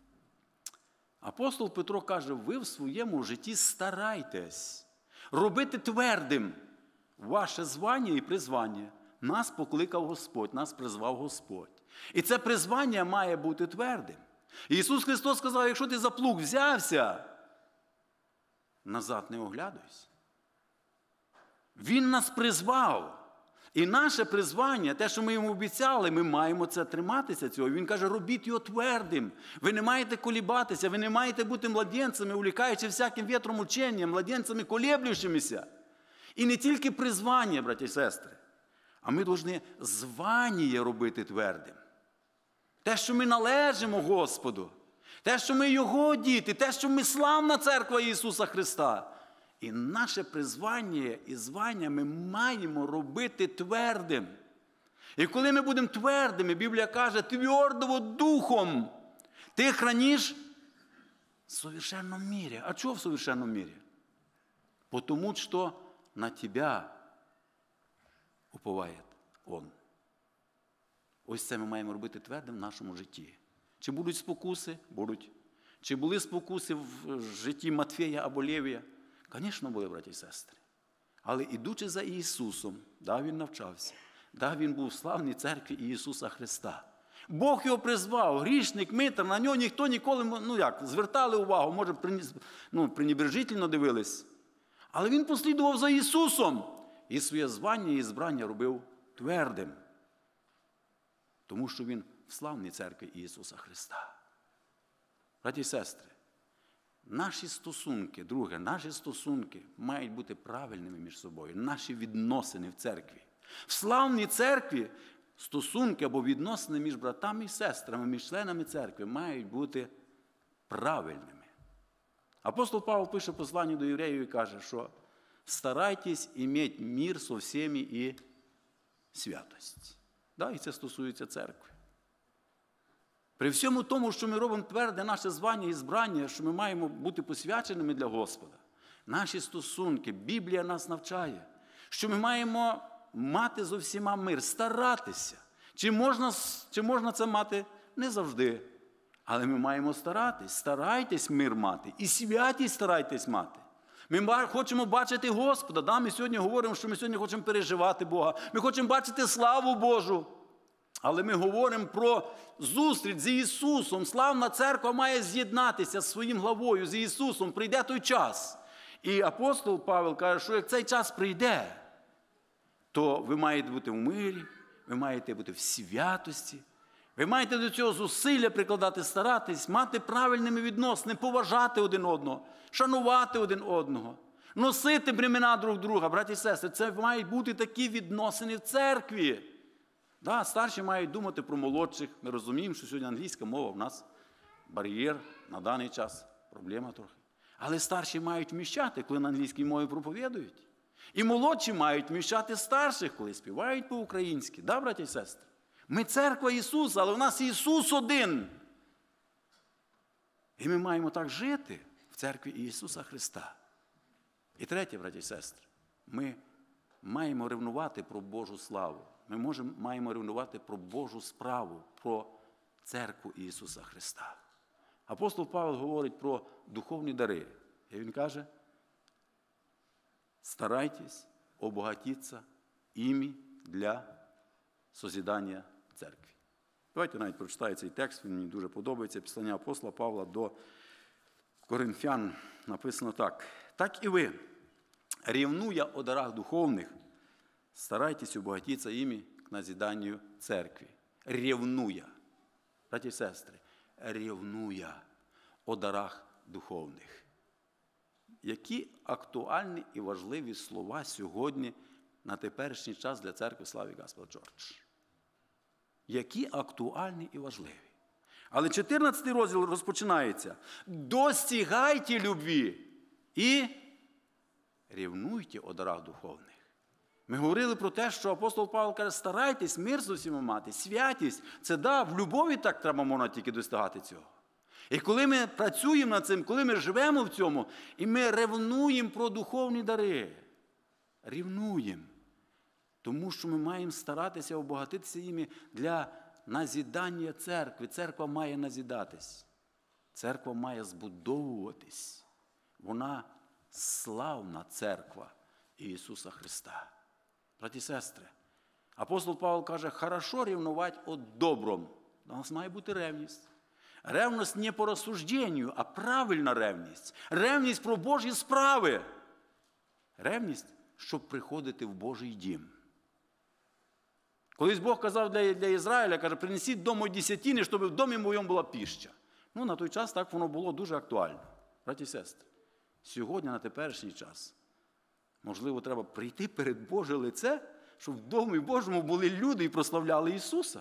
апостол Петро каже, ви в своєму житті старайтесь робити твердим ваше звання і призвання. Нас покликав Господь, нас призвав Господь. І це призвання має бути твердим. Ісус Христос сказав, якщо ти за плуг взявся, назад не оглядуйся. Він нас призвав. І наше призвання, те, що ми йому обіцяли, ми маємо це триматися цього. Він каже, робіть його твердим. Ви не маєте колібатися, ви не маєте бути младенцями, увлікаючи всяким вітром ученням, младенцями колеблющимися. І не тільки призвання, браті і сестри, а ми повинні звання робити твердим. Те, що ми належимо Господу, те, що ми Його діти, те, що ми славна церква Ісуса Христа. І наше призвання і звання ми маємо робити твердим. І коли ми будемо твердими, Біблія каже, твердого духом, ти храниш в совершенном мире. А чого в совершенном мире? Потому что на тебя уповает Он. Ось це ми маємо робити твердим в нашому житті. Чи будуть спокуси? Будуть. Чи були спокуси в житті Матфея або Левія? Звісно, були, браті і сестри. Але ідучи за Ісусом, да, Він навчався, да, Він був в славній церкві Ісуса Христа. Бог його призвав, грішник, митар, на нього ніхто ніколи, ну як, звертали увагу, може, ну, пренебрежительно дивились. Але він послідував за Ісусом і своє звання і збрання робив твердим. Тому що він в славній церкві Ісуса Христа. Браті і сестри, наші стосунки, друге, наші стосунки мають бути правильними між собою. Наші відносини в церкві. В славній церкві стосунки або відносини між братами і сестрами, між членами церкви мають бути правильними. Апостол Павло пише послання до євреїв і каже, що старайтесь иметь мир со всеми і святость. Да, і це стосується церкви. При всьому тому, що ми робимо тверде наше звання і збрання, що ми маємо бути посвяченими для Господа, наші стосунки, Біблія нас навчає, що ми маємо мати зо всіма мир, старатися. Чи можна, чи можна це мати? Не завжди. Але ми маємо старатись. Старайтесь мир мати. І святість старайтесь мати. Ми хочемо бачити Господа. Да? Ми сьогодні говоримо, що ми сьогодні хочемо переживати Бога. Ми хочемо бачити славу Божу. Але ми говоримо про зустріч з Ісусом. Славна церква має з'єднатися з своїм главою, з Ісусом. Прийде той час. І апостол Павел каже, що як цей час прийде, то ви маєте бути в мирі, ви маєте бути в святості, Ви маєте до цього зусилля прикладати, старатись, мати правильними відносини, поважати один одного, шанувати один одного, носити бремена друг друга. Браті і сестри, це мають бути такі відносини в церкві. Да, старші мають думати про молодших. Ми розуміємо, що сьогодні англійська мова в нас бар'єр на даний час, проблема трохи. Але старші мають вміщати, коли на англійській мові проповідують. І молодші мають вміщати старших, коли співають по-українськи. Да, браті і сестри? Ми церква Ісуса, але в нас Ісус один. І ми маємо так жити в церкві Ісуса Христа. І третє, браті і сестри, ми маємо ревнувати про Божу славу. Ми можемо, маємо ревнувати про Божу справу, про церкву Ісуса Христа. Апостол Павел говорить про духовні дари. І він каже, старайтесь обогатитися ім'я для созидання церкви. Давайте навіть прочитаю цей текст, він мені дуже подобається. Післання апостола Павла до Коринфян написано так. Так і ви, ревнуя о дарах духовних, старайтесь обогатитися ім'я к назиданню церкви. Ревнуя. Браті і сестри, ревнуя о дарах духовних. Які актуальні і важливі слова сьогодні на теперішній час для церкви Слави Господа Джордж. Які актуальні і важливі. Але чотирнадцятий розділ розпочинається. Достигайте любві і ревнуйте о дарах духовних. Ми говорили про те, що апостол Павло каже, старайтесь мир з усіма мати, святість. Це да, в любові так треба можна тільки достигати цього. І коли ми працюємо над цим, коли ми живемо в цьому, і ми ревнуємо про духовні дари, ревнуємо, тому що ми маємо старатися обогатитися їми для назідання церкви. Церква має назідатись. Церква має збудовуватись. Вона славна церква Ісуса Христа. Браті і сестри, апостол Павло каже, хорошо ревнувати о добром. У нас має бути ревність. Ревність не по розсужденню, а правильна ревність. Ревність про Божі справи. Ревність, щоб приходити в Божий дім. Колись Бог казав для, для Ізраїля, каже, принесіть дому десятини, щоб в домі моєму була піща. Ну, на той час так воно було дуже актуально. Браті і сестри, сьогодні, на теперішній час, можливо, треба прийти перед Боже лице, щоб в домі Божому були люди і прославляли Ісуса.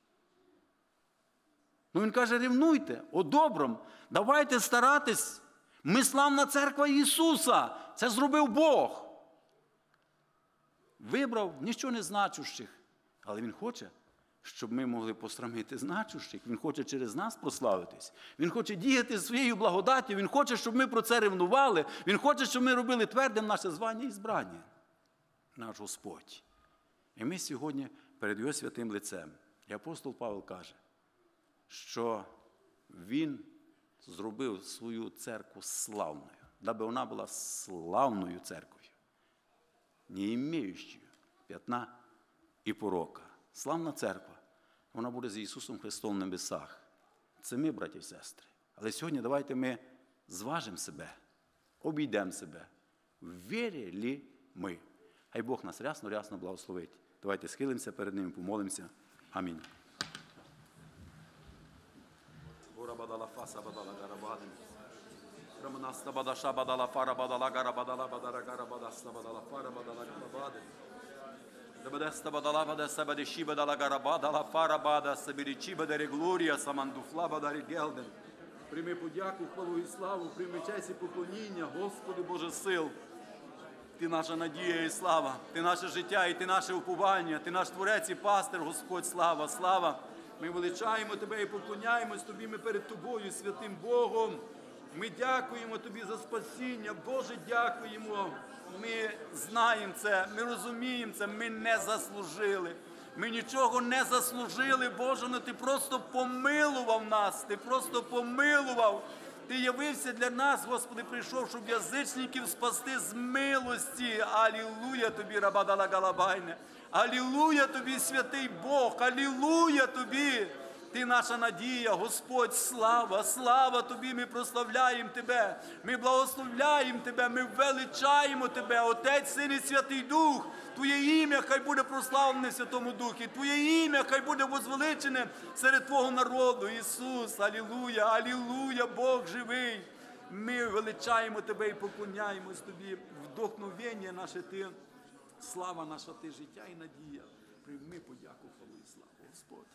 Ну, він каже, ревнуйте о добром, давайте старатись. Ми славна церква Ісуса. Це зробив Бог. Вибрав нічого не значущих, але Він хоче, щоб ми могли посрамити значущих. Він хоче через нас прославитись. Він хоче діяти своєю благодаттю. Він хоче, щоб ми про це ревнували. Він хоче, щоб ми робили твердим наше звання і збрання. Наш Господь. І ми сьогодні перед Його святим лицем. І апостол Павел каже, що Він зробив свою церкву славною, даби вона була славною церквою, не імеючою п'ятна і порока. Славна церква, вона буде з Ісусом Христом в небесах. Це ми, браті і сестри. Але сьогодні давайте ми зважимо себе, обійдемо себе. Вірі лі ми? Хай Бог нас рясно-рясно благословить. Давайте схилимося перед Ним, помолимося. Амінь. Прийми подяку, хвалу і славу, прийми честь і поклоніння, Господи Боже сил. Ти наша надія і слава, Ти наше життя і Ти наше уповання, Ти наш Творець і пастир, Господь, слава, слава. Ми величаємо Тебе і поклоняємось Тобі, ми перед Тобою, святим Богом. Ми дякуємо Тобі за спасіння, Боже, дякуємо. Ми знаємо це, ми розуміємо це, ми не заслужили. Ми нічого не заслужили, Боже, але Ти просто помилував нас, Ти просто помилував. Ти явився для нас, Господи, прийшов, щоб язичників спасти з милості. Алілуя Тобі, Рабадала Галабайне. Алілуя Тобі, святий Бог, алілуя Тобі. Ти наша надія, Господь, слава, слава Тобі, ми прославляємо Тебе, ми благословляємо Тебе, ми величаємо Тебе, Отець, Син і Святий Дух. Твоє ім'я хай буде прославлене в Святому Духі, Твоє ім'я хай буде возвеличене серед Твого народу. Ісус, алілуя, алілуя, Бог живий. Ми величаємо Тебе і поклоняємось Тобі. Вдохновення наше Ти, слава наша Ти, життя і надія. Прийми подяку, хвалу і славу, Господь.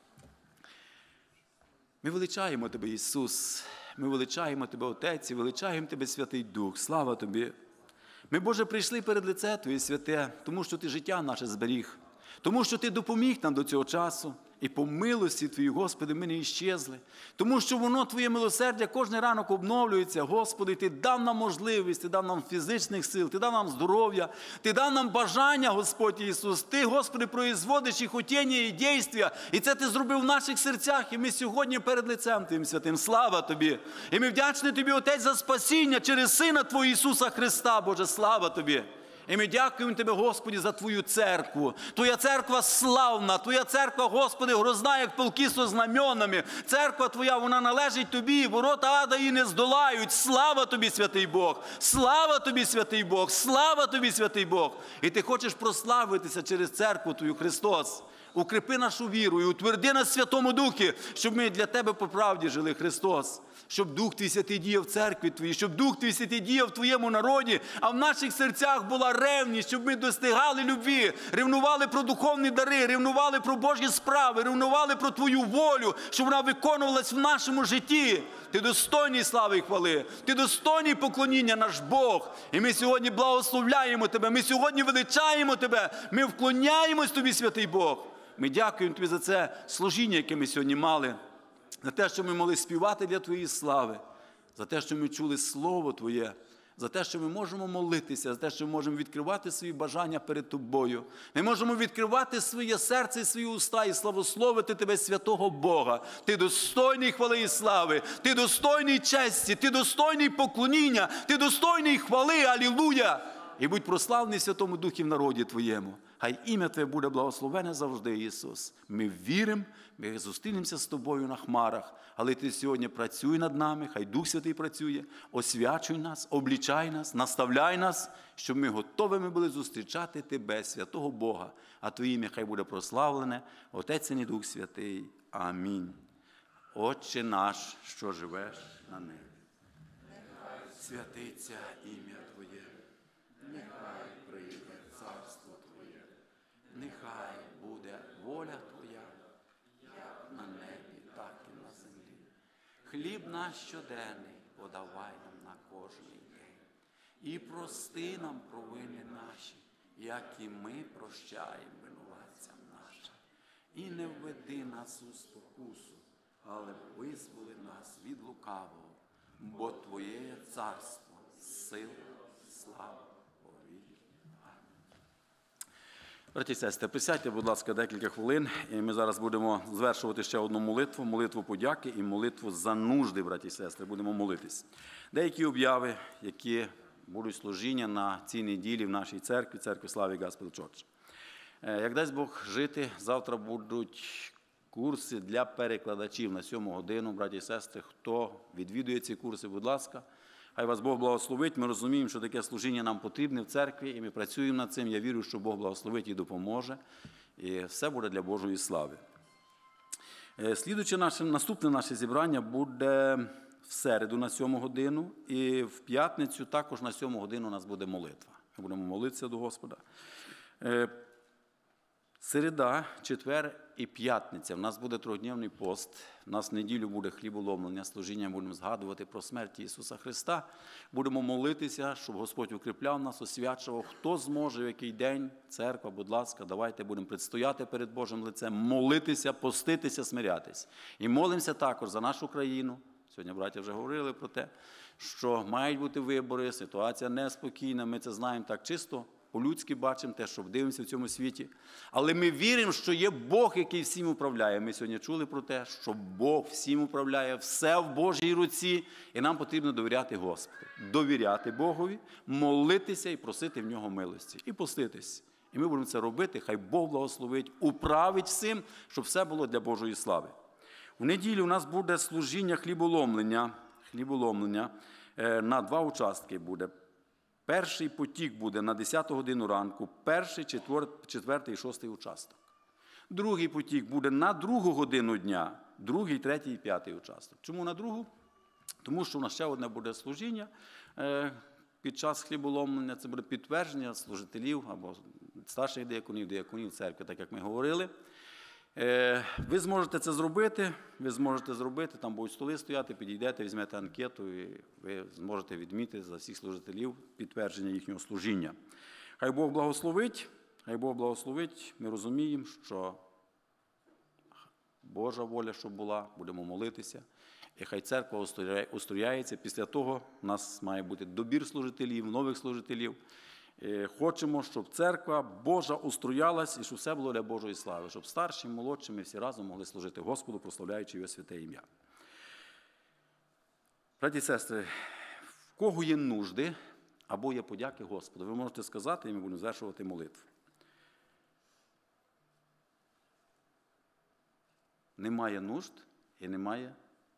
Ми величаємо Тебе, Ісус, ми величаємо Тебе, Отець, і величаємо Тебе, Святий Дух. Слава Тобі. Ми, Боже, прийшли перед лице Твоє святе, тому що Ти життя наше зберіг, тому що Ти допоміг нам до цього часу. І по милості Твоїй, Господи, ми не іщезли. Тому що воно, Твоє милосердя, кожен ранок обновлюється. Господи, Ти дав нам можливість, Ти дав нам фізичних сил, Ти дав нам здоров'я, Ти дав нам бажання, Господь Ісус. Ти, Господи, производиш і хотіння, і дійства. І це Ти зробив в наших серцях. І ми сьогодні перед лицем Твоїм святим. Слава Тобі. І ми вдячні Тобі, Отець, за спасіння через Сина Твого Ісуса Христа, Боже, слава Тобі. І ми дякуємо Тебе, Господи, за Твою церкву. Твоя церква славна, Твоя церква, Господи, грозна, як полки со знаменами. Церква Твоя, вона належить Тобі, ворота ада її не здолають. Слава Тобі, Святий Бог! Слава Тобі, Святий Бог! Слава Тобі, Святий Бог! І Ти хочеш прославитися через церкву Твою, Христос. Укріпи нашу віру і утверди нас в Святому Духі, щоб ми для Тебе по правді жили, Христос. Щоб Дух Твій Святий діяв в церкві Твоїй, щоб Дух Твій Святий діяв в Твоєму народі, а в наших серцях була ревність, щоб ми достигали любві, ревнували про духовні дари, ревнували про Божі справи, ревнували про Твою волю, щоб вона виконувалась в нашому житті. Ти достойний слави і хвали, Ти достойний поклоніння, наш Бог. І ми сьогодні благословляємо Тебе, ми сьогодні величаємо Тебе, ми вклоняємось Тобі, Святий Бог. Ми дякуємо Тобі за це служіння, яке ми сьогодні мали, за те, що ми могли співати для Твоєї слави, за те, що ми чули Слово Твоє, за те, що ми можемо молитися, за те, що ми можемо відкривати свої бажання перед Тобою. Ми можемо відкривати своє серце і свої уста і славословити Тебе, святого Бога. Ти достойний хвали і слави, Ти достойний честі, Ти достойний поклоніння, Ти достойний хвали, алілуя! І будь прославлений в Святому Духі в народі Твоєму. Хай ім'я Твоє буде благословене завжди, Ісус. Ми віримо, ми зустрінемося з Тобою на хмарах, але Ти сьогодні працюй над нами, хай Дух Святий працює, освячуй нас, облічай нас, наставляй нас, щоб ми готовими були зустрічати Тебе, святого Бога, а Твоє ім'я хай буде прославлене, Отець і Дух Святий. Амінь. Отче наш, що живеш на небі, нехай святиться ім'я Твоє, нехай прийде царство Твоє, нехай буде воля Твоя, як на небі, так і на землі. Хліб наш щоденний подавай нам на кожний день. І прости нам провини наші, як і ми прощаємо винуватцям нашим. І не введи нас у спокусу, але визволи нас від лукавого, бо Твоє є царство, сила, слава, повіки. Браті і сестри, присядьте, будь ласка, декілька хвилин, і ми зараз будемо звершувати ще одну молитву, молитву подяки і молитву за нужди, браті і сестри, будемо молитись. Деякі обяви, які будуть служіння на цій неділі в нашій церкві, церкві Слави Gospel Church. Як дасть Бог жити, завтра будуть курси для перекладачів на сьому годину, браті і сестри. Хто відвідує ці курси, будь ласка, хай вас Бог благословить. Ми розуміємо, що таке служіння нам потрібне в церкві, і ми працюємо над цим. Я вірю, що Бог благословить і допоможе, і все буде для Божої слави. Слідуюче наше, наступне наше зібрання буде в середу на сьому годину, і в п'ятницю також на сьому годину у нас буде молитва. Ми будемо молитися до Господа. Середа, четвер і п'ятниця. У нас буде трьохдневний пост. У нас в неділю буде хліболомлення, служіння, будемо згадувати про смерть Ісуса Христа. Будемо молитися, щоб Господь укріпляв нас, освячував. Хто зможе, в який день, церква, будь ласка, давайте будемо предстояти перед Божим лицем, молитися, поститися, смирятись. І молимося також за нашу країну. Сьогодні браття вже говорили про те, що мають бути вибори, ситуація неспокійна, ми це знаємо так чисто. По-людськи бачимо те, що дивимося в цьому світі. Але ми віримо, що є Бог, який всім управляє. Ми сьогодні чули про те, що Бог всім управляє, все в Божій руці. І нам потрібно довіряти Господу. Довіряти Богові, молитися і просити в Нього милості. І поститись. І ми будемо це робити, хай Бог благословить, управить всім, щоб все було для Божої слави. В неділю у нас буде служіння хліболомлення, хліболомлення на два участки буде. Перший потік буде на десяту годину ранку, перший, четвертий і шостий участок. Другий потік буде на другу годину дня, другий, третій і п'ятий участок. Чому на другу? Тому що у нас ще одне буде служіння під час хліболомлення. Це буде підтвердження служителів або старших дияконів, дияконів церкви, так як ми говорили. Ви зможете це зробити, ви зможете зробити, там будуть столи стояти, підійдете, візьмете анкету і ви зможете відмітити за всіх служителів підтвердження їхнього служіння. Хай Бог благословить, хай Бог благословить, ми розуміємо, що Божа воля, щоб була, будемо молитися. І хай церква устрояється. Після того у нас має бути добір служителів, нових служителів. Хочемо, щоб церква Божа устроялась і щоб все було для Божої слави, щоб старші, молодші, ми всі разом могли служити Господу, прославляючи Його святе ім'я. Браті і сестри, в кого є нужди або є подяки Господу, ви можете сказати, і ми будемо звершувати молитву. Немає нужд і немає.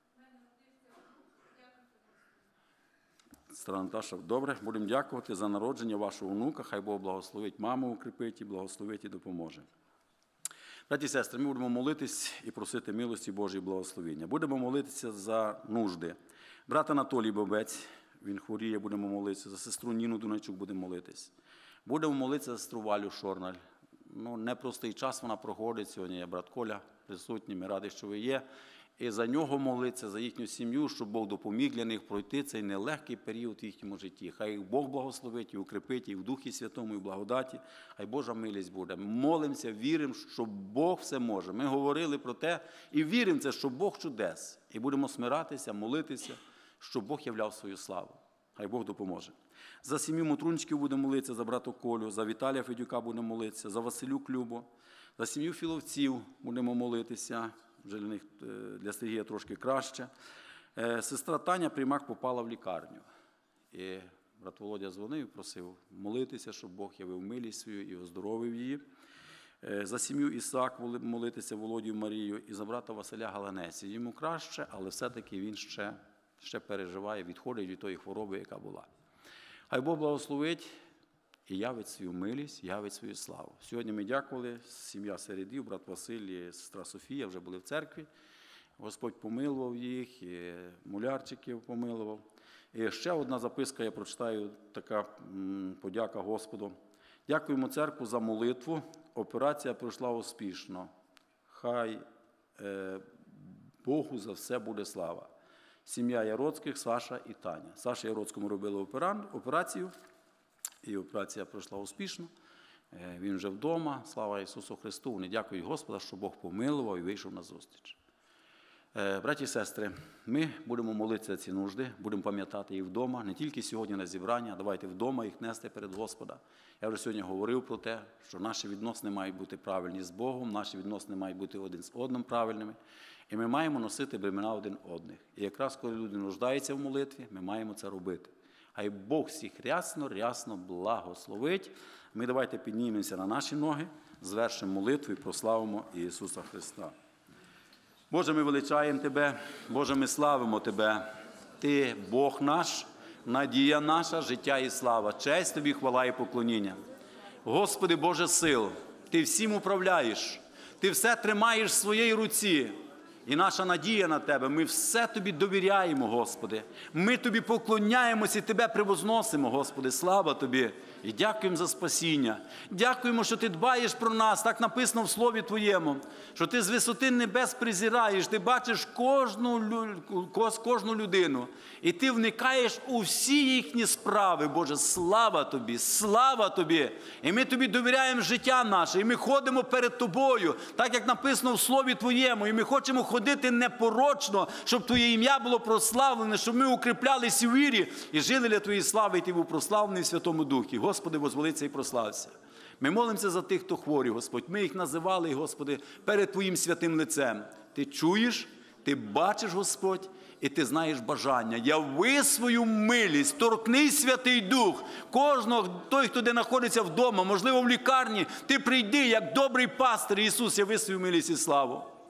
Сестра Наташа, добре, будемо дякувати за народження вашого онука. Хай Бог благословить маму, укріпить і благословить і допоможе. Браті і сестри, ми будемо молитись і просити милості Божої благословення. Будемо молитися за нужди. Брат Анатолій Бобець, він хворіє, будемо молитися. За сестру Ніну Дунайчук будемо молитись. Будемо молитися за сестру Валю Шорналь. Ну, непростий час вона проходить. Сьогодні є брат Коля присутній, ми раді, що ви є. І за нього молитися, за їхню сім'ю, щоб Бог допоміг для них пройти цей нелегкий період в їхньому житті. Хай їх Бог благословить і укріпить і в Духі Святому, і в благодаті. Хай Божа милість буде. Молимося, віримо, що Бог все може. Ми говорили про те і віримо в це, що Бог чудес. І будемо смиратися, молитися, щоб Бог являв свою славу. Хай Бог допоможе. За сім'ю Мотрунчиків будемо молитися, за брата Колю, за Віталія Федюка будемо молитися, за Василю Клюбу, за сім'ю Філовців будемо молитися. Вже для них, для Сергія трошки краще. Сестра Таня Примак попала в лікарню. І брат Володя дзвонив і просив молитися, щоб Бог явив милість свою і оздоровив її. За сім'ю Ісак молитися Володію Марію і за брата Василя Галанесі. Йому краще, але все-таки він ще, ще переживає, відходить від тої хвороби, яка була. Хай Бог благословить і явить свою милість, явить свою славу. Сьогодні ми дякували, сім'я Середів, брат Василь і сестра Софія вже були в церкві. Господь помилував їх, і мулярчиків помилував. І ще одна записка, я прочитаю, така подяка Господу. Дякуємо церкву за молитву. Операція пройшла успішно. Хай е, Богу за все буде слава. Сім'я Яроцьких, Саша і Таня. Саша Яроцькому робили операцію. І операція пройшла успішно. Він вже вдома. Слава Ісусу Христу. Вони дякують Господа, що Бог помилував і вийшов на зустріч. Браті і сестри, ми будемо молитися за ці нужди, будемо пам'ятати їх вдома, не тільки сьогодні на зібрання, а давайте вдома їх нести перед Господа. Я вже сьогодні говорив про те, що наші відносини мають бути правильні з Богом, наші відносини мають бути один з одним правильними, і ми маємо носити бремена один одних. І якраз коли люди нуждаються в молитві, ми маємо це робити. Хай Бог всіх рясно, рясно благословить. Ми давайте піднімемося на наші ноги, звершимо молитву і прославимо Ісуса Христа. Боже, ми величаємо Тебе, Боже, ми славимо Тебе. Ти, Бог наш, надія наша, життя і слава. Честь Тобі, хвала і поклоніння. Господи, Боже сил, Ти всім управляєш, Ти все тримаєш в своїй руці. І наша надія на Тебе, ми все Тобі довіряємо, Господи. Ми Тобі поклоняємося і Тебе превозносимо, Господи. Слава Тобі. І дякуємо за спасіння. Дякуємо, що Ти дбаєш про нас, так написано в Слові Твоєму, що Ти з висоти небес призираєш, Ти бачиш кожну, кожну людину. І Ти вникаєш у всі їхні справи, Боже. Слава Тобі, слава Тобі. І ми Тобі довіряємо життя наше, і ми ходимо перед Тобою, так як написано в Слові Твоєму, і ми хочемо ходити непорочно, щоб Твоє ім'я було прославлене, щоб ми укріплялися у вірі і жили для Твоєї слави, і Ти був прославлений в Святому Духі. Господи, возвелиться і прослався. Ми молимося за тих, хто хворі, Господь. Ми їх називали, Господи, перед Твоїм святим лицем. Ти чуєш, Ти бачиш, Господь, і Ти знаєш бажання. Яви свою милість, торкни Святий Дух. Кожного, той, хто де знаходиться вдома, можливо, в лікарні, Ти прийди, як добрий пастир Ісус, яви свою милість і славу.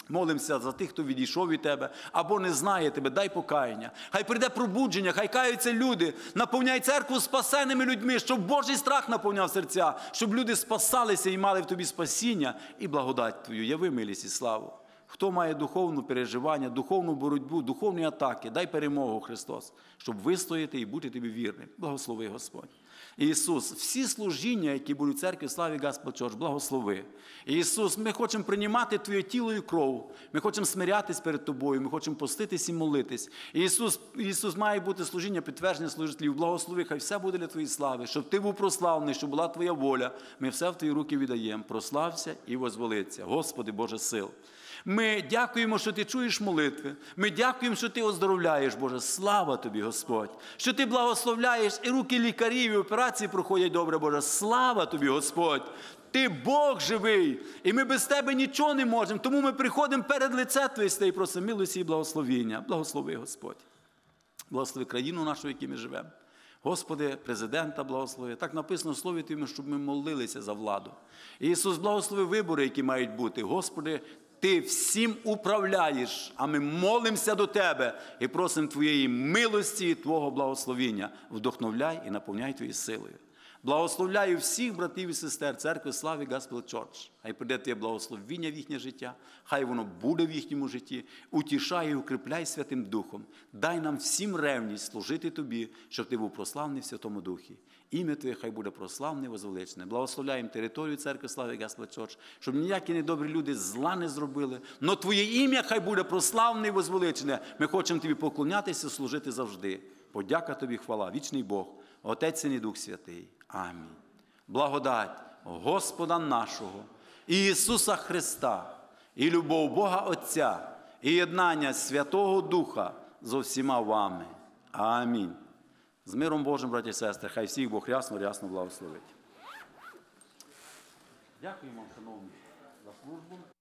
Молимося за тих, хто відійшов від тебе, або не знає тебе, дай покаяння. Хай прийде пробудження, хай каються люди, наповняй церкву спасеними людьми, щоб Божий страх наповняв серця, щоб люди спасалися і мали в тобі спасіння і благодать твою. Яви милість і славу. Хто має духовне переживання, духовну боротьбу, духовні атаки, дай перемогу, Христос, щоб вистояти і бути тобі вірним. Благослови, Господь. Ісус, всі служіння, які будуть в церкві Славі Gospel Church, благослови. Ісус, ми хочемо приймати Твоє тіло і кров. Ми хочемо смирятись перед Тобою, ми хочемо поститись і молитись. Ісус, Ісус, має бути служіння, підтвердження служителів. Благослови, хай все буде для Твоєї слави, щоб Ти був прославлений, щоб була Твоя воля. Ми все в Твої руки віддаємо. Прослався і возвелиться. Господи, Боже сил. Ми дякуємо, що Ти чуєш молитви. Ми дякуємо, що Ти оздоровляєш, Боже. Слава Тобі, Господь. Що Ти благословляєш, і руки лікарів, і операції проходять добре, Боже. Слава Тобі, Господь. Ти Бог живий, і ми без Тебе нічого не можемо. Тому ми приходимо перед лице Твоє і просимо милості і благословіння. Благослови, Господь. Благослови країну нашу, в якій ми живемо. Господи, президента благослови. Так написано в Слові Твоєму, щоб ми молилися за владу. Ісус, благослови вибори, які мають бути. Господи, Ти всім управляєш, а ми молимося до Тебе і просимо Твоєї милості і Твого благословіння. Вдохновляй і наповняй Твоєю силою. Благословляю всіх братів і сестер церкви Слави Gospel Church. Хай прийде Твоє благословіння в їхнє життя, хай воно буде в їхньому житті. Утішай і укріпляй Святим Духом. Дай нам всім ревність служити Тобі, щоб Ти був прославлений в Святому Духі. Ім'я Твоє хай буде прославлене і возвеличене. Благословляємо територію церкви Слави Gospel Church, щоб ніякі недобрі люди зла не зробили. Но Твоє ім'я хай буде прославлене і возвеличене. Ми хочемо Тобі поклонятися, служити завжди. Подяка Тобі, хвала, вічний Бог, Отець і Дух Святий. Амінь. Благодать Господа нашого, Ісуса Христа, і любов Бога Отця, і єднання Святого Духа зо всіма вами. Амінь. З миром Божим, браті і сестри, хай всіх Бог рясно-рясно благословить. Дякуємо, шановні, за службу.